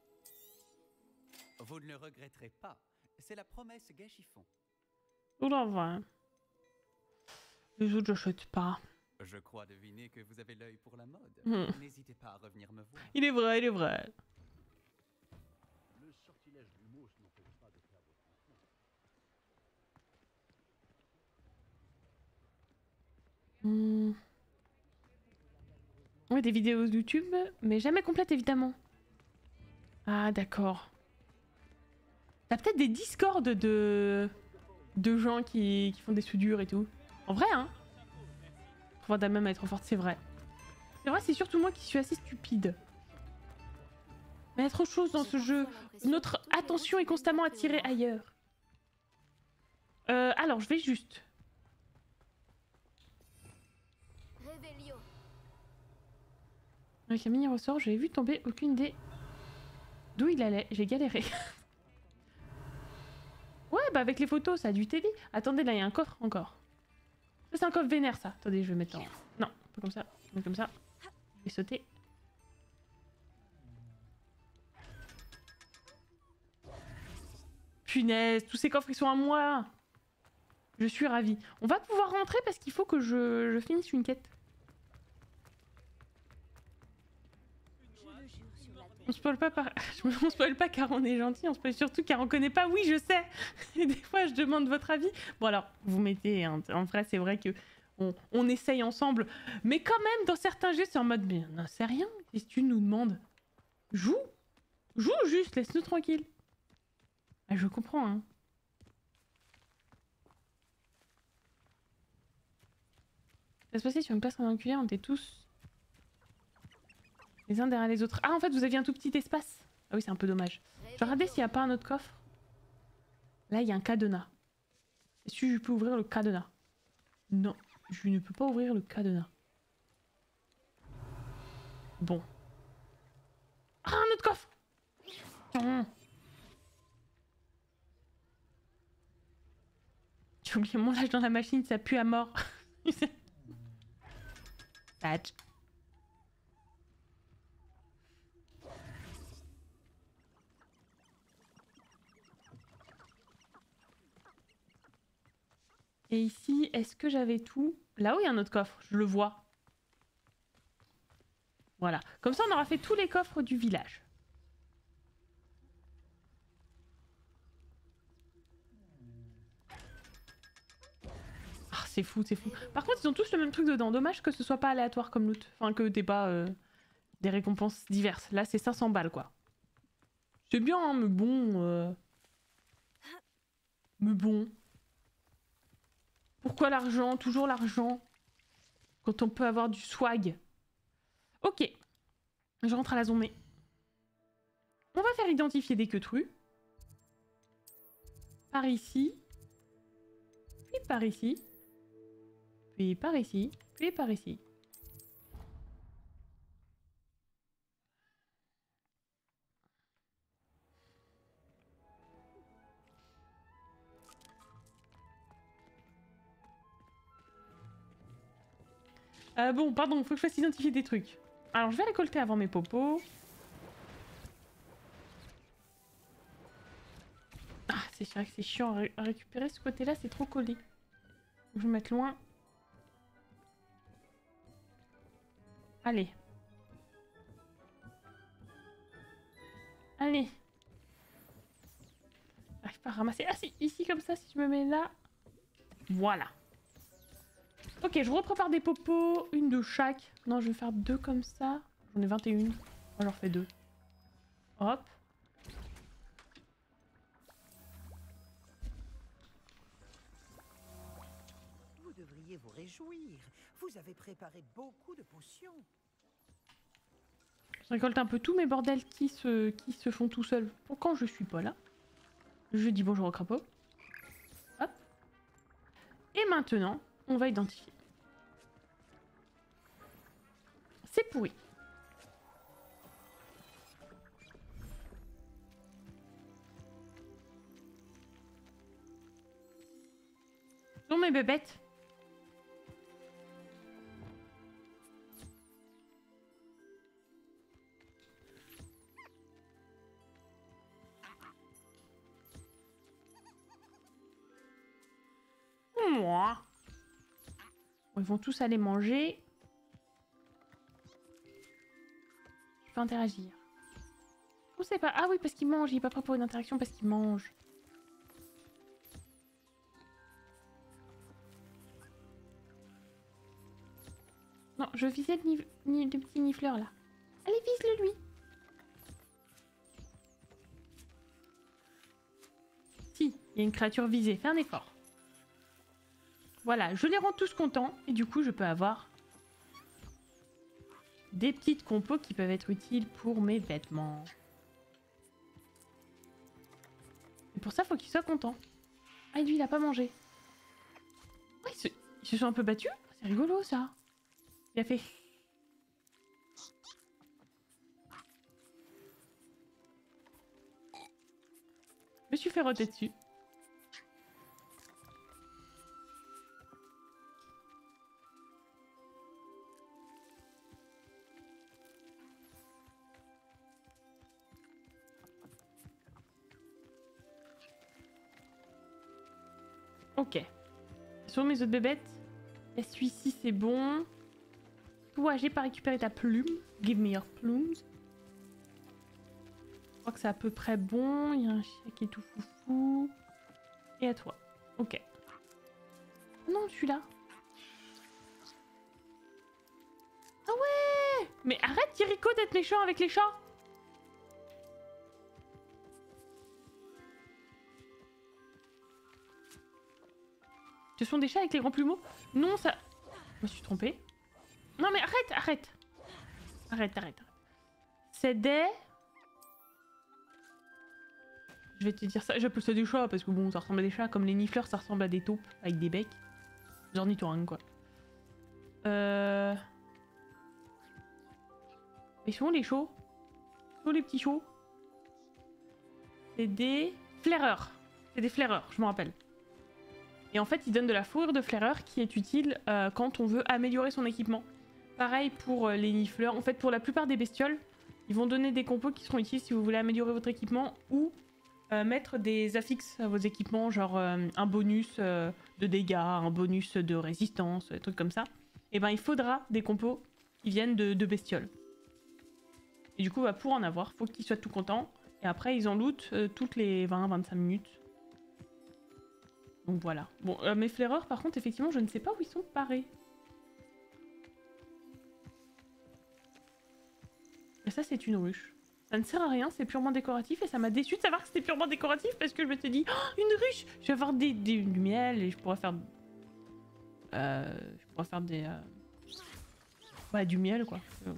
Vous ne le regretterez pas. C'est la promesse Gai Chiffon. Oh là, va. Les autres, j'achète pas. Je crois deviner que vous avez l'œil pour la mode. Hmm. N'hésitez pas à revenir me voir. Il est vrai, il est vrai. Le sortilège du mousse n'empêche pas de faire votre enfant. Hmm. Oui, des vidéos YouTube, mais jamais complètes évidemment. Ah, d'accord. T'as peut-être des discords de... de gens qui... qui font des soudures et tout. En vrai, hein. Pouvoir ta même être trop forte, c'est vrai. C'est vrai, c'est surtout moi qui suis assez stupide. Mais il y a trop de choses dans ce jeu. Notre attention est constamment attirée ailleurs. Euh, alors, je vais juste... Avec un mini ressort, j'avais vu tomber aucune idée d'où il allait. J'ai galéré. Ouais, bah avec les photos, ça a dû t'aider. Attendez, là, il y a un coffre encore. Ça, c'est un coffre vénère, ça. Attendez, je vais mettre en... Non, pas comme ça. Je vais mettre comme ça. Je vais sauter. Punaise, tous ces coffres, ils sont à moi. Je suis ravie. On va pouvoir rentrer parce qu'il faut que je, je finisse une quête. On spoil pas par... on spoil pas car on est gentil, on spoil surtout car on connaît pas. Oui, je sais. Et des fois, je demande votre avis. Bon alors, vous mettez... Hein, en vrai, c'est vrai que on, on essaye ensemble. Mais quand même, dans certains jeux, c'est en mode... Mais non, c'est rien. Qu'est-ce que tu nous demandes? Joue. Joue juste, laisse-nous tranquille. Ah, je comprends, hein. Ça se passait sur une place rectangulaire, on était tous... les uns derrière les autres. Ah, en fait, vous aviez un tout petit espace. Ah oui, c'est un peu dommage. Je vais regarder s'il n'y a pas un autre coffre. Là, il y a un cadenas. Est-ce que je peux ouvrir le cadenas? Non, je ne peux pas ouvrir le cadenas. Bon. Ah, un autre coffre! Mmh. J'ai oublié mon lâche dans la machine, ça pue à mort. Patch. Et ici, est-ce que j'avais tout? Là-haut, il y a un autre coffre, je le vois. Voilà. Comme ça, on aura fait tous les coffres du village. Ah, c'est fou, c'est fou. Par contre, ils ont tous le même truc dedans. Dommage que ce soit pas aléatoire comme loot. Enfin, que t'aies pas euh, des récompenses diverses. Là, c'est cinq cents balles, quoi. C'est bien, hein, mais bon... Euh... Mais bon. Pourquoi l'argent? Toujours l'argent. Quand on peut avoir du swag. Ok. Je rentre à la zone. On va faire identifier des queutrus. Par ici. Puis par ici. Puis par ici. Puis par ici. Euh, bon, pardon, faut que je fasse identifier des trucs. Alors, je vais récolter avant mes popos. Ah, c'est vrai que c'est chiant à, ré à récupérer ce côté-là, c'est trop collé. Faut que je me mette loin. Allez. Allez. J'arrive pas à ramasser. Ah si, ici comme ça, si je me mets là. Voilà. Ok, je reprépare des popos, une de chaque. Non, je vais faire deux comme ça. J'en ai vingt et une. Moi, j'en refais deux. Hop. Vous devriez vous réjouir. Vous avez préparé beaucoup de potions. Je récolte un peu tous mes bordels qui se, qui se font tout seuls. Pour quand je suis pas là. Je dis bonjour au crapaud. Hop. Et maintenant, on va identifier. C'est pourri. Sont mes bébêtes. Moi. Ils vont tous aller manger. Je peux interagir. Je sais pas. Ah oui, parce qu'il mange. Il est pas prêt pour une interaction parce qu'il mange. Non, je visais le, ni ni le petit nifleur là. Allez, vise-le lui. Si, il y a une créature visée. Fais un effort. Voilà, je les rends tous contents. Et du coup, je peux avoir des petites compos qui peuvent être utiles pour mes vêtements. Et pour ça, faut qu'il soit content. Ah, lui, il a pas mangé. Oh, ils, se... ils se sont un peu battus. C'est rigolo, ça. Il a fait... Je me suis fait roter dessus. Ok. Sur mes autres bébêtes. Et celui-ci, c'est bon. Toi, j'ai pas récupéré ta plume. Give me your plumes. Je crois que c'est à peu près bon. Il y a un chien qui est tout foufou. Et à toi. Ok. Non, celui-là. Ah ouais! Mais arrête, Yiriko, d'être méchant avec les chats! Ce sont des chats avec les grands plumeaux? Non, ça... Je me suis trompée. Non mais arrête, arrête. Arrête, arrête, arrête. C'est des... Je vais te dire ça, j'appelle ça des chats parce que bon, ça ressemble à des chats. Comme les nifleurs, ça ressemble à des taupes avec des becs. Genre Nitorang quoi. Euh... Ils sont où les chauds? Ils sont où les petits chauds? C'est des flaireurs. C'est des flaireurs, je me rappelle. Et en fait, ils donnent de la fourrure de flaireur qui est utile euh, quand on veut améliorer son équipement. Pareil pour euh, les nifleurs. En fait, pour la plupart des bestioles, ils vont donner des compos qui seront utiles si vous voulez améliorer votre équipement ou euh, mettre des affixes à vos équipements, genre euh, un bonus euh, de dégâts, un bonus de résistance, des trucs comme ça. Et ben, il faudra des compos qui viennent de, de bestioles. Et du coup, bah, pour en avoir, il faut qu'ils soient tout contents. Et après, ils en lootent euh, toutes les vingt à vingt-cinq minutes. Donc voilà. Bon, euh, mes flaireurs, par contre, effectivement, je ne sais pas où ils sont parés. Et ça, c'est une ruche. Ça ne sert à rien, c'est purement décoratif et ça m'a déçu de savoir que c'était purement décoratif parce que je me suis dit, oh, une ruche, je vais avoir des, des, du miel et je pourrais faire... Euh, je pourrais faire des... Euh... Bah, du miel, quoi. Euh...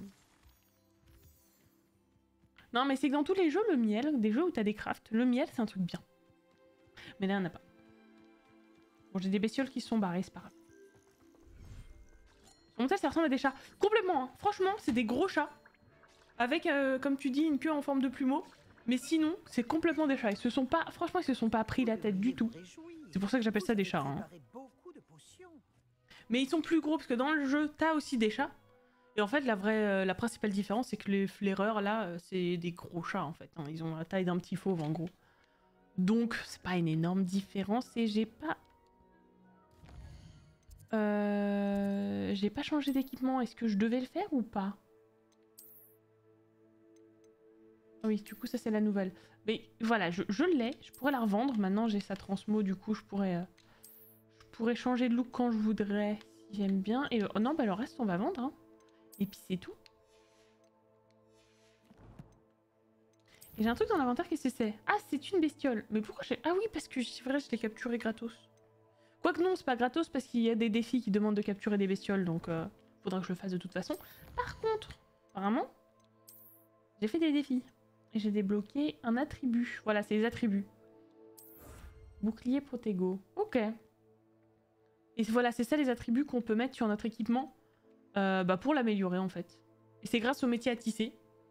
Non, mais c'est que dans tous les jeux, le miel, des jeux où t'as des crafts, le miel, c'est un truc bien. Mais là, il n'y en a pas. Bon, j'ai des bestioles qui se sont barrées, c'est pas grave. Bon, ça, ça ressemble à des chats. Complètement, hein. Franchement, c'est des gros chats. Avec, euh, comme tu dis, une queue en forme de plumeau. Mais sinon, c'est complètement des chats. Ils se sont pas... Franchement, ils se sont pas pris la tête du tout. C'est pour ça que j'appelle ça des chats. Hein. Mais ils sont plus gros, parce que dans le jeu, t'as aussi des chats. Et en fait, la vraie, euh, la principale différence, c'est que les flaireurs, là, euh, c'est des gros chats, en fait. Hein. Ils ont la taille d'un petit fauve, en gros. Donc, c'est pas une énorme différence. Et j'ai pas... Euh... J'ai pas changé d'équipement. Est-ce que je devais le faire ou pas? Oui, du coup, ça, c'est la nouvelle. Mais voilà, je, je l'ai. Je pourrais la revendre. Maintenant, j'ai sa transmo. Du coup, je pourrais... Euh... Je pourrais changer de look quand je voudrais. Si j'aime bien. Et oh, non, bah le reste, on va vendre. Hein. Et puis, c'est tout. Et j'ai un truc dans l'inventaire, qu'est-ce que c'est? Ah, c'est une bestiole. Mais pourquoi j'ai... Ah oui, parce que c'est vrai, je l'ai capturé gratos. Quoique non, c'est pas gratos parce qu'il y a des défis qui demandent de capturer des bestioles. Donc, euh, faudra que je le fasse de toute façon. Par contre, apparemment, j'ai fait des défis. Et j'ai débloqué un attribut. Voilà, c'est les attributs. Bouclier Protego. Ok. Et voilà, c'est ça les attributs qu'on peut mettre sur notre équipement euh, bah, pour l'améliorer en fait. Et c'est grâce au métier à tisser.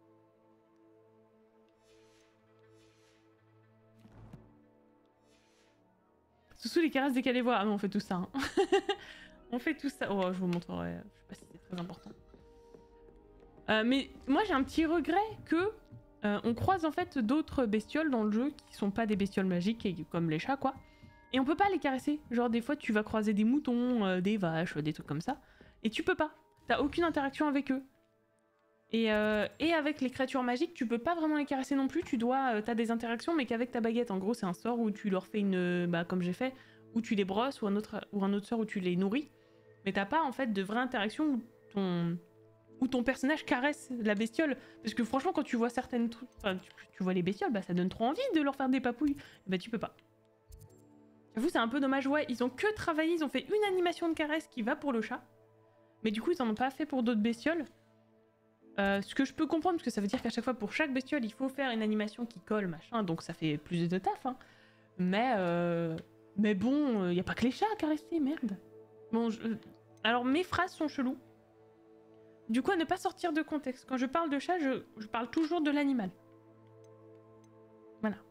Sous les caresses décalées voix. Ah non, on fait tout ça. Hein. On fait tout ça. Oh, je vous montrerai. Je sais pas si c'est très important. Euh, mais moi j'ai un petit regret que euh, on croise en fait d'autres bestioles dans le jeu qui sont pas des bestioles magiques et, comme les chats quoi. Et on peut pas les caresser. Genre des fois tu vas croiser des moutons, euh, des vaches, des trucs comme ça. Et tu peux pas. T'as aucune interaction avec eux. Et, euh, et avec les créatures magiques, tu peux pas vraiment les caresser non plus. Tu dois, euh, t'as des interactions mais qu'avec ta baguette. En gros c'est un sort où tu leur fais une... Bah comme j'ai fait, où tu les brosses ou un autre, ou un autre sort où tu les nourris. Mais t'as pas en fait de vraie interaction où ton... où ton personnage caresse la bestiole. Parce que franchement, quand tu vois certaines trucs, enfin, tu, tu vois les bestioles, bah ça donne trop envie de leur faire des papouilles. Bah tu peux pas. J'avoue, c'est un peu dommage. Ouais, ils ont que travaillé, ils ont fait une animation de caresse qui va pour le chat. Mais du coup, ils en ont pas fait pour d'autres bestioles. Euh, ce que je peux comprendre, parce que ça veut dire qu'à chaque fois, pour chaque bestiole, il faut faire une animation qui colle, machin. Donc ça fait plus de taf. Hein. Mais, euh... mais bon, il euh, n'y a pas que les chats à caresser, merde. Bon, je... alors mes phrases sont cheloues. Du coup, à ne pas sortir de contexte. Quand je parle de chat, je, je parle toujours de l'animal. Voilà.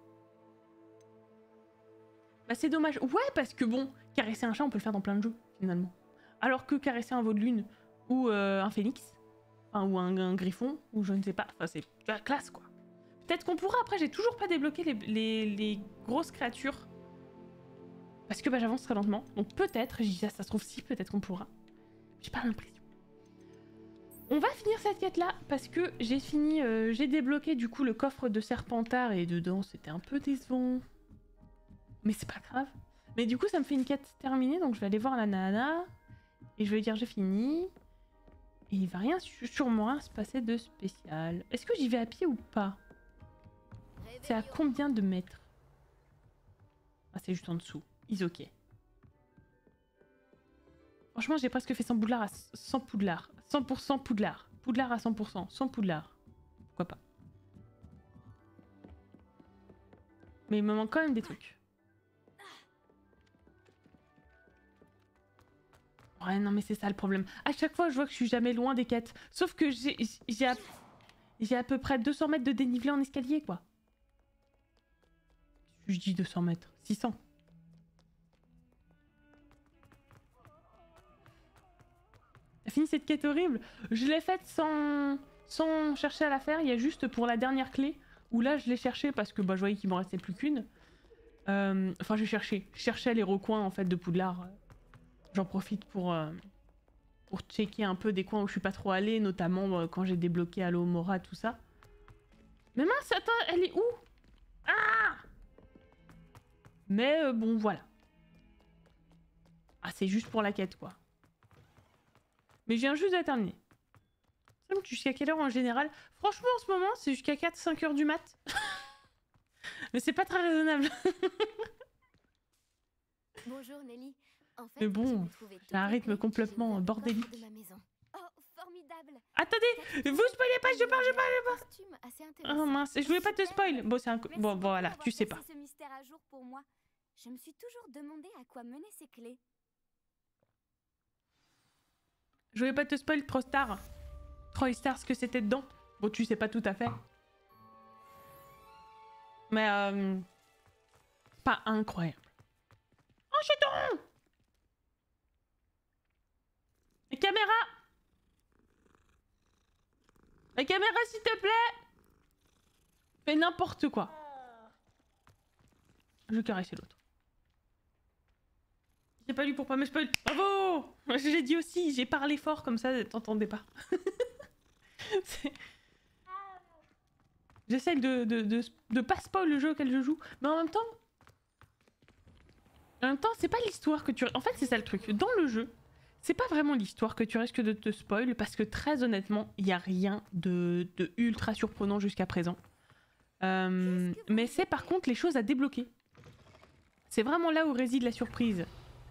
Bah c'est dommage. Ouais, parce que bon, caresser un chat, on peut le faire dans plein de jeux, finalement. Alors que caresser un veau de lune, ou euh, un phénix, enfin, ou un, un griffon, ou je ne sais pas, enfin c'est la classe, quoi. Peut-être qu'on pourra, après, j'ai toujours pas débloqué les, les, les grosses créatures. Parce que bah, j'avance très lentement. Donc peut-être, je dis ça, ça se trouve si, peut-être qu'on pourra. J'ai pas l'impression. On va finir cette quête là parce que j'ai fini, euh, j'ai débloqué du coup le coffre de Serpentard et dedans c'était un peu décevant. Mais c'est pas grave. Mais du coup ça me fait une quête terminée donc je vais aller voir la nana et je vais lui dire j'ai fini. Et il va rien sûrement rien se passer de spécial. Est-ce que j'y vais à pied ou pas? C'est à combien de mètres? Ah c'est juste en dessous. Is ok. Franchement, j'ai presque fait cent Poudlard à cent Poudlard. cent pour cent Poudlard. Poudlard à cent pour cent. cent Poudlard. Pourquoi pas. Mais il me manque quand même des trucs. Ouais, non, mais c'est ça le problème. À chaque fois, je vois que je suis jamais loin des quêtes. Sauf que j'ai j'ai à, j'ai à peu près deux cents mètres de dénivelé en escalier, quoi. Je dis deux cents mètres. six cents. T'as fini cette quête horrible? Je l'ai faite sans... sans chercher à la faire, il y a juste pour la dernière clé, où là je l'ai cherché parce que bah, je voyais qu'il m'en restait plus qu'une. Euh... Enfin j'ai cherché, je cherchais les recoins en fait de Poudlard. J'en profite pour, euh... pour checker un peu des coins où je suis pas trop allée, notamment euh, quand j'ai débloqué Alohomora, tout ça. Mais mince, attends, elle est où? Ah! Mais euh, bon voilà. Ah c'est juste pour la quête quoi. Mais je viens juste de la terminer. stream jusqu'à quelle heure en général? Franchement, en ce moment, c'est jusqu'à quatre cinq heures du mat. Mais c'est pas très raisonnable. Bonjour Nelly. En fait, Mais bon, j'ai un rythme complètement bordélique. Oh, formidable. Attendez, vous spoilez pas, je parle, je parle, je parle. Oh mince, je voulais pas te spoil. Bon, c'est un... Bon, voilà, tu sais pas. Ce mystère à jour pour moi. Je me suis toujours demandé à quoi menaient ces clés. Je voulais pas te spoil trop star. Trop star, ce que c'était dedans. Bon, tu sais pas tout à fait. Mais euh... pas incroyable. Oh, jeton! La caméra! La caméra, s'il te plaît! Fais n'importe quoi. Je vais caresser l'autre. J'ai pas lu pour pas me spoil. Bravo! J'ai dit aussi, j'ai parlé fort comme ça, t'entendais pas. J'essaie de, de, de, de pas spoil le jeu auquel je joue, mais en même temps... En même temps, c'est pas l'histoire que tu... En fait, c'est ça le truc. Dans le jeu, c'est pas vraiment l'histoire que tu risques de te spoil, parce que très honnêtement, il y a rien de, de ultra surprenant jusqu'à présent. Euh, mais c'est par contre les choses à débloquer. C'est vraiment là où réside la surprise.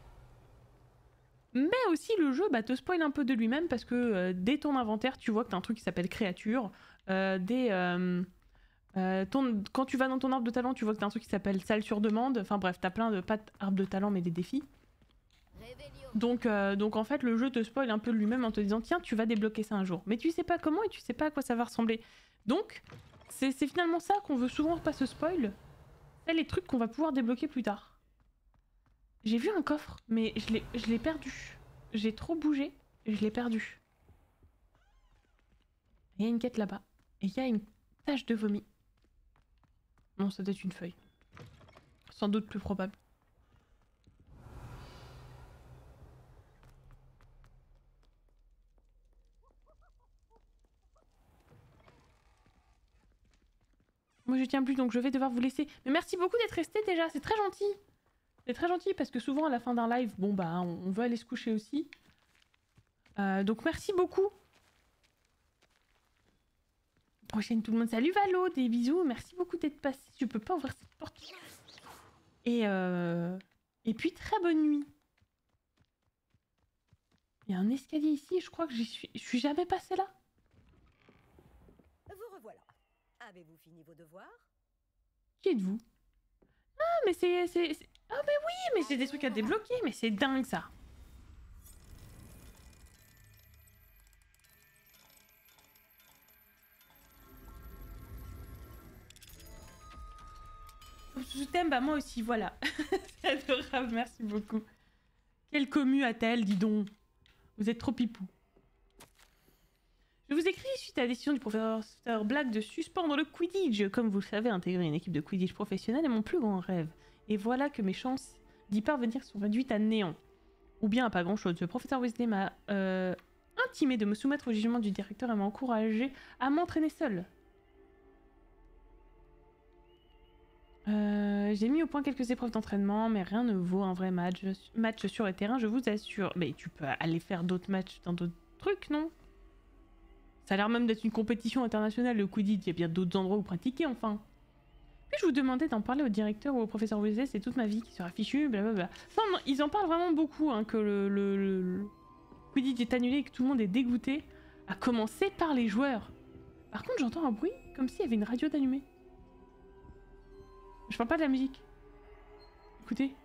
Mais aussi le jeu bah, te spoil un peu de lui-même parce que euh, dès ton inventaire, tu vois que t'as un truc qui s'appelle créature. Euh, dès, euh, euh, ton... Quand tu vas dans ton arbre de talent, tu vois que t'as un truc qui s'appelle salle sur demande. Enfin bref, t'as plein de, pas d'arbre de talent mais des défis. Donc, euh, donc en fait le jeu te spoil un peu de lui-même en te disant tiens tu vas débloquer ça un jour. Mais tu sais pas comment et tu sais pas à quoi ça va ressembler. Donc c'est finalement ça qu'on veut souvent pas se spoil. C'est les trucs qu'on va pouvoir débloquer plus tard. J'ai vu un coffre, mais je l'ai perdu. J'ai trop bougé, je l'ai perdu. Il y a une quête là-bas. Et il y a une tache de vomi. Non, ça doit être une feuille. Sans doute plus probable. Moi je tiens plus, donc je vais devoir vous laisser. Mais merci beaucoup d'être resté déjà, c'est très gentil. C'est très gentil parce que souvent à la fin d'un live, bon bah on veut aller se coucher aussi. Euh, donc merci beaucoup. Prochaine tout le monde. Salut Valo, des bisous. Merci beaucoup d'être passé. Je peux pas ouvrir cette porte. Et euh... et puis très bonne nuit. Il y a un escalier ici. Je crois que j'y suis. Je suis jamais passée là. Vous revoilà. Avez-vous fini vos devoirs? Qui êtes-vous? Ah mais c'est c'est ah mais oui, mais c'est des trucs à débloquer, mais c'est dingue ça. Je t'aime, bah moi aussi, voilà. C'est adorable, merci beaucoup. Quelle commu a-t-elle, dis donc? Vous êtes trop pipou. Je vous écris suite à la décision du professeur Black de suspendre le Quidditch. Comme vous le savez, intégrer une équipe de Quidditch professionnelle est mon plus grand rêve. Et voilà que mes chances d'y parvenir sont réduites à néant. Ou bien à pas grand-chose. Le professeur Weasley m'a euh, intimé de me soumettre au jugement du directeur et m'a encouragé à m'entraîner seul. Euh, J'ai mis au point quelques épreuves d'entraînement, mais rien ne vaut un vrai match. Match sur le terrain, je vous assure. Mais tu peux aller faire d'autres matchs dans d'autres trucs, non? Ça a l'air même d'être une compétition internationale, le Quidditch. Il y a bien d'autres endroits où pratiquer, enfin. Puis je vous demandais d'en parler au directeur ou au professeur Weasley, c'est toute ma vie qui sera fichue, blablabla. Non, non, ils en parlent vraiment beaucoup, hein, que le, le, le, le Quidditch est annulé et que tout le monde est dégoûté, à commencer par les joueurs. Par contre, j'entends un bruit, comme s'il y avait une radio d'allumée. Je parle pas de la musique. Écoutez.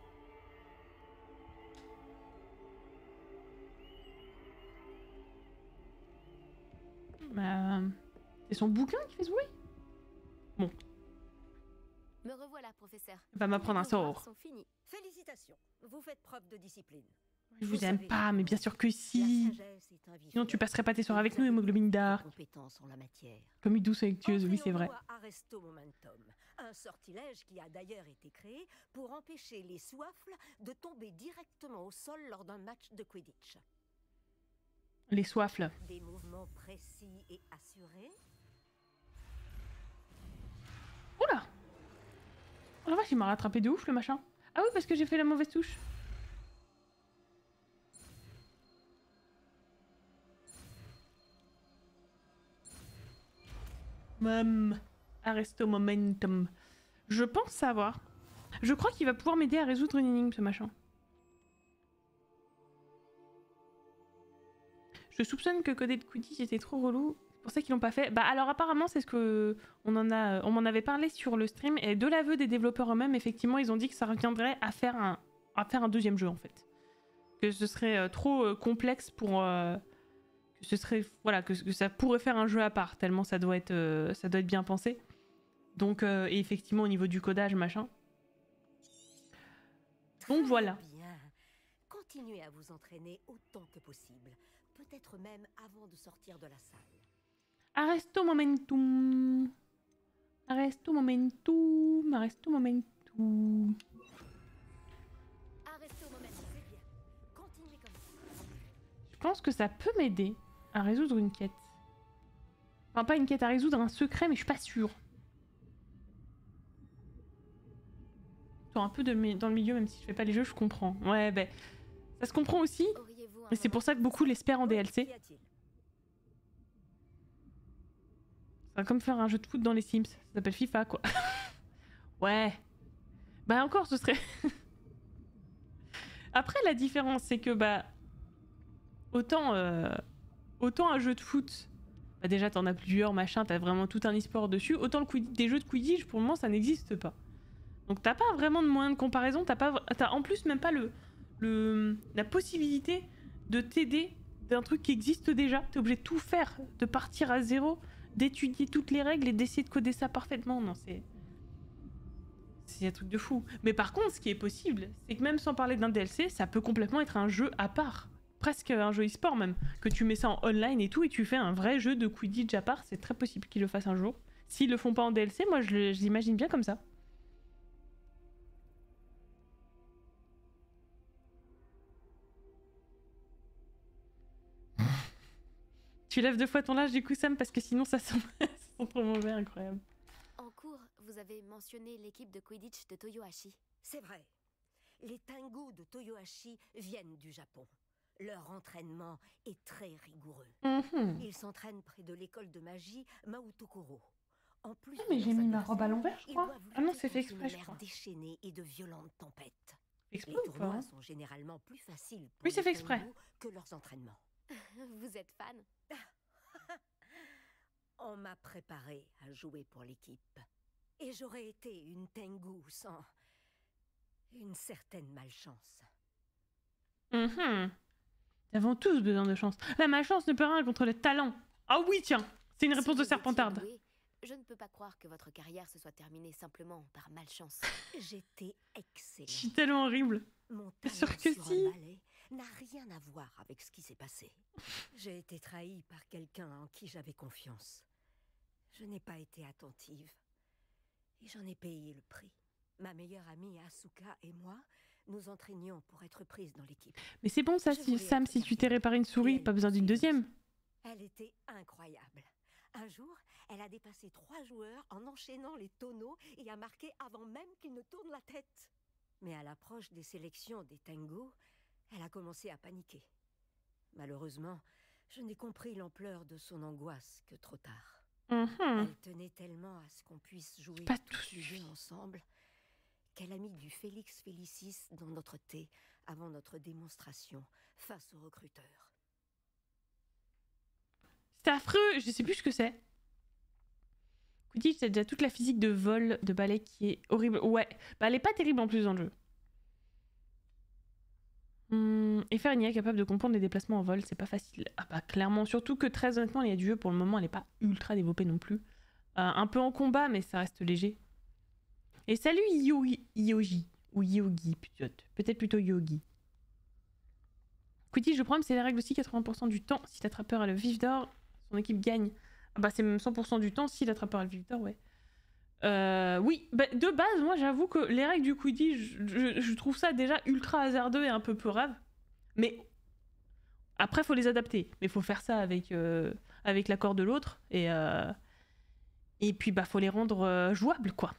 Bah, c'est son bouquin qui fait ce bruit. Bon. Me revoilà, professeur. Va m'apprendre un sort. Félicitations, vous faites preuve de discipline. Je vous aime pas, mais bien sûr que si. Sinon tu passerais pas tes soirs avec nous, hémoglobine dark. Comme une douce et tueuse, oui c'est vrai. Un sortilège qui a d'ailleurs été créé pour empêcher les soifles de tomber directement au sol lors d'un match de Quidditch. Les soifles. Des mouvements précis et assurés. Oula! Oh la vache, il m'a rattrapé de ouf le machin. Ah oui, parce que j'ai fait la mauvaise touche. Mum. Arresto momentum. Je pense savoir. Je crois qu'il va pouvoir m'aider à résoudre une énigme, ce machin. Je soupçonne que coder de Quidditch était trop relou. C'est pour ça qu'ils l'ont pas fait. Bah alors apparemment c'est ce que on en a, on m'en avait parlé sur le stream et de l'aveu des développeurs eux-mêmes, effectivement ils ont dit que ça reviendrait à faire un, à faire un deuxième jeu en fait. Que ce serait euh, trop euh, complexe pour, euh, que ce serait, voilà, que, que ça pourrait faire un jeu à part tellement ça doit être, euh, ça doit être bien pensé. Donc euh, et effectivement au niveau du codage machin. Donc voilà. Bien. Continuez à vous entraîner autant que possible. Peut-être même avant de sortir de la salle. Arresto momentum. Arresto momentum. Arresto momentum. Arresto momentum, c'est bien. Continuez comme ça. Je pense que ça peut m'aider à résoudre une quête. Enfin, pas une quête, à résoudre un secret, mais je suis pas sûre. Sur un peu de, dans le milieu, même si je fais pas les jeux, je comprends. Ouais, ben, ça se comprend aussi. Mais c'est pour ça que beaucoup l'espèrent en D L C. C'est comme faire un jeu de foot dans les Sims. Ça s'appelle FIFA, quoi. Ouais. Bah encore, ce serait... Après, la différence, c'est que, bah... Autant, euh... autant un jeu de foot... Bah déjà, t'en as plusieurs, machin, t'as vraiment tout un e-sport dessus. Autant le Quidditch, des jeux de Quidditch, pour le moment, ça n'existe pas. Donc t'as pas vraiment de moyen de comparaison. T'as pas... T'as en plus même pas le... le... la possibilité de t'aider d'un truc qui existe déjà. T'es obligé de tout faire, de partir à zéro, d'étudier toutes les règles et d'essayer de coder ça parfaitement. Non, c'est... C'est un truc de fou. Mais par contre, ce qui est possible, c'est que même sans parler d'un D L C, ça peut complètement être un jeu à part. Presque un jeu e-sport même. Que tu mets ça en online et tout, et tu fais un vrai jeu de Quidditch à part. C'est très possible qu'ils le fassent un jour. S'ils le font pas en D L C, moi je l'imagine bien comme ça. Tu lèves deux fois ton âge du coup Sam parce que sinon ça sent, ça sent trop mauvais, incroyable. En cours, vous avez mentionné l'équipe de Quidditch de Toyohashi. C'est vrai. Les Tengu de Toyohashi viennent du Japon. Leur entraînement est très rigoureux. Mm-hmm. Ils s'entraînent près de l'école de magie Maotokoro. En plus, ah, mais j'ai mis ma robe à l'envers, je crois. Ah non, c'est fait exprès, je crois. Déchaînée et de violentes tempêtes. Exprès Les ou pas, tournois hein sont généralement plus faciles pour oui, c'est fait les exprès. Tengu que leurs entraînements. Vous êtes fan? On m'a préparé à jouer pour l'équipe. Et j'aurais été une Tengu sans une certaine malchance. Mm-hmm. Nous avons tous besoin de chance. La malchance ne peut rien contre le talent. Ah oui, tiens, c'est une réponse si de Serpentarde. Doué, je ne peux pas croire que votre carrière se soit terminée simplement par malchance. J'étais excellente. Je suis tellement horrible. Mon Bien sûr talent que sur si. un balai n'a rien à voir avec ce qui s'est passé. J'ai été trahie par quelqu'un en qui j'avais confiance. Je n'ai pas été attentive. Et j'en ai payé le prix. Ma meilleure amie Asuka et moi nous entraînions pour être prises dans l'équipe. Mais c'est bon ça, Je si, voulais Sam, être si tu t'es capitaine. réparé une souris, Et elle pas besoin d'une aussi. deuxième. Elle était incroyable. Un jour, elle a dépassé trois joueurs en enchaînant les tonneaux et a marqué avant même qu'ils ne tournent la tête. Mais à l'approche des sélections des Tengu, elle a commencé à paniquer. Malheureusement, je n'ai compris l'ampleur de son angoisse que trop tard. Mm-hmm. Elle tenait tellement à ce qu'on puisse jouer Pas tous tout les jeux ensemble qu'elle a mis du Félix Félicis dans notre thé avant notre démonstration face aux recruteurs. C'est affreux, je sais plus ce que c'est. Quidditch, c'est déjà toute la physique de vol, de balai qui est horrible. Ouais, bah elle est pas terrible en plus dans le jeu. Hum, et faire une I A capable de comprendre les déplacements en vol, c'est pas facile. Ah bah clairement, surtout que très honnêtement, l'I A du jeu pour le moment, elle est pas ultra développée non plus. Euh, un peu en combat, mais ça reste léger. Et salut Yogi, Yogi ou Yogi, peut-être peut-être plutôt Yogi. Quidditch, le problème c'est les règles aussi, quatre-vingts pour cent du temps, si l'attrapeur a le vif d'or, son équipe gagne. Ah bah c'est même cent pour cent du temps si l'attrapeur a le vif d'or, ouais. Euh, oui, bah, de base, moi j'avoue que les règles du Quidditch, je, je, je trouve ça déjà ultra hasardeux et un peu peurave. Mais après, faut les adapter. Mais faut faire ça avec, euh, avec l'accord de l'autre. Et, euh, et puis, bah, faut les rendre euh, jouables, quoi.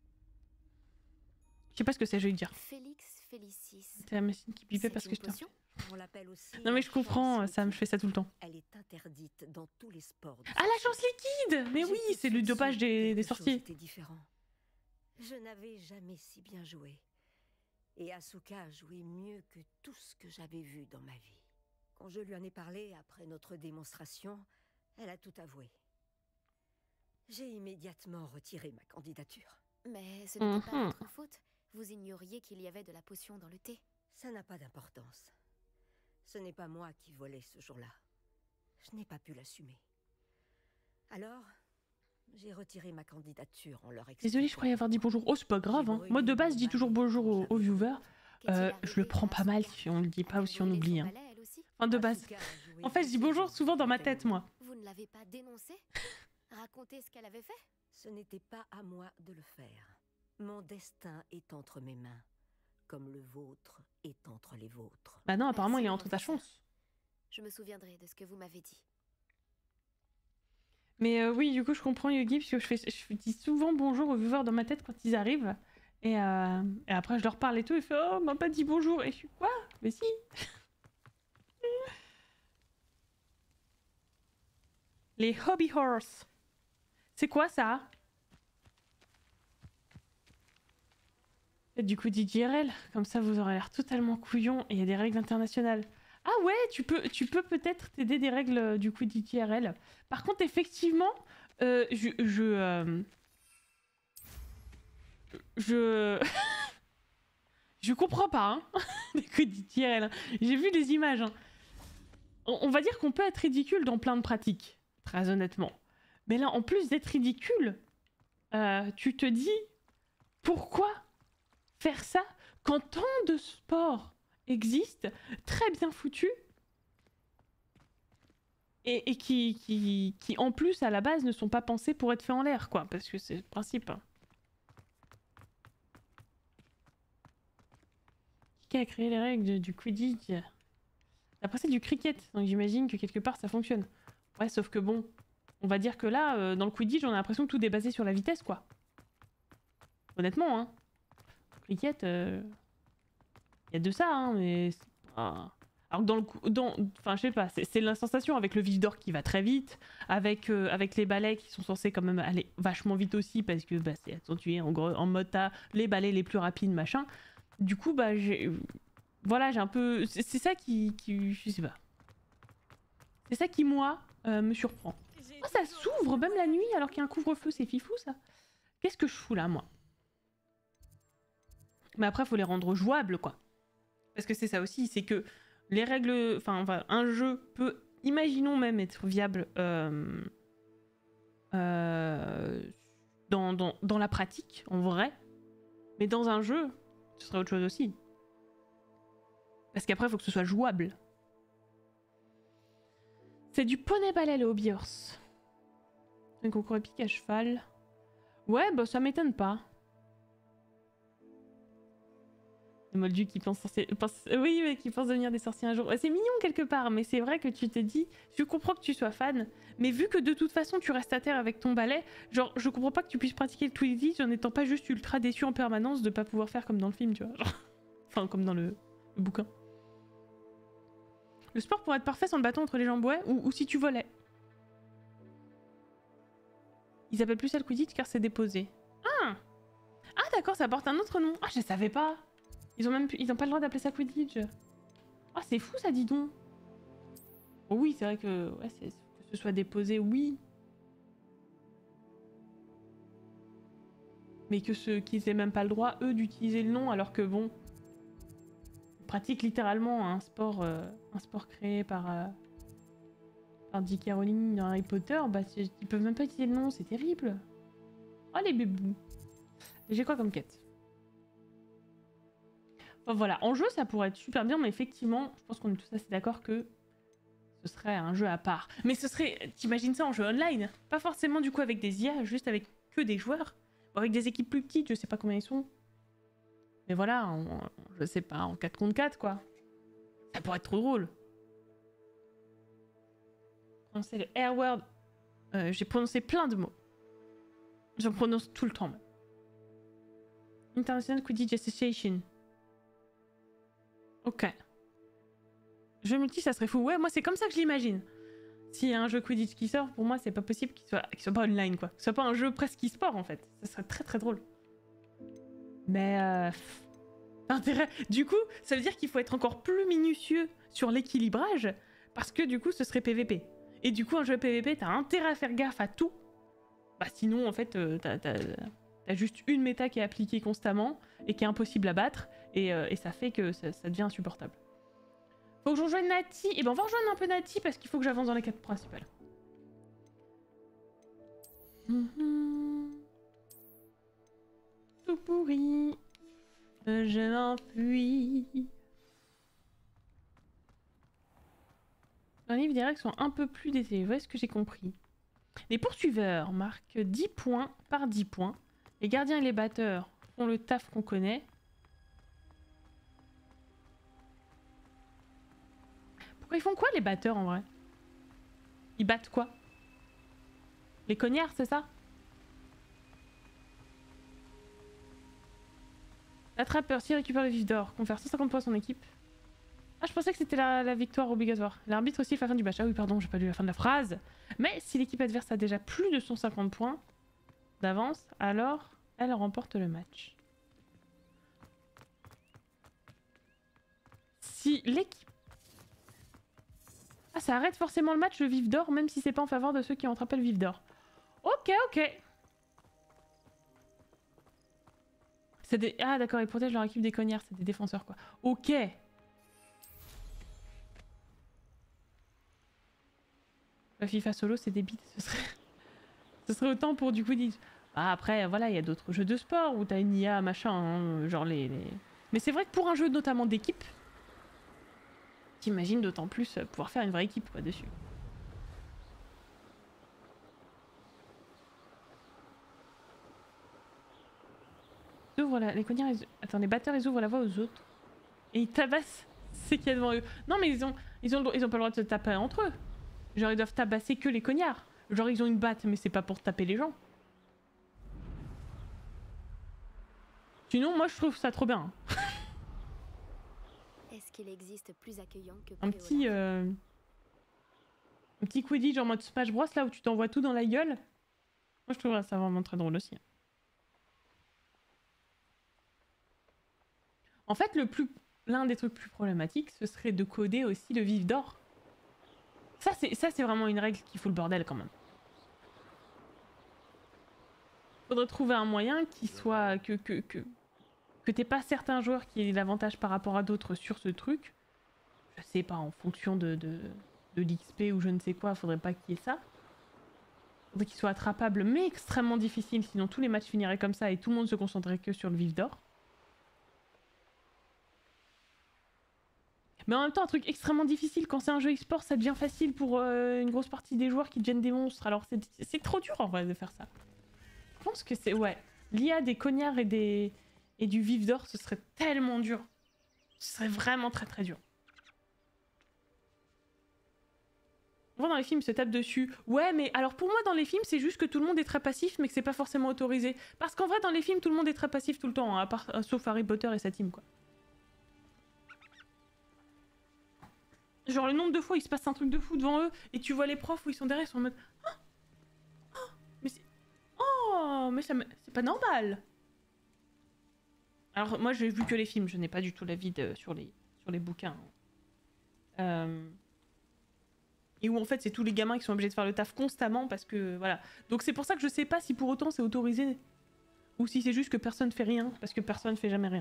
Je sais pas ce que c'est, je vais dire. Félix Félicis. C'est la machine qui bipait C'est parce que une je t'ai... potion ? On l'appelle aussi Non mais la je comprends, chance Sam, je liquide. fais ça tout le temps. Elle est interdite dans tous les sports. de Ah, la chance liquide! Mais J'ai oui, tout de c'est le suite dopage su des, que des quelque chose sorciers. était différent. Je n'avais jamais si bien joué. Et Asuka a joué mieux que tout ce que j'avais vu dans ma vie. Quand je lui en ai parlé après notre démonstration, elle a tout avoué. J'ai immédiatement retiré ma candidature. Mais ce n'était pas Mhm. votre faute. Vous ignoriez qu'il y avait de la potion dans le thé. Ça n'a pas d'importance. Ce n'est pas moi qui volais ce jour-là. Je n'ai pas pu l'assumer. Alors, j'ai retiré ma candidature en leur expliquant. Désolée, je croyais avoir dit bonjour. Oh, c'est pas grave, hein. Moi, de base, je dis toujours bonjour aux, aux viewers. Euh, je le prends pas mal si on le dit pas ou si on oublie. Hein. Enfin, de base. Asuka a joué En fait, je dis bonjour souvent dans ma tête, moi. Vous ne l'avez pas dénoncée? Racontez ce qu'elle avait fait? Ce n'était pas à moi de le faire. Mon destin est entre mes mains, comme le vôtre est entre les vôtres. Bah non, apparemment, Merci, il est entre ta professeur. chance. Je me souviendrai de ce que vous m'avez dit. Mais euh, oui, du coup, je comprends Yugi, parce que je, fais, je dis souvent bonjour aux viewers dans ma tête quand ils arrivent. Et, euh, et après, je leur parle et tout, et fait oh, on m'a pas dit bonjour. Et je suis quoi? Mais si. Les hobby horse. C'est quoi ça? Faites du coup D J R L, comme ça vous aurez l'air totalement couillon et il y a des règles internationales. Ah ouais, tu peux tu peux peut-être t'aider des règles euh, du coup D J R L. Par contre, effectivement, euh, je... Je... euh, je... je comprends pas, hein, les coups de D J R L. J'ai vu les images. Hein. On, on va dire qu'on peut être ridicule dans plein de pratiques, très honnêtement. Mais là, en plus d'être ridicule, euh, tu te dis pourquoi faire ça quand tant de sports existent, très bien foutus, et, et qui, qui, qui, en plus, à la base, ne sont pas pensés pour être faits en l'air, quoi, parce que c'est le principe. Hein. Qui a créé les règles de, du Quidditch? Après, c'est du cricket, donc j'imagine que quelque part, ça fonctionne. Ouais, sauf que bon, on va dire que là, euh, dans le Quidditch, on a l'impression que tout est basé sur la vitesse, quoi. Honnêtement, hein. Cricket, il euh... y a de ça, hein, mais... Ah. Alors que dans le coup... Dans... Enfin, je sais pas, c'est la sensation avec le vif d'or qui va très vite, avec, euh, avec les balais qui sont censés quand même aller vachement vite aussi, parce que bah, c'est accentué, en, gros, en mode t'as les balais les plus rapides, machin. Du coup, bah, j'ai... Voilà, j'ai un peu... C'est ça qui, qui... Je sais pas. C'est ça qui, moi, euh, me surprend. Oh, ça s'ouvre même la nuit alors qu'il y a un couvre-feu, c'est fifou, ça. Qu'est-ce que je fous là, moi? Mais après, il faut les rendre jouables, quoi. Parce que c'est ça aussi, c'est que les règles... Enfin, un jeu peut, imaginons même, être viable euh, euh, dans, dans, dans la pratique, en vrai. Mais dans un jeu, ce serait autre chose aussi. Parce qu'après, il faut que ce soit jouable. C'est du poney ballet, le hobby horse. Un concours épique à cheval. Ouais, bah ça m'étonne pas. Les moldus qui pensent, sorcier... pense... oui, mais qui pensent devenir des sorciers un jour. C'est mignon quelque part, mais c'est vrai que tu te dis, je comprends que tu sois fan, mais vu que de toute façon tu restes à terre avec ton balai, genre je comprends pas que tu puisses pratiquer le Quidditch en étant pas juste ultra déçu en permanence de pas pouvoir faire comme dans le film, tu vois. Genre... Enfin, comme dans le, le bouquin. Le sport pourrait être parfait sans le bâton entre les jambes, ouais, ou, ou si tu volais. Ils appellent plus ça le Quidditch car c'est déposé. Ah, ah d'accord, ça porte un autre nom. Ah, je savais pas. Ils ont même ils ont pas le droit d'appeler ça Quidditch. Ah, c'est fou ça, dis donc. Oh, oui, c'est vrai que, ouais, que ce soit déposé, oui. Mais que ceux qui n'aient même pas le droit, eux, d'utiliser le nom, alors que bon, ils pratiquent littéralement un sport, euh, un sport créé par, euh, par J K Rowling dans Harry Potter, bah ils peuvent même pas utiliser le nom, c'est terrible. Oh les bébous. J'ai quoi comme quête? Bon, voilà, en jeu ça pourrait être super bien, mais effectivement, je pense qu'on est tous assez d'accord que ce serait un jeu à part. Mais ce serait, t'imagines ça en jeu online? Pas forcément du coup avec des I A, juste avec que des joueurs. Avec des équipes plus petites, je sais pas combien ils sont. Mais voilà, en, je sais pas, en quatre contre quatre quoi. Ça pourrait être trop drôle. Prononcer le R word. Euh, J'ai prononcé plein de mots. J'en prononce tout le temps même. International Quidditch Association. Ok. Jeu multi, ça serait fou. Ouais, moi, c'est comme ça que je l'imagine. S'il y a un jeu Quidditch qui sort, pour moi, c'est pas possible qu'il soit... qu'il soit pas online, quoi. Que ce soit pas un jeu presque e-sport, en fait. Ça serait très très drôle. Mais... Euh... Intérêt. Du coup, ça veut dire qu'il faut être encore plus minutieux sur l'équilibrage, parce que du coup, ce serait P V P. Et du coup, un jeu P V P, t'as intérêt à faire gaffe à tout. Bah sinon, en fait, euh, t'as... T'as juste une méta qui est appliquée constamment et qui est impossible à battre, et, euh, et ça fait que ça, ça devient insupportable. Faut que je rejoigne Nati. Et ben on va rejoindre un peu Nati parce qu'il faut que j'avance dans les quêtes principales. Mmh. Tout pourri. Je m'enfuis. Les livres des règles sont un peu plus détaillés. Voilà ce que j'ai compris. Les poursuiveurs marquent dix points par dix points. Les gardiens et les batteurs font le taf qu'on connaît. Pourquoi ils font quoi les batteurs en vrai? Ils battent quoi? Les cognards, c'est ça? L'attrapeur, s'il récupère le vif d'or, confère cent cinquante points à son équipe. Ah, je pensais que c'était la, la victoire obligatoire. L'arbitre aussi fait la fin du match. Ah oui, pardon, j'ai pas lu la fin de la phrase. Mais si l'équipe adverse a déjà plus de cent cinquante points d'avance, alors elle remporte le match. Si l'équipe... Ah, ça arrête forcément le match, le vif d'or, même si c'est pas en faveur de ceux qui ont attrapé le vif d'or. Ok, ok. C'est des... Ah d'accord, ils protègent leur équipe des cognards, c'est des défenseurs quoi. Ok. La FIFA solo, c'est des bits. Ce serait... Ce serait autant pour du Quidditch. Ah, après, voilà, il y a d'autres jeux de sport où t'as une I A, machin, hein, genre les, les... Mais c'est vrai que pour un jeu notamment d'équipe, t'imagines d'autant plus pouvoir faire une vraie équipe quoi dessus. Ils ouvrent la... Les cognards, ils... Attends, les batteurs, ils ouvrent la voie aux autres. Et ils tabassent ceux qu'il y a devant eux. Non, mais ils ont... Ils ont... Ils ont pas le droit de se taper entre eux. Genre, ils doivent tabasser que les cognards. Genre, ils ont une batte, mais c'est pas pour taper les gens. Sinon, moi, je trouve ça trop bien. Est-ce qu'il existe plus accueillant que Un petit... Euh... Un petit Quidditch en mode Smash Bros, là, où tu t'envoies tout dans la gueule. Moi, je trouve ça vraiment très drôle aussi. En fait, le plus... l'un des trucs plus problématiques, ce serait de coder aussi le vif d'or. Ça, c'est ça, c'est vraiment une règle qui fout le bordel quand même. Faudrait trouver un moyen qui soit... que que, que, que t'aies pas certains joueurs qui aient l'avantage par rapport à d'autres sur ce truc. Je sais pas, en fonction de, de, de l'X P ou je ne sais quoi, faudrait pas qu'il y ait ça. Faudrait qu'il soit attrapable mais extrêmement difficile, sinon tous les matchs finiraient comme ça et tout le monde se concentrerait que sur le vif d'or. Mais en même temps, un truc extrêmement difficile, quand c'est un jeu e-sport, ça devient facile pour euh, une grosse partie des joueurs qui deviennent des monstres. Alors c'est trop dur en vrai de faire ça. Je pense que c'est... Ouais. L'I A des cognards et, des... et du vif d'or, ce serait tellement dur. Ce serait vraiment très très dur. On voit dans les films, ils se tapent dessus. Ouais, mais alors pour moi, dans les films, c'est juste que tout le monde est très passif, mais que c'est pas forcément autorisé. Parce qu'en vrai, dans les films, tout le monde est très passif tout le temps, hein, à part, euh, sauf Harry Potter et sa team, quoi. Genre le nombre de fois il se passe un truc de fou devant eux et tu vois les profs où ils sont derrière, ils sont en mode oh, oh, mais c'est oh mais ça me... c'est pas normal. Alors moi j'ai vu que les films, je n'ai pas du tout l'avis de... sur les sur les bouquins. Euh... Et où en fait c'est tous les gamins qui sont obligés de faire le taf constamment parce que voilà. Donc c'est pour ça que je sais pas si pour autant c'est autorisé ou si c'est juste que personne fait rien parce que personne fait jamais rien.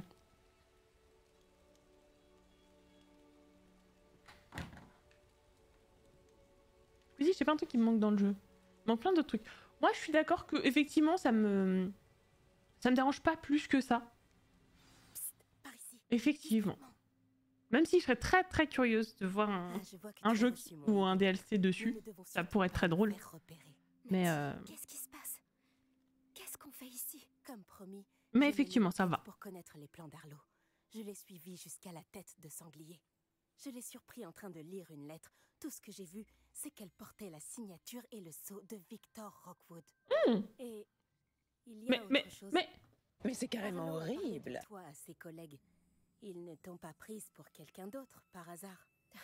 Je sais pas un truc qui me manque dans le jeu. Il manque plein d'autres trucs. Moi, je suis d'accord que effectivement, ça me... Ça me dérange pas plus que ça. Psst, par ici. Effectivement. Même si je serais très très curieuse de voir un, Ah, un jeu ou un D L C dessus. Ça pourrait être très drôle. Mais euh... Qu'est-ce qui se passe? Qu'est-ce qu'on fait ici? Comme promis. Mais effectivement, ça va. Pour connaître les plans d'Arlo, je l'ai suivi jusqu'à la tête de sanglier. Je l'ai surpris en train de lire une lettre. Tout ce que j'ai vu, c'est qu'elle portait la signature et le sceau de Victor Rockwood. Mmh. Et il y a mais, autre mais, chose. Mais, mais c'est carrément Arlo horrible. Toi à ses collègues, ils ne t'ont pas prise pour quelqu'un d'autre, par hasard.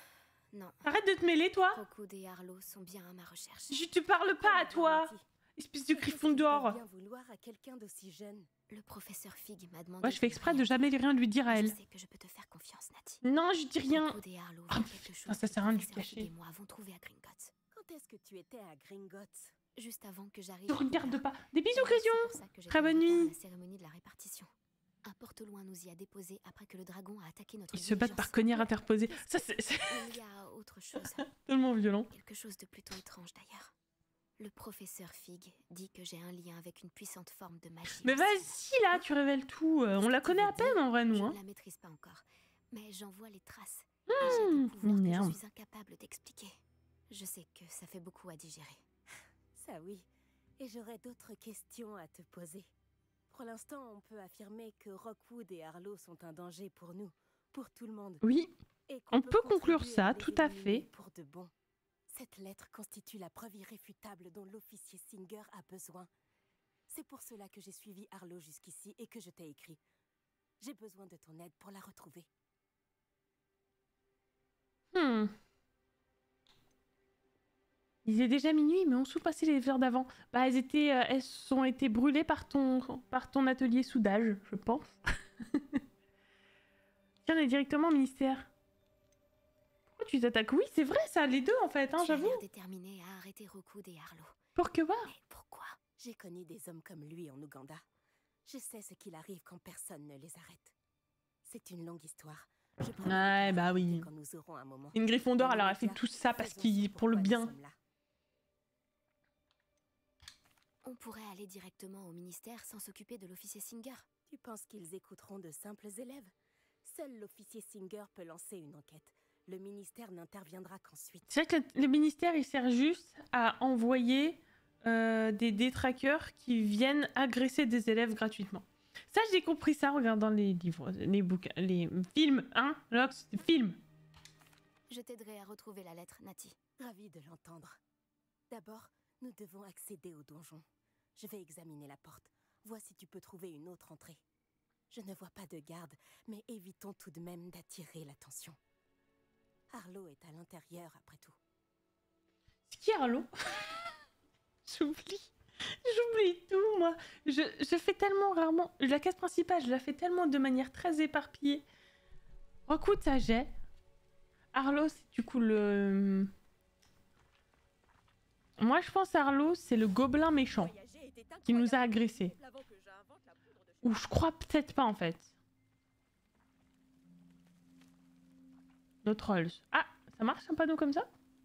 Non. Arrête de te mêler, toi. Rockwood et Harlow sont bien à ma recherche. Je te parle pas à toi. Espèce de griffon d'or. bien vouloir à quelqu'un d'aussi jeune. Le professeur Fig m'a demandé... Ouais, je fais exprès de jamais rien lui dire à elle. Je sais que je peux te faire confiance, Natty. Non, je dis rien. Rockwood et Harlow Ah, font quelque chose ça que sert à rien de le lui professeur Fig cacher. et moi avons trouvé à Gringotts. Quand est-ce que tu étais à Gringotts? Juste avant que j'arrive... Ne regarde pas. Des bisous, C'est Crésion. pour ça que j'ai Très bonne pris du retard à nuit. la cérémonie de la répartition. Un porte-loin nous y a déposé après que le dragon a attaqué notre Ils se battent par diligence. cognard interposé. Ça, c'est c'est Il y a autre chose. tellement violent. Quelque chose de plutôt étrange d'ailleurs. Le professeur Fig dit que j'ai un lien avec une puissante forme de magie. Mais vas-y, là, tu révèles tout. Euh, on la connaît à peine, en vrai, nous. Je Hein. ne la maîtrise pas encore, mais j'en vois les traces. Et j'ai Mmh, des pouvoirs que merde. je suis incapable d'expliquer. Je sais que ça fait beaucoup à digérer. Ça oui. Et j'aurais d'autres questions à te poser. Pour l'instant, on peut affirmer que Rockwood et Harlow sont un danger pour nous, pour tout le monde. Oui, Et qu'on on peut conclure contribuer ça, à les tout à éliminer fait. Pour de bon. Cette lettre constitue la preuve irréfutable dont l'officier Singer a besoin. C'est pour cela que j'ai suivi Harlow jusqu'ici et que je t'ai écrit. J'ai besoin de ton aide pour la retrouver. Hmm. Il est déjà minuit, mais on sous passé les heures d'avant. Bah, elles étaient, euh, elles ont été brûlées par ton, par ton atelier soudage, je pense. Tiens, on est directement au ministère. Pourquoi tu t'attaques? Oui, c'est vrai, ça, les deux en fait, hein, Tu as j'avoue. l'air déterminé à arrêter Rockwood et Harlow. Pour que voir. Mais pourquoi? J'ai connu des hommes comme lui en Ouganda. Je sais ce qu'il arrive quand personne ne les arrête. C'est une longue histoire. Je promets de Ouais, te bah raconter oui. quand nous aurons un moment. Une Gryffondor, Dans elle aurait tous les fait cas, tout ça parce faisons qu'il, ce pour le pourquoi bien. nous sommes là. On pourrait aller directement au ministère sans s'occuper de l'officier Singer. Tu penses qu'ils écouteront de simples élèves? Seul l'officier Singer peut lancer une enquête. Le ministère n'interviendra qu'ensuite. C'est vrai que le, le ministère, il sert juste à envoyer euh, des détraqueurs qui viennent agresser des élèves gratuitement. Ça, j'ai compris ça en regardant les livres, les bouquins, les films, hein, Lox, films. Je t'aiderai à retrouver la lettre, Natty. Ravi de l'entendre. D'abord, nous devons accéder au donjon. Je vais examiner la porte. Vois si tu peux trouver une autre entrée. Je ne vois pas de garde, mais évitons tout de même d'attirer l'attention. Harlow est à l'intérieur, après tout. C'est qui Harlow? J'oublie. J'oublie tout, moi. Je, je fais tellement rarement... La case principale, je la fais tellement de manière très éparpillée. Rockwood, ça j'ai. Harlow, c'est du coup le... Moi, je pense Harlow, c'est le gobelin méchant qui nous a agressés. Ou je crois peut-être pas, en fait. Nos trolls. Ah, ça marche un panneau comme ça?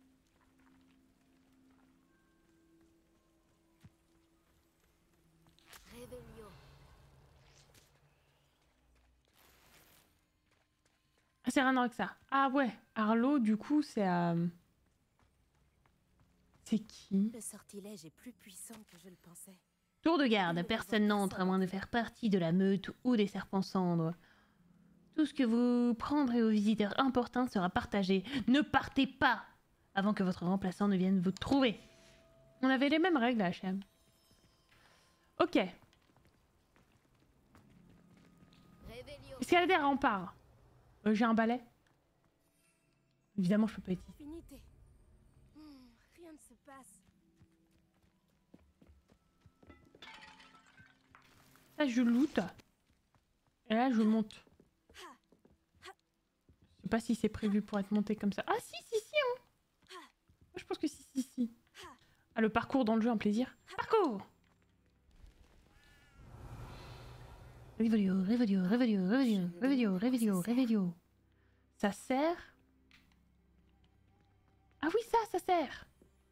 Revelio. Ah, c'est rien avec ça. Ah ouais, Harlow, du coup, c'est à... Euh... C'est qui? Le sortilège est plus puissant que je le pensais. Tour de garde, personne n'entre à moins de faire partie de la meute ou des serpents cendres. Tout ce que vous prendrez aux visiteurs importants sera partagé. Ne partez pas avant que votre remplaçant ne vienne vous trouver. On avait les mêmes règles à H M. Ok. Escalader à rempart. Euh, J'ai un balai. Évidemment, je peux pas être ici. Finité. Hmm, rien ne se passe. Là, je loot. Et là, je monte. Je sais pas si c'est prévu pour être monté comme ça. Ah, si, si, si, hein. Moi, je pense que si, si, si. Ah, le parcours dans le jeu, un plaisir. Parcours! Révelio, révelio, révelio, révelio, révelio, révelio, révelio. Ça sert? Ah oui, ça, ça sert!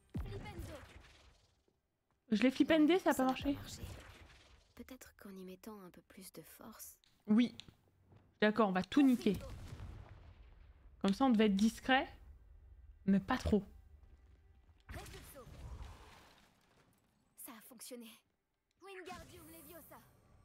Je l'ai flippendé, ça a pas marché. Peut-être qu'en y mettant un peu plus de force. Oui. D'accord, on va tout niquer. Comme ça, on devait être discret, mais pas trop. Ça a fonctionné. Wingardium Leviosa.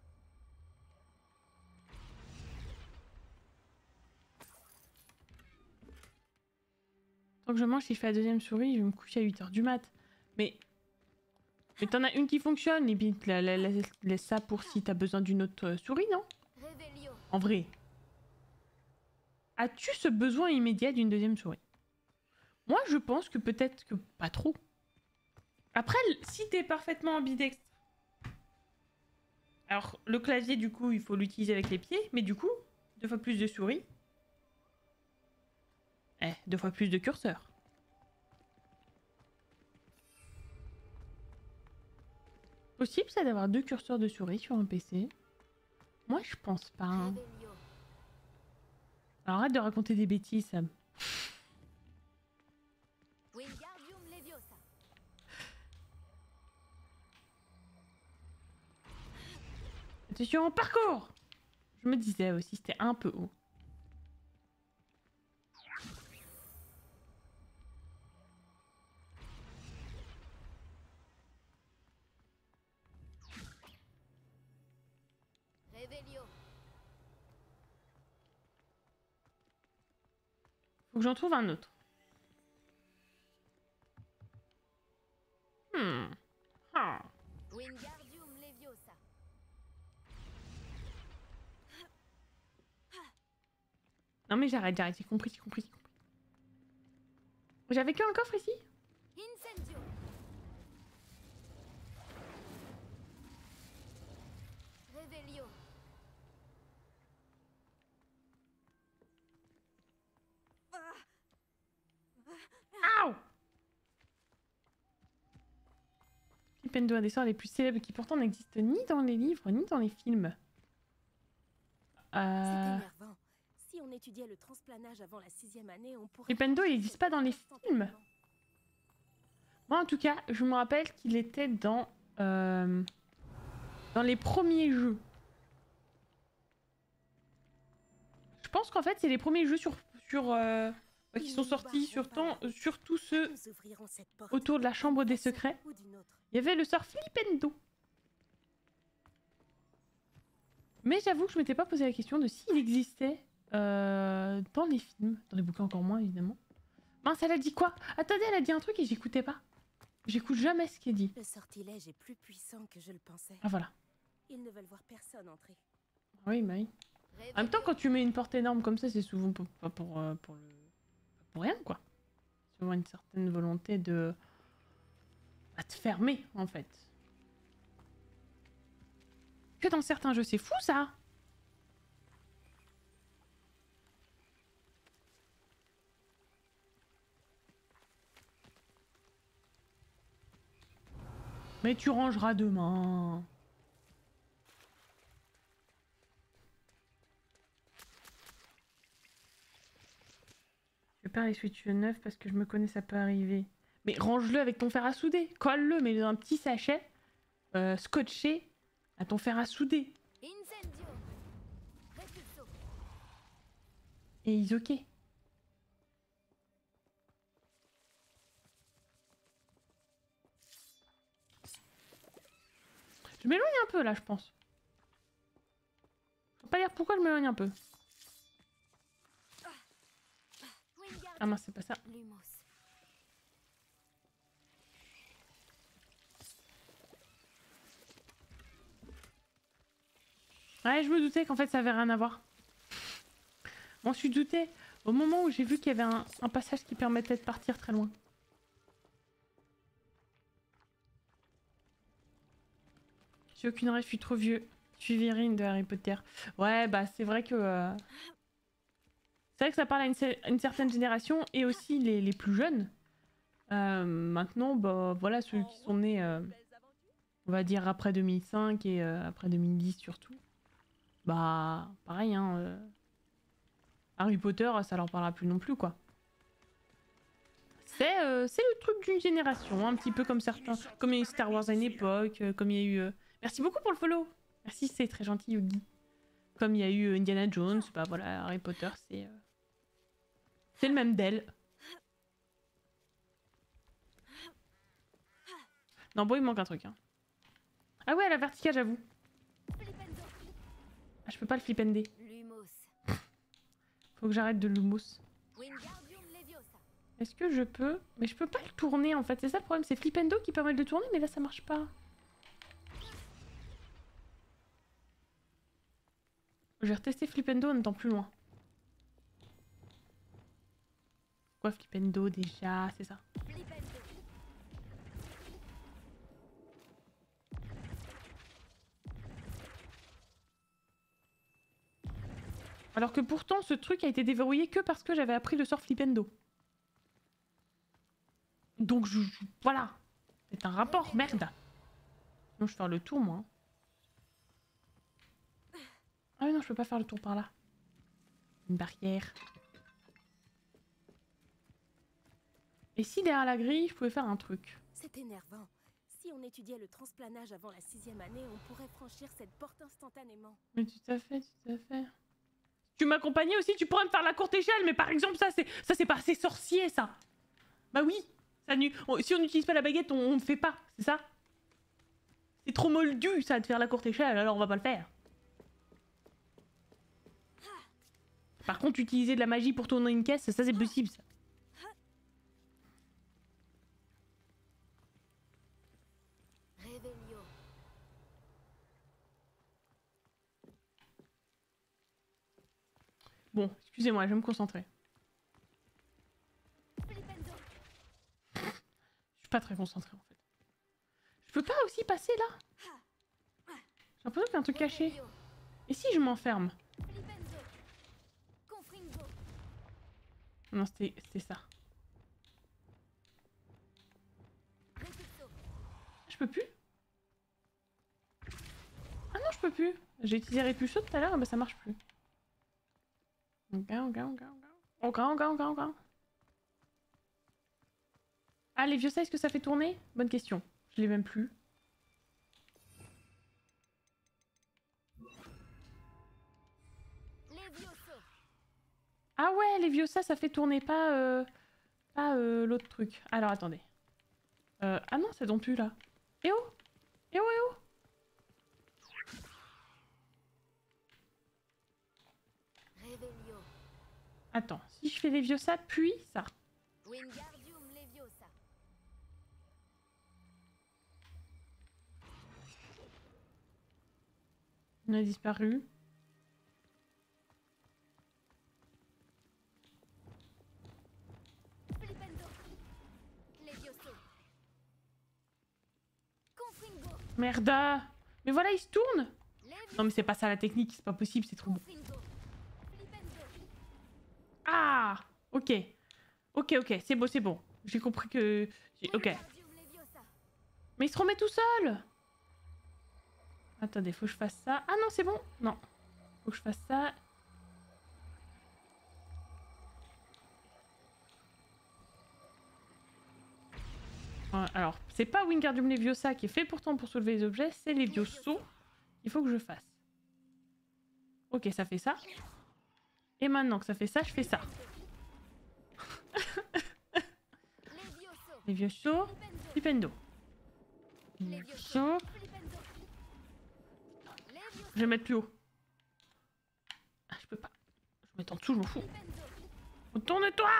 Tant que je mange, si je fais la deuxième souris, je vais me coucher à huit heures du mat. Mais... Mais t'en as une qui fonctionne, et puis la, la, la, laisse ça pour si t'as besoin d'une autre souris, non? En vrai. As-tu ce besoin immédiat d'une deuxième souris? Moi, je pense que peut-être que pas trop. Après, si t'es parfaitement ambidextre... Alors, le clavier, du coup, il faut l'utiliser avec les pieds, mais du coup, deux fois plus de souris. Eh, deux fois plus de curseur. Possible, ça, d'avoir deux curseurs de souris sur un P C? Moi, je pense pas. Hein. Alors, arrête de raconter des bêtises, Sam. Attention, parcours! Je me disais aussi, c'était un peu haut. Faut que j'en trouve un autre. Hmm. Ah. Non mais j'arrête, j'arrête, j'ai compris, j'ai compris, j'ai compris. J'avais qu'un coffre ici? Incendio. Revelio. Aouh! Flipendo, un des sorts les plus célèbres qui pourtant n'existe ni dans les livres ni dans les films. Euh... C'est énervant. Si on étudiait le transplanage avant la sixième année, on pourrait... Flipendo, il n'existe pas dans les films. Moi, en tout cas, je me rappelle qu'il était dans... Euh... dans les premiers jeux. Je pense qu'en fait, c'est les premiers jeux sur... sur euh... qui sont sortis, surtout, surtout ceux autour de la chambre des secrets. Il y avait le sort Flipendo. Mais j'avoue que je m'étais pas posé la question de s'il existait euh, dans les films, dans les bouquins encore moins évidemment. Mince, elle a dit quoi? Attendez, elle a dit un truc et j'écoutais pas. J'écoute jamais ce qu'elle dit. Le sortilège est plus puissant que je le pensais. Ah voilà. Ils ne veulent voir personne entrer. Oui, bah oui. En même temps, quand tu mets une porte énorme comme ça, c'est souvent pas pour, pour, euh, pour, le... pour rien, quoi. C'est souvent une certaine volonté de... à te fermer, en fait. Que dans certains jeux, c'est fou, ça! Mais tu rangeras demain. Je perds les switches neufs parce que je me connais, ça peut arriver. Mais range-le avec ton fer à souder. Colle-le, mets-le dans un petit sachet, euh, scotché à ton fer à souder. Et ils ok. Je m'éloigne un peu là, je pense. Je peux pas dire pourquoi je m'éloigne un peu. Ah mince, c'est pas ça. Ouais, je me doutais qu'en fait ça avait rien à voir. Bon, je suis douté au moment où j'ai vu qu'il y avait un, un passage qui permettait de partir très loin. J'ai aucune rêve, je suis trop vieux. Je suis Virine de Harry Potter. Ouais, bah c'est vrai que... Euh... C'est vrai que ça parle à une, une certaine génération et aussi les, les plus jeunes. Euh, maintenant, bah voilà, ceux qui sont nés, euh, on va dire après deux mille cinq et euh, après deux mille dix surtout. Bah, pareil, hein. Euh... Harry Potter, ça leur parlera plus non plus, quoi. C'est euh, c'est le truc d'une génération, un petit peu comme certains... Comme il y a eu Star Wars à une époque, euh, comme il y a eu... Euh... Merci beaucoup pour le follow. Merci, c'est très gentil, Yogi. Comme il y a eu Indiana Jones, bah voilà, Harry Potter, c'est... Euh... C'est le même d'elle. Non, bon, il manque un truc. Hein. Ah ouais, la verticale, j'avoue. Ah, je peux pas le flipender. Faut que j'arrête de lumos. Est-ce que je peux? Mais je peux pas le tourner, en fait. C'est ça le problème, c'est Flipendo qui permet de le tourner, mais là, ça marche pas. Je vais retester Flipendo en étant plus loin. Quoi, Flipendo déjà, c'est ça. Alors que pourtant, ce truc a été déverrouillé que parce que j'avais appris le sort Flipendo. Donc, je, je- voilà. C'est un rapport, merde. Sinon, je vais faire le tour, moi. Ah oui, non, je peux pas faire le tour par là. Une barrière. Et si derrière la grille, je pouvais faire un truc? C'est énervant. Si on étudiait le transplanage avant la sixième année, on pourrait franchir cette porte instantanément. Mais tout à fait, tout à fait. Tu m'accompagnais aussi, tu pourrais me faire la courte échelle, mais par exemple, ça, c'est ça c'est pas assez sorcier, ça. Bah oui. Ça, nu- on- si on n'utilise pas la baguette, on ne fait pas, c'est ça? C'est trop moldu, ça, de faire la courte échelle, alors on va pas le faire. Par contre, utiliser de la magie pour tourner une caisse, ça, c'est possible, ça. Réveillon. Bon, excusez-moi, je vais me concentrer. Flipendo. Je suis pas très concentrée, en fait. Je peux pas aussi passer, là? J'ai l'impression qu'il y a un truc caché. Et si je m'enferme? Flipendo. Confringo. Non, c'était c'était ça. Répulso. Je peux plus? Ah non, je peux plus. J'ai utilisé Répulso tout à l'heure, et bah ça marche plus. Ok, ok, ok, ok. Ok, ok, ok, ok. Ah, les vieux ça, est-ce que ça fait tourner? Bonne question. Je l'ai même plus. Levioso. Ah ouais, les vieux ça, ça fait tourner, pas, euh, pas euh, l'autre truc. Alors, attendez. Euh, ah non, ça tombe plus, là. Eh oh! Eh oh, eh oh! Réveillon. Attends, si je fais les vieux ça, puis ça. Wingardium Leviosa. On a disparu. Flipendo. Levioso. Confringo. Merde! Mais voilà, il se tourne! Levioso. Non mais c'est pas ça la technique, c'est pas possible, c'est trop bon. Confringo. Flipendo. Ah! Ok. Ok, ok, c'est beau, c'est bon. J'ai compris que... j'ai- Ok. Wingardium Leviosa. Mais il se remet tout seul! Attendez, faut que je fasse ça. Ah non, c'est bon! Non. Faut que je fasse ça. Ouais, alors, c'est pas Wingardium Leviosa qui est fait pourtant pour soulever les objets, c'est Levioso. Il faut que je fasse. Ok, ça fait ça. Et maintenant que ça fait ça, je fais ça. Levioso. Levioso, Flipendo. Levioso. Flipendo. Levioso. Je vais mettre plus haut. Ah, je peux pas. Je vais mettre en dessous, je m'en fous. Flipendo. Retourne-toi!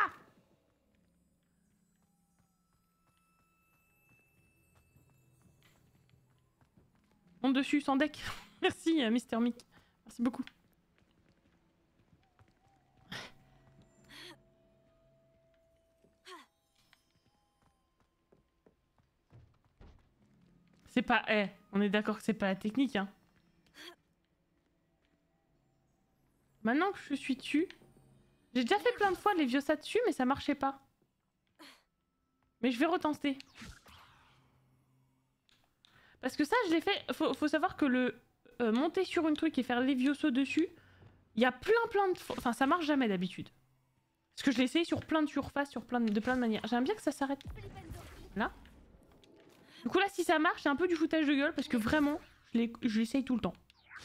Monte dessus, sans deck. Merci, euh, Mister Mick. Merci beaucoup. C'est pas... Eh, on est d'accord que c'est pas la technique, hein. Maintenant que je suis dessus... J'ai déjà fait plein de fois les vieux ça dessus, mais ça marchait pas. Mais je vais retenter. Parce que ça, je l'ai fait... Faut, faut savoir que le... euh, monter sur une truc et faire Levioso dessus, il y a plein plein de... fois- Enfin, ça marche jamais d'habitude. Parce que je l'ai essayé sur plein de surfaces, sur plein de, de plein de manières. J'aime bien que ça s'arrête là. Du coup là, si ça marche, c'est un peu du foutage de gueule parce que vraiment, je l'ai- je l'essaye tout le temps.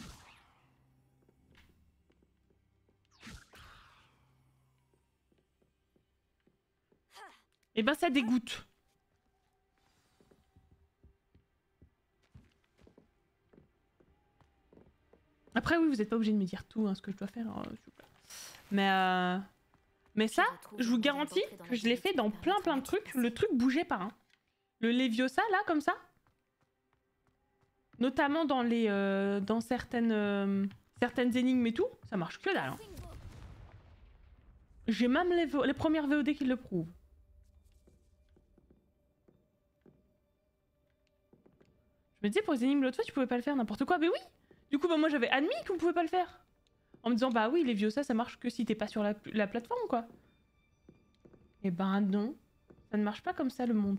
Et ben ça dégoûte. Après oui, vous n'êtes pas obligé de me dire tout hein, ce que je dois faire, hein, s'il vous plaît. Mais euh... mais ça, je vous garantis que je l'ai fait dans plein plein de trucs. Le truc bougeait pas. Hein. Le Leviosa là, comme ça. Notamment dans les euh, dans certaines euh, certaines énigmes et tout, ça marche que dalle. Hein. J'ai même les, vo- les premières V O D qui le prouvent. Je me disais pour les énigmes l'autre fois, tu pouvais pas le faire n'importe quoi. Mais oui! Du coup, bah, moi j'avais admis qu'on pouvait pas le faire. En me disant, bah oui, les Viosa, ça marche que si t'es pas sur la, la plateforme, quoi. Et ben non. Ça ne marche pas comme ça, le monde.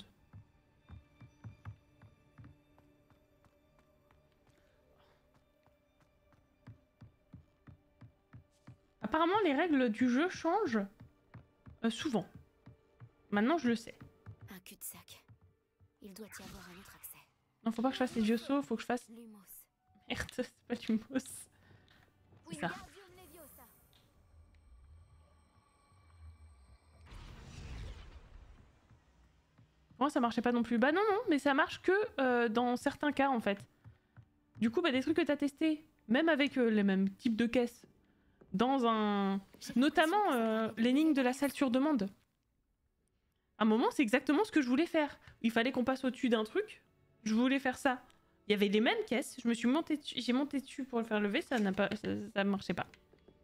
Apparemment, les règles du jeu changent euh, souvent. Maintenant, je le sais. Un cul-de-sac. Il doit y avoir un autre accès. Non, faut pas que je fasse les Vioso, faut que je fasse... Lumos. Merde, c'est pas du mousse. C'est ça. Wingardium Leviosa. Moi, ça marchait pas non plus. Bah non, non, mais ça marche que euh, dans certains cas, en fait. Du coup, bah, des trucs que t'as testés, même avec euh, les mêmes types de caisses, dans un... Notamment euh, l'énigme de la salle sur demande. À un moment, c'est exactement ce que je voulais faire. Il fallait qu'on passe au-dessus d'un truc. Je voulais faire ça. Il y avait les mêmes caisses. Je me suis monté dessus, j'ai monté dessus pour le faire lever. Ça n'a pas, ça, ça marchait pas.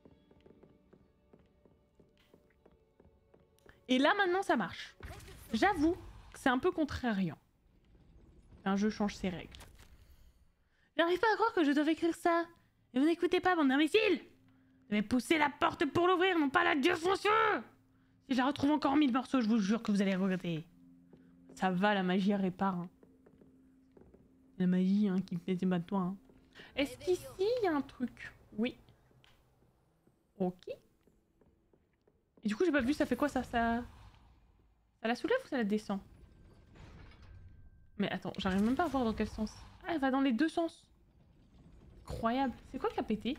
Et là, maintenant, ça marche. J'avoue que c'est un peu contrariant. Un jeu change ses règles. J'arrive pas à croire que je dois écrire ça. Et vous n'écoutez pas, bande d'imbéciles. Vous devez pousser la porte pour l'ouvrir, non pas la défoncer. Si je la retrouve encore mille morceaux, je vous jure que vous allez regretter. Ça va, la magie répare. Hein. La magie hein, qui me fait des toi. Hein. Est-ce qu'ici, il y a un truc? Oui. Ok. Et du coup, j'ai pas vu, ça fait quoi ça, ça Ça la soulève ou ça la descend? Mais attends, j'arrive même pas à voir dans quel sens. Ah, elle va dans les deux sens. Incroyable. C'est quoi qui a pété?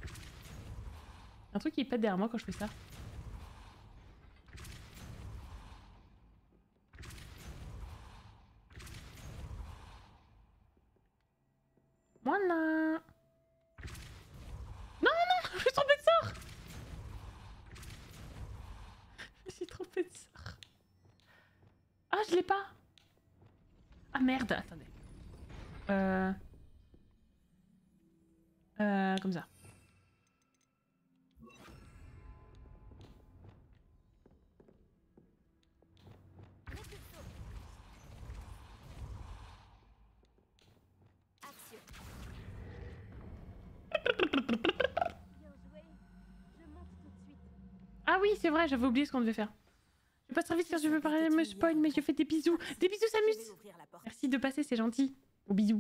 Un truc qui pète derrière moi quand je fais ça. Voilà. Non, non, non, je me suis trompée de sort. Je me suis trompée de sort. Ah, je l'ai pas. Ah merde, attendez. Euh... Euh, comme ça. Ah oui, c'est vrai, j'avais oublié ce qu'on devait faire. Je passe très vite car je veux parler, me spoil, mais je fais des bisous. Des bisous, s'amuse. Merci de passer, c'est gentil. Au bisous.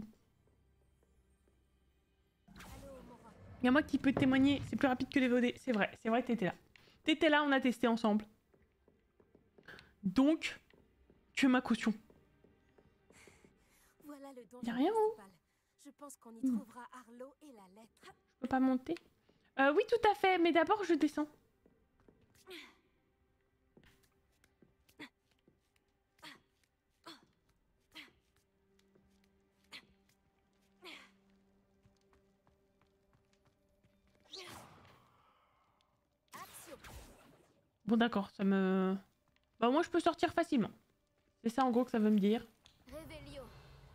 Il y a moi qui peux témoigner, c'est plus rapide que les V O D. C'est vrai, c'est vrai que t'étais là. T'étais là, on a testé ensemble. Donc, tu es ma caution. Voilà le donjon y a rien en haut. principal. Je pense qu'on y trouvera Arlo et la lettre. Je peux pas monter. Euh, oui, tout à fait, mais d'abord je descends. Bon d'accord, ça me... Bah moi je peux sortir facilement. C'est ça en gros que ça veut me dire. Revelio.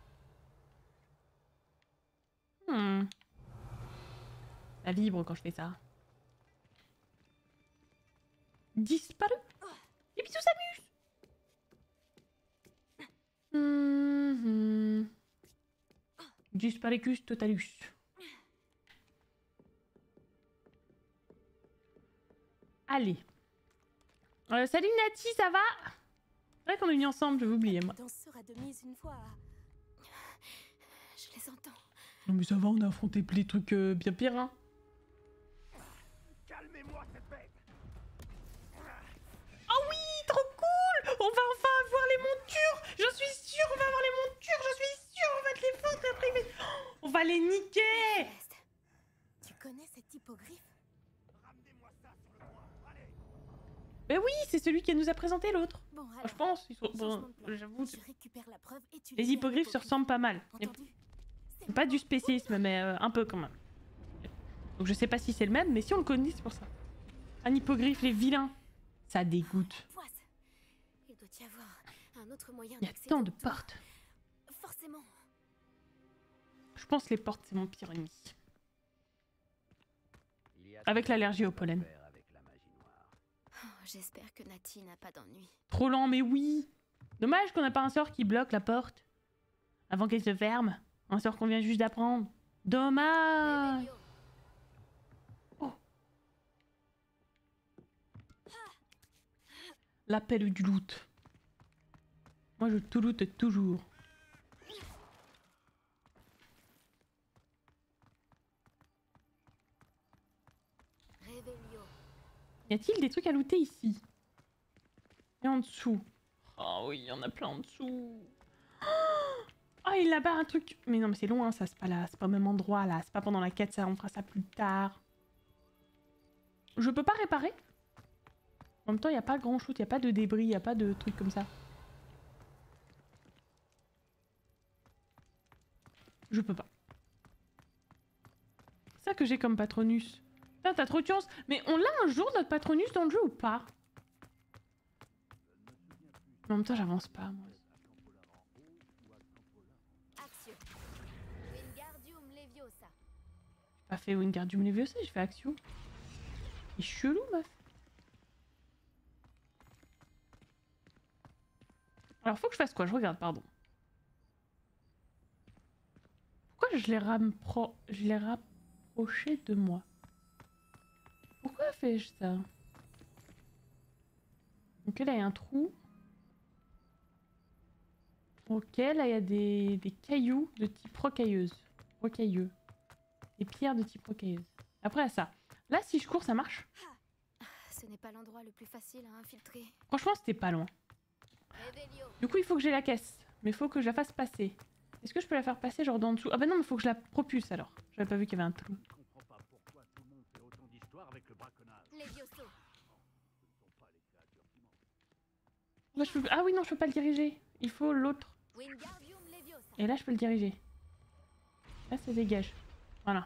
Hmm. La libre quand je fais ça. Disparu. Les bisous s'amusent. Mmh. Disparicus totalus. Allez. Euh, salut Nati, ça va? C'est vrai qu'on est venus ensemble, je vais oublier moi. La danse sera de mise une fois. Je les entends. Non mais ça va, on a affronté des trucs euh, bien pires hein. Calmez-moi cette bête. Oh oui, trop cool. On va enfin avoir les montures. Je suis sûre, on va avoir les montures. Je suis sûre, on va te les foutre après. Mais... Oh, on va les niquer. Tu connais cet hippogriffe? Ramenez-moi ça sur le coin. Allez. Mais oui, c'est celui qui nous a présenté l'autre. Bon, Enfin, alors, je pense. Ils sont... changement bon, de plan. j'avoue. Tu récupères la preuve et tu Les libères hippogriffes se l'hippogriffe. ressemblent pas mal. Entendu? C'est pas du spécisme, mais euh, un peu quand même. Donc je sais pas si c'est le même, mais si on le connaît, c'est pour ça. Un hippogriffe, les vilains. Ça dégoûte. Poisse. Il doit y avoir un autre moyen Il y a d'accéder tant de au tour. portes. Forcément. Je pense que les portes, c'est mon pire ennemi. Avec l'allergie au pollen. Oh, j'espère que Nati n'a pas d'ennui. Trop lent, mais oui. Dommage qu'on n'a pas un sort qui bloque la porte avant qu'elle se ferme. Un sort qu'on vient juste d'apprendre. Dommage. Oh. L'appel du loot. Moi, je tout loot toujours. Y a-t-il des trucs à looter ici? Et en dessous? Oh oui, il y en a plein en dessous. Oh, il a pas un truc. Mais non, mais c'est loin ça, c'est pas là, c'est pas au même endroit là, c'est pas pendant la quête, ça, on fera ça plus tard. Je peux pas réparer? En même temps, il y a pas grand chose, il y a pas de débris, il y a pas de trucs comme ça. Je peux pas. C'est ça que j'ai comme Patronus. Putain, t'as trop de chance. Mais on l'a un jour notre Patronus dans le jeu ou pas? En même temps, j'avance pas, moi. J'ai pas fait Wingardium Leviosa, j'ai fait Axio. C'est chelou, meuf. Alors, faut que je fasse quoi? Je regarde, pardon. Pourquoi je l'ai rappro... je l'ai rapproché de moi? Pourquoi fais-je ça? Ok, là, il y a un trou. Ok, là, il y a des, des cailloux de type rocailleuse. Rocailleux. Des pierres de type rocailleuse. Après, ça. Là, si je cours, ça marche? Ce n'est pas l'endroit le plus facile à infiltrer. Franchement, c'était pas loin. Du coup, il faut que j'ai la caisse. Mais il faut que je la fasse passer. Est-ce que je peux la faire passer genre d'en dessous? Ah bah non, mais il faut que je la propulse alors. J'avais pas vu qu'il y avait un trou. Là, je peux... Ah oui, non, je peux pas le diriger. Il faut l'autre. Et là, je peux le diriger. Là, ça dégage. Voilà.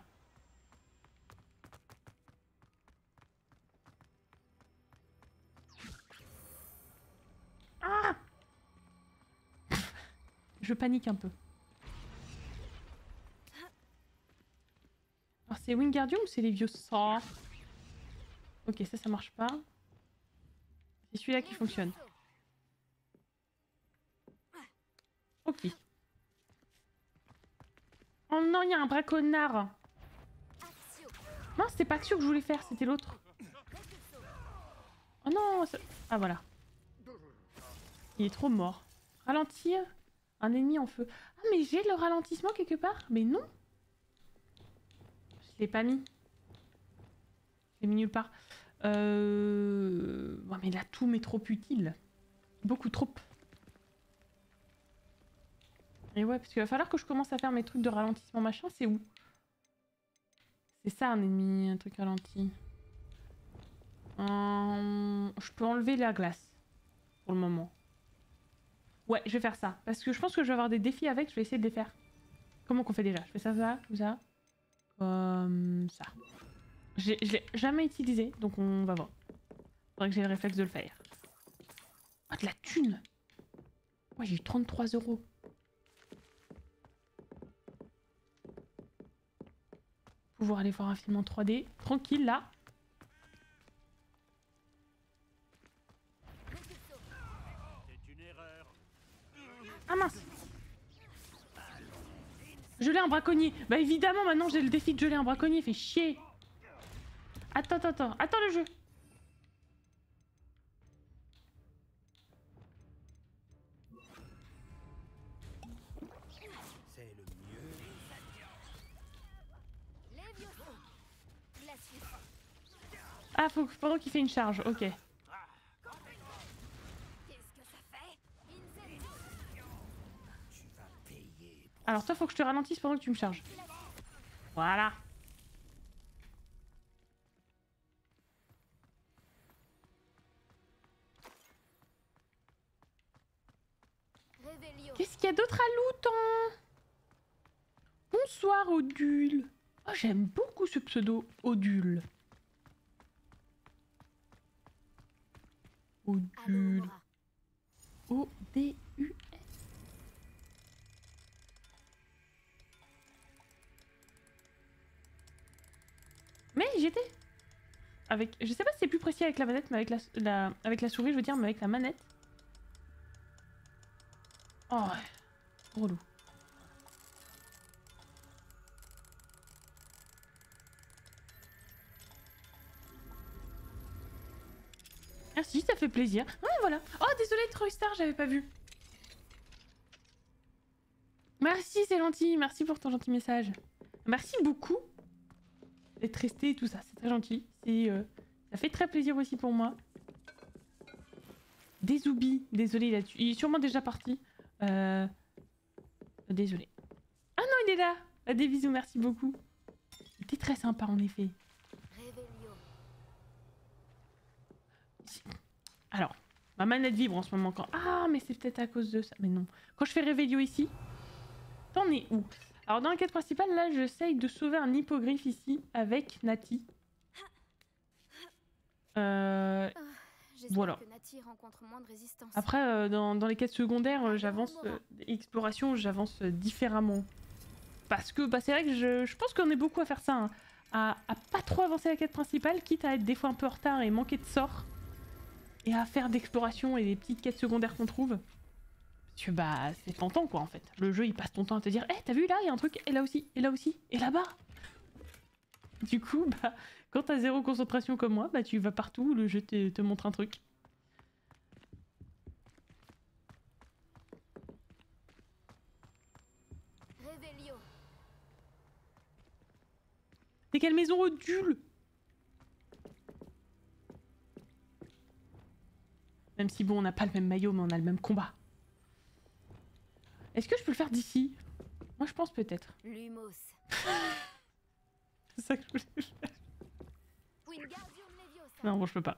Ah! Je panique un peu. Alors, c'est Wingardium ou c'est Leviosa? Ok, ça, ça marche pas. C'est celui-là qui fonctionne. Ok. Oh non, il y a un braconnard. Non, c'était pas Axio que je voulais faire, c'était l'autre. Oh non, ça... Ah voilà. Il est trop mort. Ralentir un ennemi en feu. Ah mais j'ai le ralentissement quelque part? Mais non. Je l'ai pas mis. Je l'ai mis nulle part. Euh... Oh, mais là tout m'est trop utile. Beaucoup trop. Et ouais, parce qu'il va falloir que je commence à faire mes trucs de ralentissement machin, c'est où? C'est ça un ennemi, un truc ralenti. Hum, je peux enlever la glace. Pour le moment. Ouais, je vais faire ça. Parce que je pense que je vais avoir des défis avec, je vais essayer de les faire. Comment qu'on fait déjà? Je fais ça, ça, comme ça. Comme ça. Je l'ai jamais utilisé, donc on va voir. Faudrait que j'ai le réflexe de le faire. Ah, de la thune! Ouais, j'ai eu trente-trois euros. Pouvoir aller voir un film en trois D. Tranquille, là. Ah mince! Geler un braconnier. Bah évidemment, maintenant j'ai le défi de geler un braconnier. Fait chier. Attends, attends, attends. Attends le jeu. Ah, faut pendant qu'il fait une charge. Ok. Alors toi, faut que je te ralentisse pendant que tu me charges. Voilà. Qu'est-ce qu'il y a d'autre à loot, hein? Bonsoir, Odule. Oh, j'aime beaucoup ce pseudo, Odule. Odule. O D U L. Mais j'y étais. avec... Je sais pas si c'est plus précis avec la manette, mais avec la... la... avec la souris, je veux dire, mais avec la manette. Oh ouais. Relou. Merci, ça fait plaisir. Ouais, voilà. Oh, désolé, Troystar, j'avais pas vu. Merci, c'est gentil. Merci pour ton gentil message. Merci beaucoup d'être resté et tout ça. C'est très gentil. C'est, euh, ça fait très plaisir aussi pour moi. Dézoubi. Désolé, il, a tu... il est sûrement déjà parti. Euh... Désolé. Ah non, il est là. Ah, des bisous, merci beaucoup. C'était très sympa en effet. Alors, ma manette vibre en ce moment quand... Ah, mais c'est peut-être à cause de ça. Mais non. Quand je fais Réveillon ici, t'en es où? Alors, dans la quête principale, là, j'essaye de sauver un hippogriffe ici avec Nati. Euh... Oh, voilà. Que Nati rencontre moins de résistance. Après, euh, dans, dans les quêtes secondaires, euh, j'avance... Euh, exploration, j'avance euh, différemment. Parce que, bah, c'est vrai que je, je pense qu'on est beaucoup à faire ça. Hein. À, à pas trop avancer la quête principale, quitte à être des fois un peu en retard et manquer de sorts. Et à faire d'exploration et des petites quêtes secondaires qu'on trouve. Parce que bah c'est tentant quoi en fait. Le jeu il passe ton temps à te dire hé hey, t'as vu là il y a un truc et là aussi et là aussi et là-bas. Du coup bah quand t'as zéro concentration comme moi bah tu vas partout, le jeu te, te montre un truc. Réveillon. T'es quelle maison Odule? Même si bon, on n'a pas le même maillot, mais on a le même combat. Est-ce que je peux le faire d'ici? Moi, je pense peut-être. Lumos. C'est ça que je voulais faire. Non, bon, je peux pas.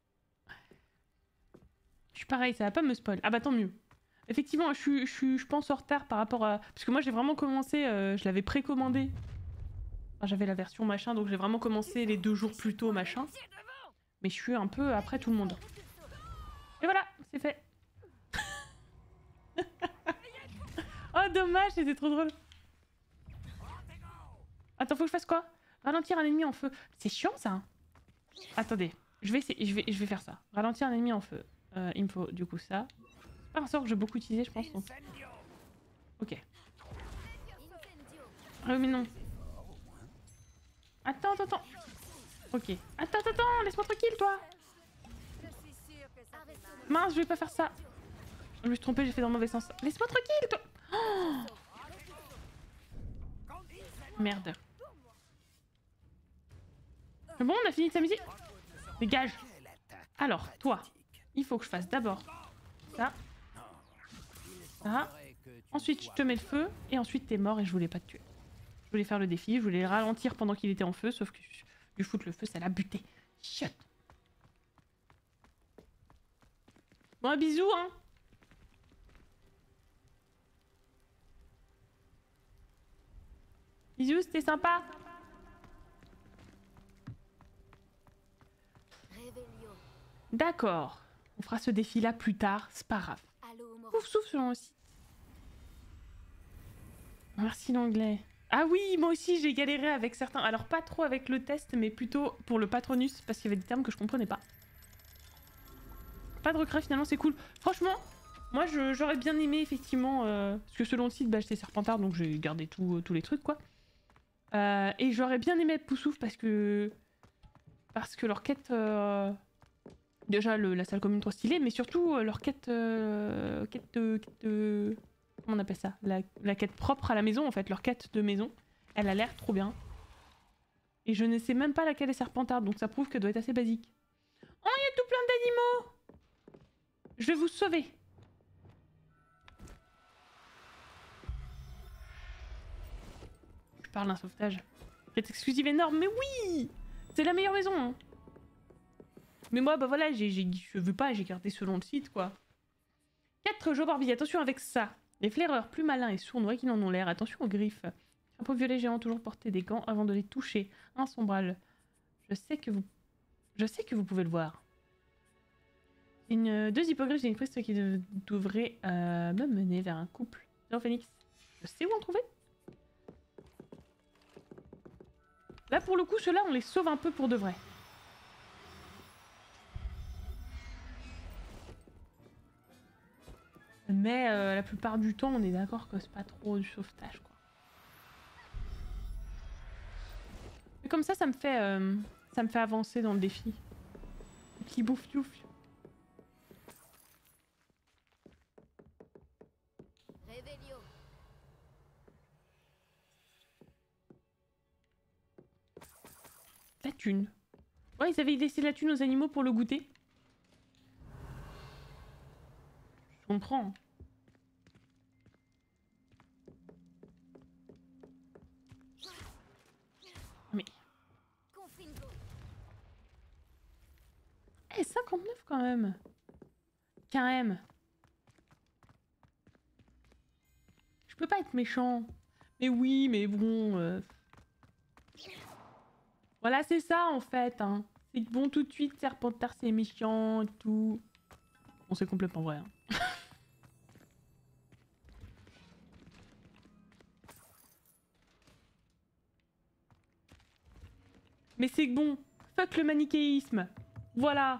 Je suis pareil, ça va pas me spoil. Ah bah tant mieux. Effectivement, je suis, je suis, je pense en retard par rapport à... Parce que moi, j'ai vraiment commencé, euh, je l'avais précommandé. Enfin, j'avais la version machin, donc j'ai vraiment commencé les deux jours plus tôt, machin. Mais je suis un peu après tout le monde. Et voilà, c'est fait. Oh dommage, c'était trop drôle. Attends, faut que je fasse quoi? Ralentir un ennemi en feu. C'est chiant ça. Hein. Attendez, je vais, essayer, je, vais, je vais faire ça. Ralentir un ennemi en feu. Euh, il me faut du coup ça. C'est pas un sort que j'ai beaucoup utilisé, je pense. Donc... Ok. Ah mais non. Attends, attends, attends. Ok. Attends, attends, attends, laisse-moi tranquille toi. Mince, je vais pas faire ça. Je me suis trompée, j'ai fait dans le mauvais sens. Laisse-moi tranquille, toi. Oh merde. C'est bon, on a fini de s'amuser. Dégage. Alors, toi, il faut que je fasse d'abord ça. Ça. Ensuite, je te mets le feu. Et ensuite, t'es mort et je voulais pas te tuer. Je voulais faire le défi, je voulais le ralentir pendant qu'il était en feu. Sauf que du foutre le feu, ça l'a buté. Chut. Bon, un bisou, hein. Bisous, c'était sympa. D'accord. On fera ce défi-là plus tard, c'est pas grave. Ouf, souffle selon aussi. Merci l'anglais. Ah oui, moi aussi j'ai galéré avec certains. Alors pas trop avec le test, mais plutôt pour le patronus, parce qu'il y avait des termes que je comprenais pas. Pas de regret, finalement c'est cool. Franchement, moi j'aurais bien aimé effectivement, euh, parce que selon le site, bah, j'étais Serpentard, donc j'ai gardé tout, euh, tous les trucs quoi. Euh, et j'aurais bien aimé Poussouf parce que parce que leur quête, euh... déjà le, la salle commune trop stylée, mais surtout euh, leur quête, euh... quête, de, quête de... comment on appelle ça, la, la quête propre à la maison en fait, leur quête de maison, elle a l'air trop bien. Et je ne sais même pas laquelle est Serpentard, donc ça prouve qu'elle doit être assez basique. Oh, il y a tout plein d'animaux. Je vais vous sauver. Je parle d'un sauvetage. Quête exclusive énorme, mais oui, c'est la meilleure maison. Hein. Mais moi, bah voilà, j'ai, j'ai, je veux pas, j'ai gardé selon le site, quoi. quatre joueurs Barbie, attention avec ça. Les flaireurs plus malins et sournois qui n'en ont l'air, attention aux griffes. Chapeau violet géant, toujours porter des gants avant de les toucher. Un sombral. Je sais que vous... Je sais que vous pouvez le voir. Une, deux hippogriffes et une prise qui de, devraient euh, me mener vers un couple. Non, Phoenix. Je sais où en trouver. Là, pour le coup, ceux-là, on les sauve un peu pour de vrai. la plupart du temps, on est d'accord que c'est pas trop du sauvetage, quoi. Mais comme ça, ça me fait, euh, ça me fait avancer dans le défi. Petit bouffe-touffe. Réveillon. La thune. Ouais, ils avaient laissé la thune aux animaux pour le goûter. Je comprends. Mais... Eh, cinquante-neuf quand même. Qu'un M. Je peux pas être méchant. Mais oui, mais bon... Euh... Voilà, c'est ça en fait. Hein. C'est bon tout de suite, Serpentard c'est méchant et tout. Bon, c'est complètement vrai. Hein. Mais c'est bon. Fuck le manichéisme. Voilà.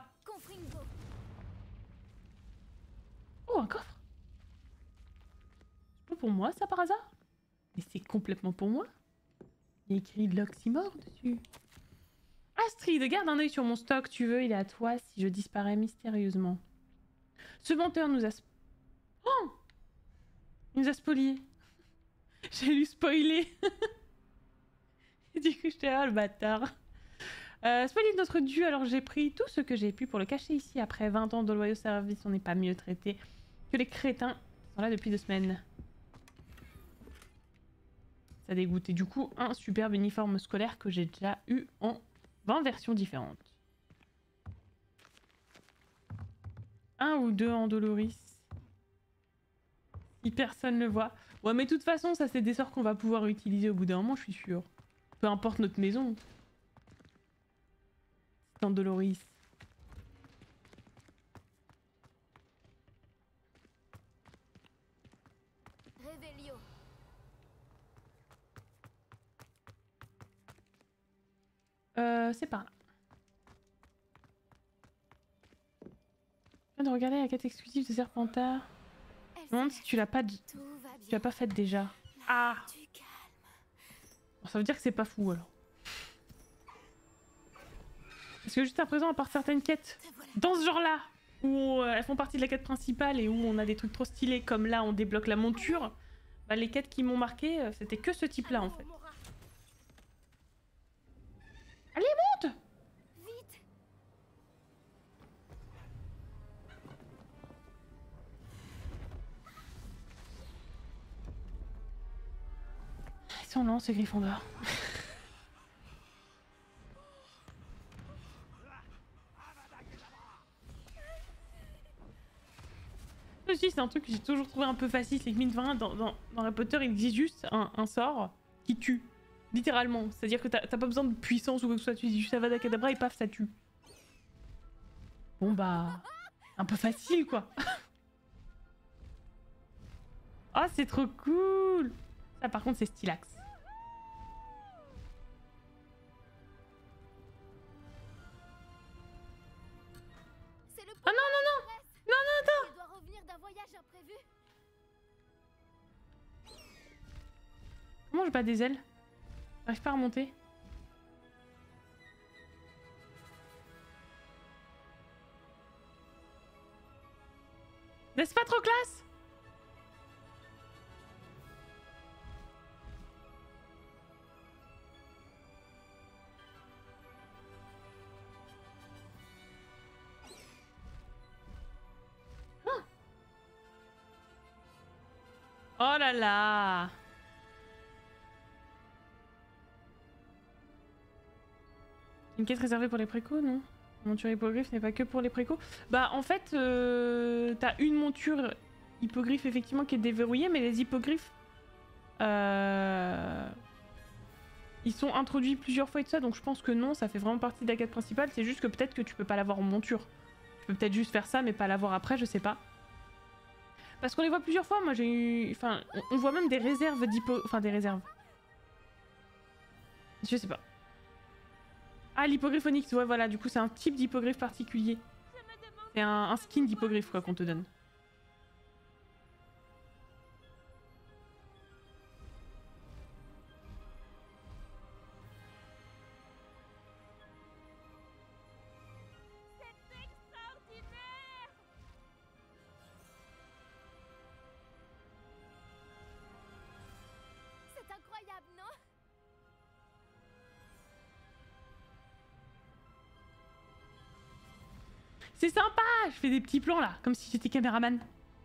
Oh, un coffre. C'est pas pour moi ça par hasard? Mais c'est complètement pour moi. Il y a écrit l'oxymore dessus. Astrid, garde un œil sur mon stock, tu veux, il est à toi si je disparais mystérieusement. Ce menteur nous a... Oh, il nous a spolié. J'ai lu spoiler. Du coup, j'étais là, le bâtard. Euh, spoiler notre dieu, alors j'ai pris tout ce que j'ai pu pour le cacher ici. Après vingt ans de loyaux services, on n'est pas mieux traité que les crétins qui sont là depuis deux semaines. Ça dégoûte. Et du coup, un superbe uniforme scolaire que j'ai déjà eu en vingt versions différentes. Un ou deux en Doloris. Si personne le voit. Ouais, mais de toute façon, ça c'est des sorts qu'on va pouvoir utiliser au bout d'un moment, je suis sûre. Peu importe notre maison. C'est en Doloris. Réveillon. Euh, c'est par là. Je viens de regarder la quête exclusive de Serpentard. Je me demande si tu l'as pas, tu l'as pas faite déjà. Ah. Bon, ça veut dire que c'est pas fou alors. Parce que juste à présent, à part certaines quêtes dans ce genre-là, où euh, elles font partie de la quête principale et où on a des trucs trop stylés, comme là on débloque la monture, bah, les quêtes qui m'ont marqué, euh, c'était que ce type-là en fait. Allez, monte! Vite! Ils sont lents ces Gryffondors. Aussi, c'est un truc que j'ai toujours trouvé un peu facile, c'est que mine de rien, dans, dans, dans Harry Potter, il existe juste un, un sort qui tue. Littéralement. C'est-à-dire que t'as pas besoin de puissance ou quoi que ce soit, tu dis juste Avada Kedavra et paf, ça tue. Bon bah... un peu facile quoi. Oh, c'est trop cool! Ça par contre, c'est stylax. Oh non, non, non! Non, non, attends! Il doit revenir d'un voyage imprévu. Comment je bats des ailes? J'arrive pas à remonter. N'est-ce pas trop classe? Oh, oh là là! Une quête réservée pour les précos, non? Monture hippogriffe n'est pas que pour les précos. Bah en fait, euh, t'as une monture hippogriffe effectivement qui est déverrouillée, mais les hippogriffes, euh, ils sont introduits plusieurs fois et tout ça, donc je pense que non, ça fait vraiment partie de la quête principale. C'est juste que peut-être que tu peux pas l'avoir en monture. Tu peux peut-être juste faire ça, mais pas l'avoir après, je sais pas. Parce qu'on les voit plusieurs fois. Moi j'ai eu, enfin, on voit même des réserves d'hippo, enfin des réserves. Je sais pas. Ah, l'hippogriffe onyx, ouais, voilà, du coup, c'est un type d'hippogriffe particulier. C'est un, un skin d'hippogriffe, quoi, qu'on te donne. C'est sympa, je fais des petits plans là, comme si j'étais caméraman.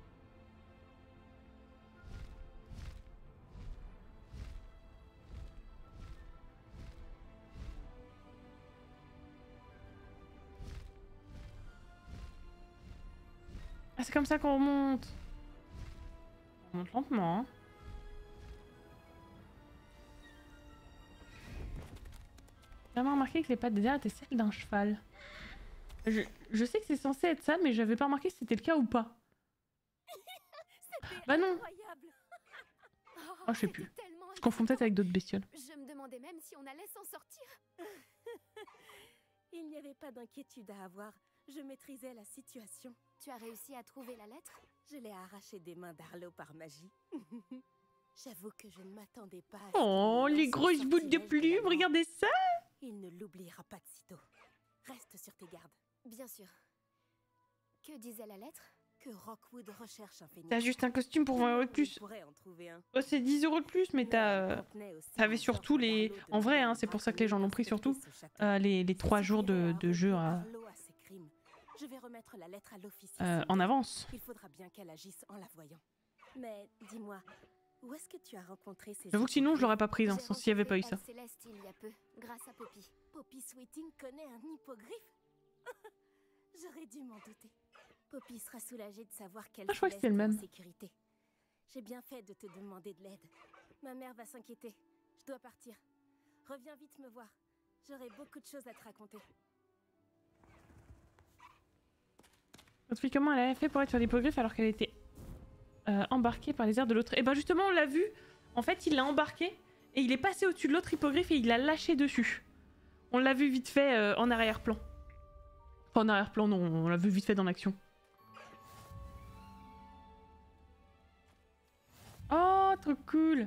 Ah, c'est comme ça qu'on remonte. On monte lentement, hein. J'ai jamais remarqué que les pattes derrière étaient celles d'un cheval. Je, je sais que c'est censé être ça, mais j'avais pas remarqué si c'était le cas ou pas. Bah non. Oh, je sais plus. Je confonds peut-être avec d'autres bestioles. Je me demandais même si on allait s'en sortir. Il n'y avait pas d'inquiétude à avoir. Je maîtrisais la situation. Tu as réussi à trouver la lettre? Je l'ai arrachée des mains d'Arlo par magie. J'avoue que je ne m'attendais pas à... Oh, les grosses boules de plumes, regardez ça! Il ne l'oubliera pas de sitôt. Reste sur tes gardes. Bien sûr. Que disait la lettre? Que Rockwood recherche un phénix. T'as juste un costume pour vingt euros de plus. Oh, c'est dix euros de plus, mais t'as... T'avais surtout les... En vrai, hein, c'est pour ça que les gens l'ont pris surtout. Euh, les, les trois jours de, de jeu à... Je vais remettre la lettre à l'officier. Euh, en avance. Il faudra bien qu'elle agisse en la voyant. Mais dis-moi, où est-ce que tu as rencontré ces... J'avoue que sinon je l'aurais pas prise, hein, sans s'il y avait pas eu ça. Céleste il y a peu, grâce à Poppy. Poppy Sweeting connaît un hippogriffe? J'aurais dû m'en douter. Poppy sera soulagée de savoir qu'elle ah, je crois que c'était le même. Sécurité. J'ai bien fait de te demander de l'aide. Ma mère va s'inquiéter. Je dois partir. Reviens vite me voir. J'aurai beaucoup de choses à te raconter. Explique comment elle avait fait pour être sur l'hippogriffe alors qu'elle était euh, embarquée par les airs de l'autre. Et bah justement on l'a vu. En fait il l'a embarqué et il est passé au-dessus de l'autre hippogriffe et il l'a lâché dessus. On l'a vu vite fait euh, en arrière-plan. Enfin en arrière-plan non, on l'a vu vite fait dans l'action. Oh trop cool.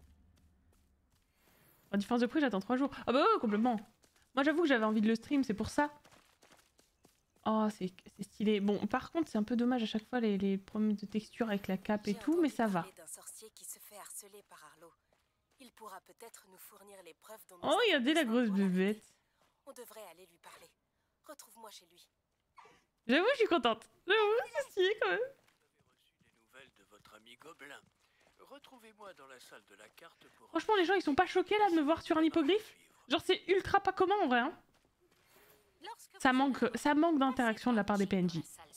En différence de prix j'attends trois jours. Ah bah ouais complètement. Moi j'avoue que j'avais envie de le stream, c'est pour ça. Oh, c'est stylé. Bon, par contre, c'est un peu dommage à chaque fois les, les problèmes de texture avec la cape et tout, mais ça va. D'un sorcier qui se fait harceler par Arlo. Il pourra peut-être nous fournir les preuves dont oh, regardez la grosse bébête. On devrait aller lui parler. Retrouve-moi chez lui. J'avoue, je suis contente. J'avoue, c'est stylé quand même. Vous avez reçu des nouvelles de votre ami Gobelin. Retrouvez-moi dans la salle de la carte pour... Franchement, les gens, ils sont pas choqués là de me voir sur un hippogriffe. Genre, c'est ultra pas commun en vrai, hein. Ça manque, ça manque d'interaction de la part des P N J.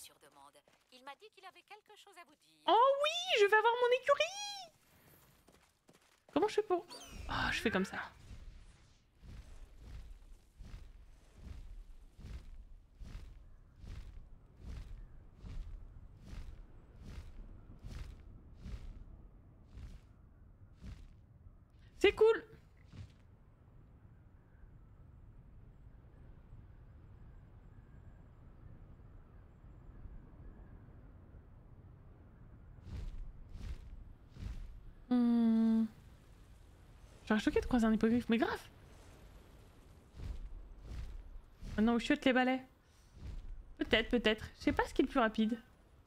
Oh oui, je vais avoir mon écurie. Comment je fais pour... Oh, je fais comme ça. C'est cool. Hmm. J'aurais choqué de croiser un hippogriffe, mais grave. Maintenant où je chute les balais. Peut-être, peut-être. Je sais pas ce qui est le plus rapide.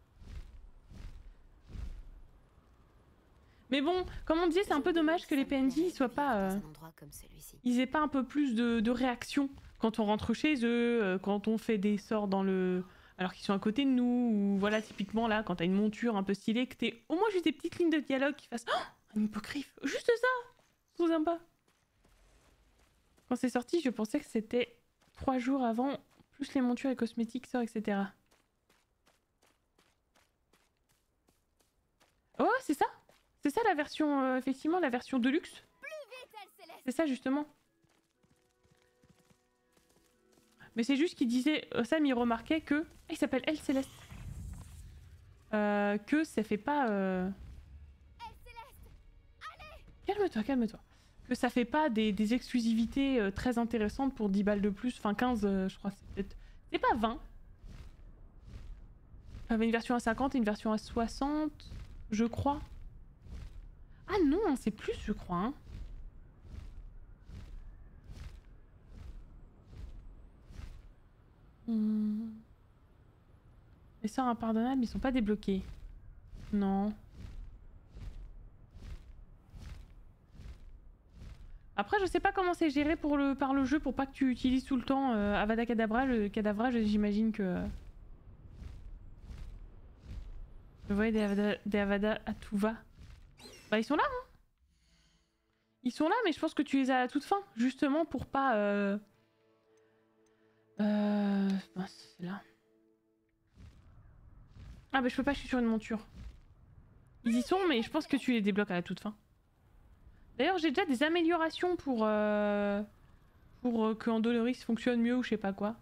Mais bon, comme on disait, c'est un peu dommage que les P N J soient pas... Euh... Ils aient pas un peu plus de, de réaction quand on rentre chez eux, euh, quand on fait des sorts dans le... alors qu'ils sont à côté de nous, ou voilà, typiquement là, quand t'as une monture un peu stylée, que t'es au moins juste des petites lignes de dialogue qui fassent oh, un hippogriffe, juste ça, trop sympa. Quand c'est sorti, je pensais que c'était trois jours avant, plus les montures et cosmétiques, sorts, et cetera. Oh, c'est ça, c'est ça la version, euh, effectivement, la version de luxe. C'est ça justement. Mais c'est juste qu'il disait, Sam il remarquait que... Il s'appelle Elle Céleste. Euh, que ça fait pas... Euh... Calme-toi, calme-toi. Que ça fait pas des, des exclusivités euh, très intéressantes pour dix balles de plus. Enfin quinze, euh, je crois. C'est peut-être... C'est pas vingt. Il y avait une version à cinquante et une version à soixante, je crois. Ah non, c'est plus, je crois. Hein. Hmm. Les sorts impardonnables, ils sont pas débloqués. Non. Après, je sais pas comment c'est géré pour le, par le jeu pour pas que tu utilises tout le temps euh, Avada Kedavra. Le Kedavra, j'imagine que Je voyais des Avada, des Avada à tout va. Bah ils sont là, hein. Ils sont là, mais je pense que tu les as à la toute fin, justement pour pas... Euh... Euh... Bah, c'est là. Ah bah je peux pas, je suis sur une monture. Ils y sont, mais je pense que tu les débloques à la toute fin. D'ailleurs, j'ai déjà des améliorations pour... Euh... Pour euh, que Andoloris fonctionne mieux ou je sais pas quoi.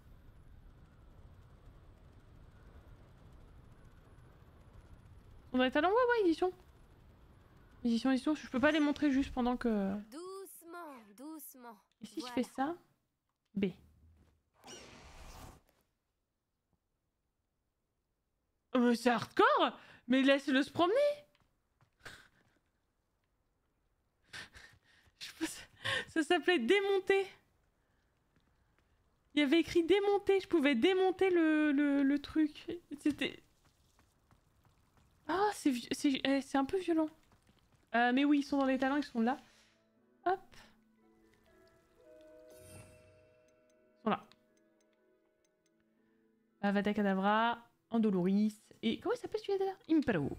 On a les talents? Ouais, ouais, ils y sont. Ils y sont, ils y sont. Je peux pas les montrer juste pendant que... Doucement, doucement. Et si Voilà. je fais ça? B. Oh, mais c'est hardcore! Mais laisse-le se promener! Je pense... Ça s'appelait démonter. Il y avait écrit démonter. Je pouvais démonter le, le, le truc. C'était... Ah, c'est eh, c'est un peu violent. Euh, mais oui, ils sont dans les talents, ils sont là. Hop. Ils sont là. Avada Kedavra, Andoloris, et... Comment il s'appelle celui-là d'ailleurs? Impero.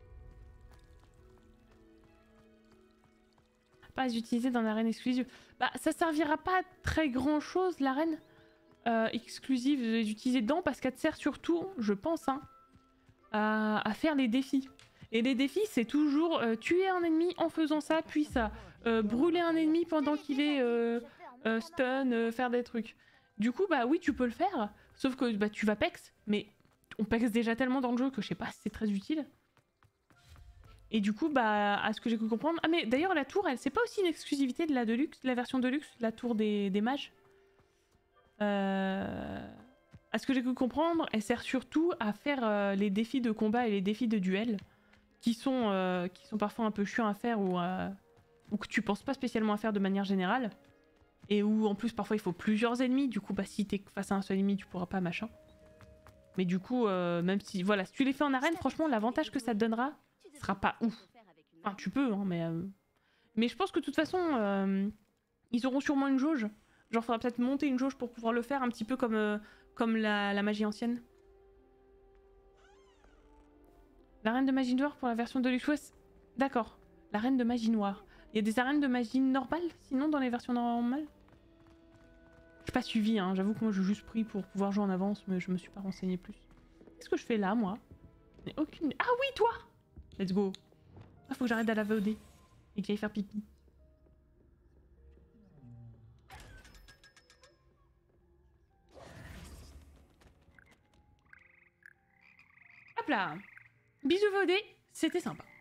Pas utilisé dans l'arène exclusive. Bah, ça servira pas à très grand chose, l'arène euh, exclusive d'utiliser dedans, parce qu'elle te sert surtout, je pense, hein, à, à faire les défis. Et les défis, c'est toujours euh, tuer un ennemi en faisant ça, puis ça, euh, brûler un ennemi pendant qu'il est euh, euh, stun, euh, faire des trucs. Du coup, bah oui, tu peux le faire, sauf que bah, tu vas pex, mais on pex déjà tellement dans le jeu que je sais pas si c'est très utile. Et du coup, bah, à ce que j'ai pu comprendre... Ah mais d'ailleurs, la tour, elle, c'est pas aussi une exclusivité de la Deluxe, de la version Deluxe, la tour des, des mages. Euh... À ce que j'ai pu comprendre, elle sert surtout à faire euh, les défis de combat et les défis de duel, qui sont, euh, qui sont parfois un peu chiants à faire ou, euh, ou que tu penses pas spécialement à faire de manière générale. Et où en plus parfois il faut plusieurs ennemis, du coup bah si t'es face à un seul ennemi tu pourras pas machin. Mais du coup, euh, même si, voilà, si tu les fais en arène, franchement l'avantage que ça te donnera sera pas ouf. Enfin tu peux, hein, mais... Euh... Mais je pense que de toute façon, euh, ils auront sûrement une jauge. Genre faudra peut-être monter une jauge pour pouvoir le faire un petit peu comme, euh, comme la, la magie ancienne. La reine de magie noire pour la version de Luxus. D'accord. La reine de magie noire. Il y a des arènes de magie normale sinon dans les versions normales? J'ai pas suivi, hein. J'avoue que moi j'ai juste pris pour pouvoir jouer en avance, mais je me suis pas renseigné plus. Qu'est-ce que je fais là, moi? Mais aucune... Ah oui, toi! Let's go. Ah, faut que j'arrête d'aller à la V O D et que j'aille faire pipi. Hop là! Bisous V O D, c'était sympa.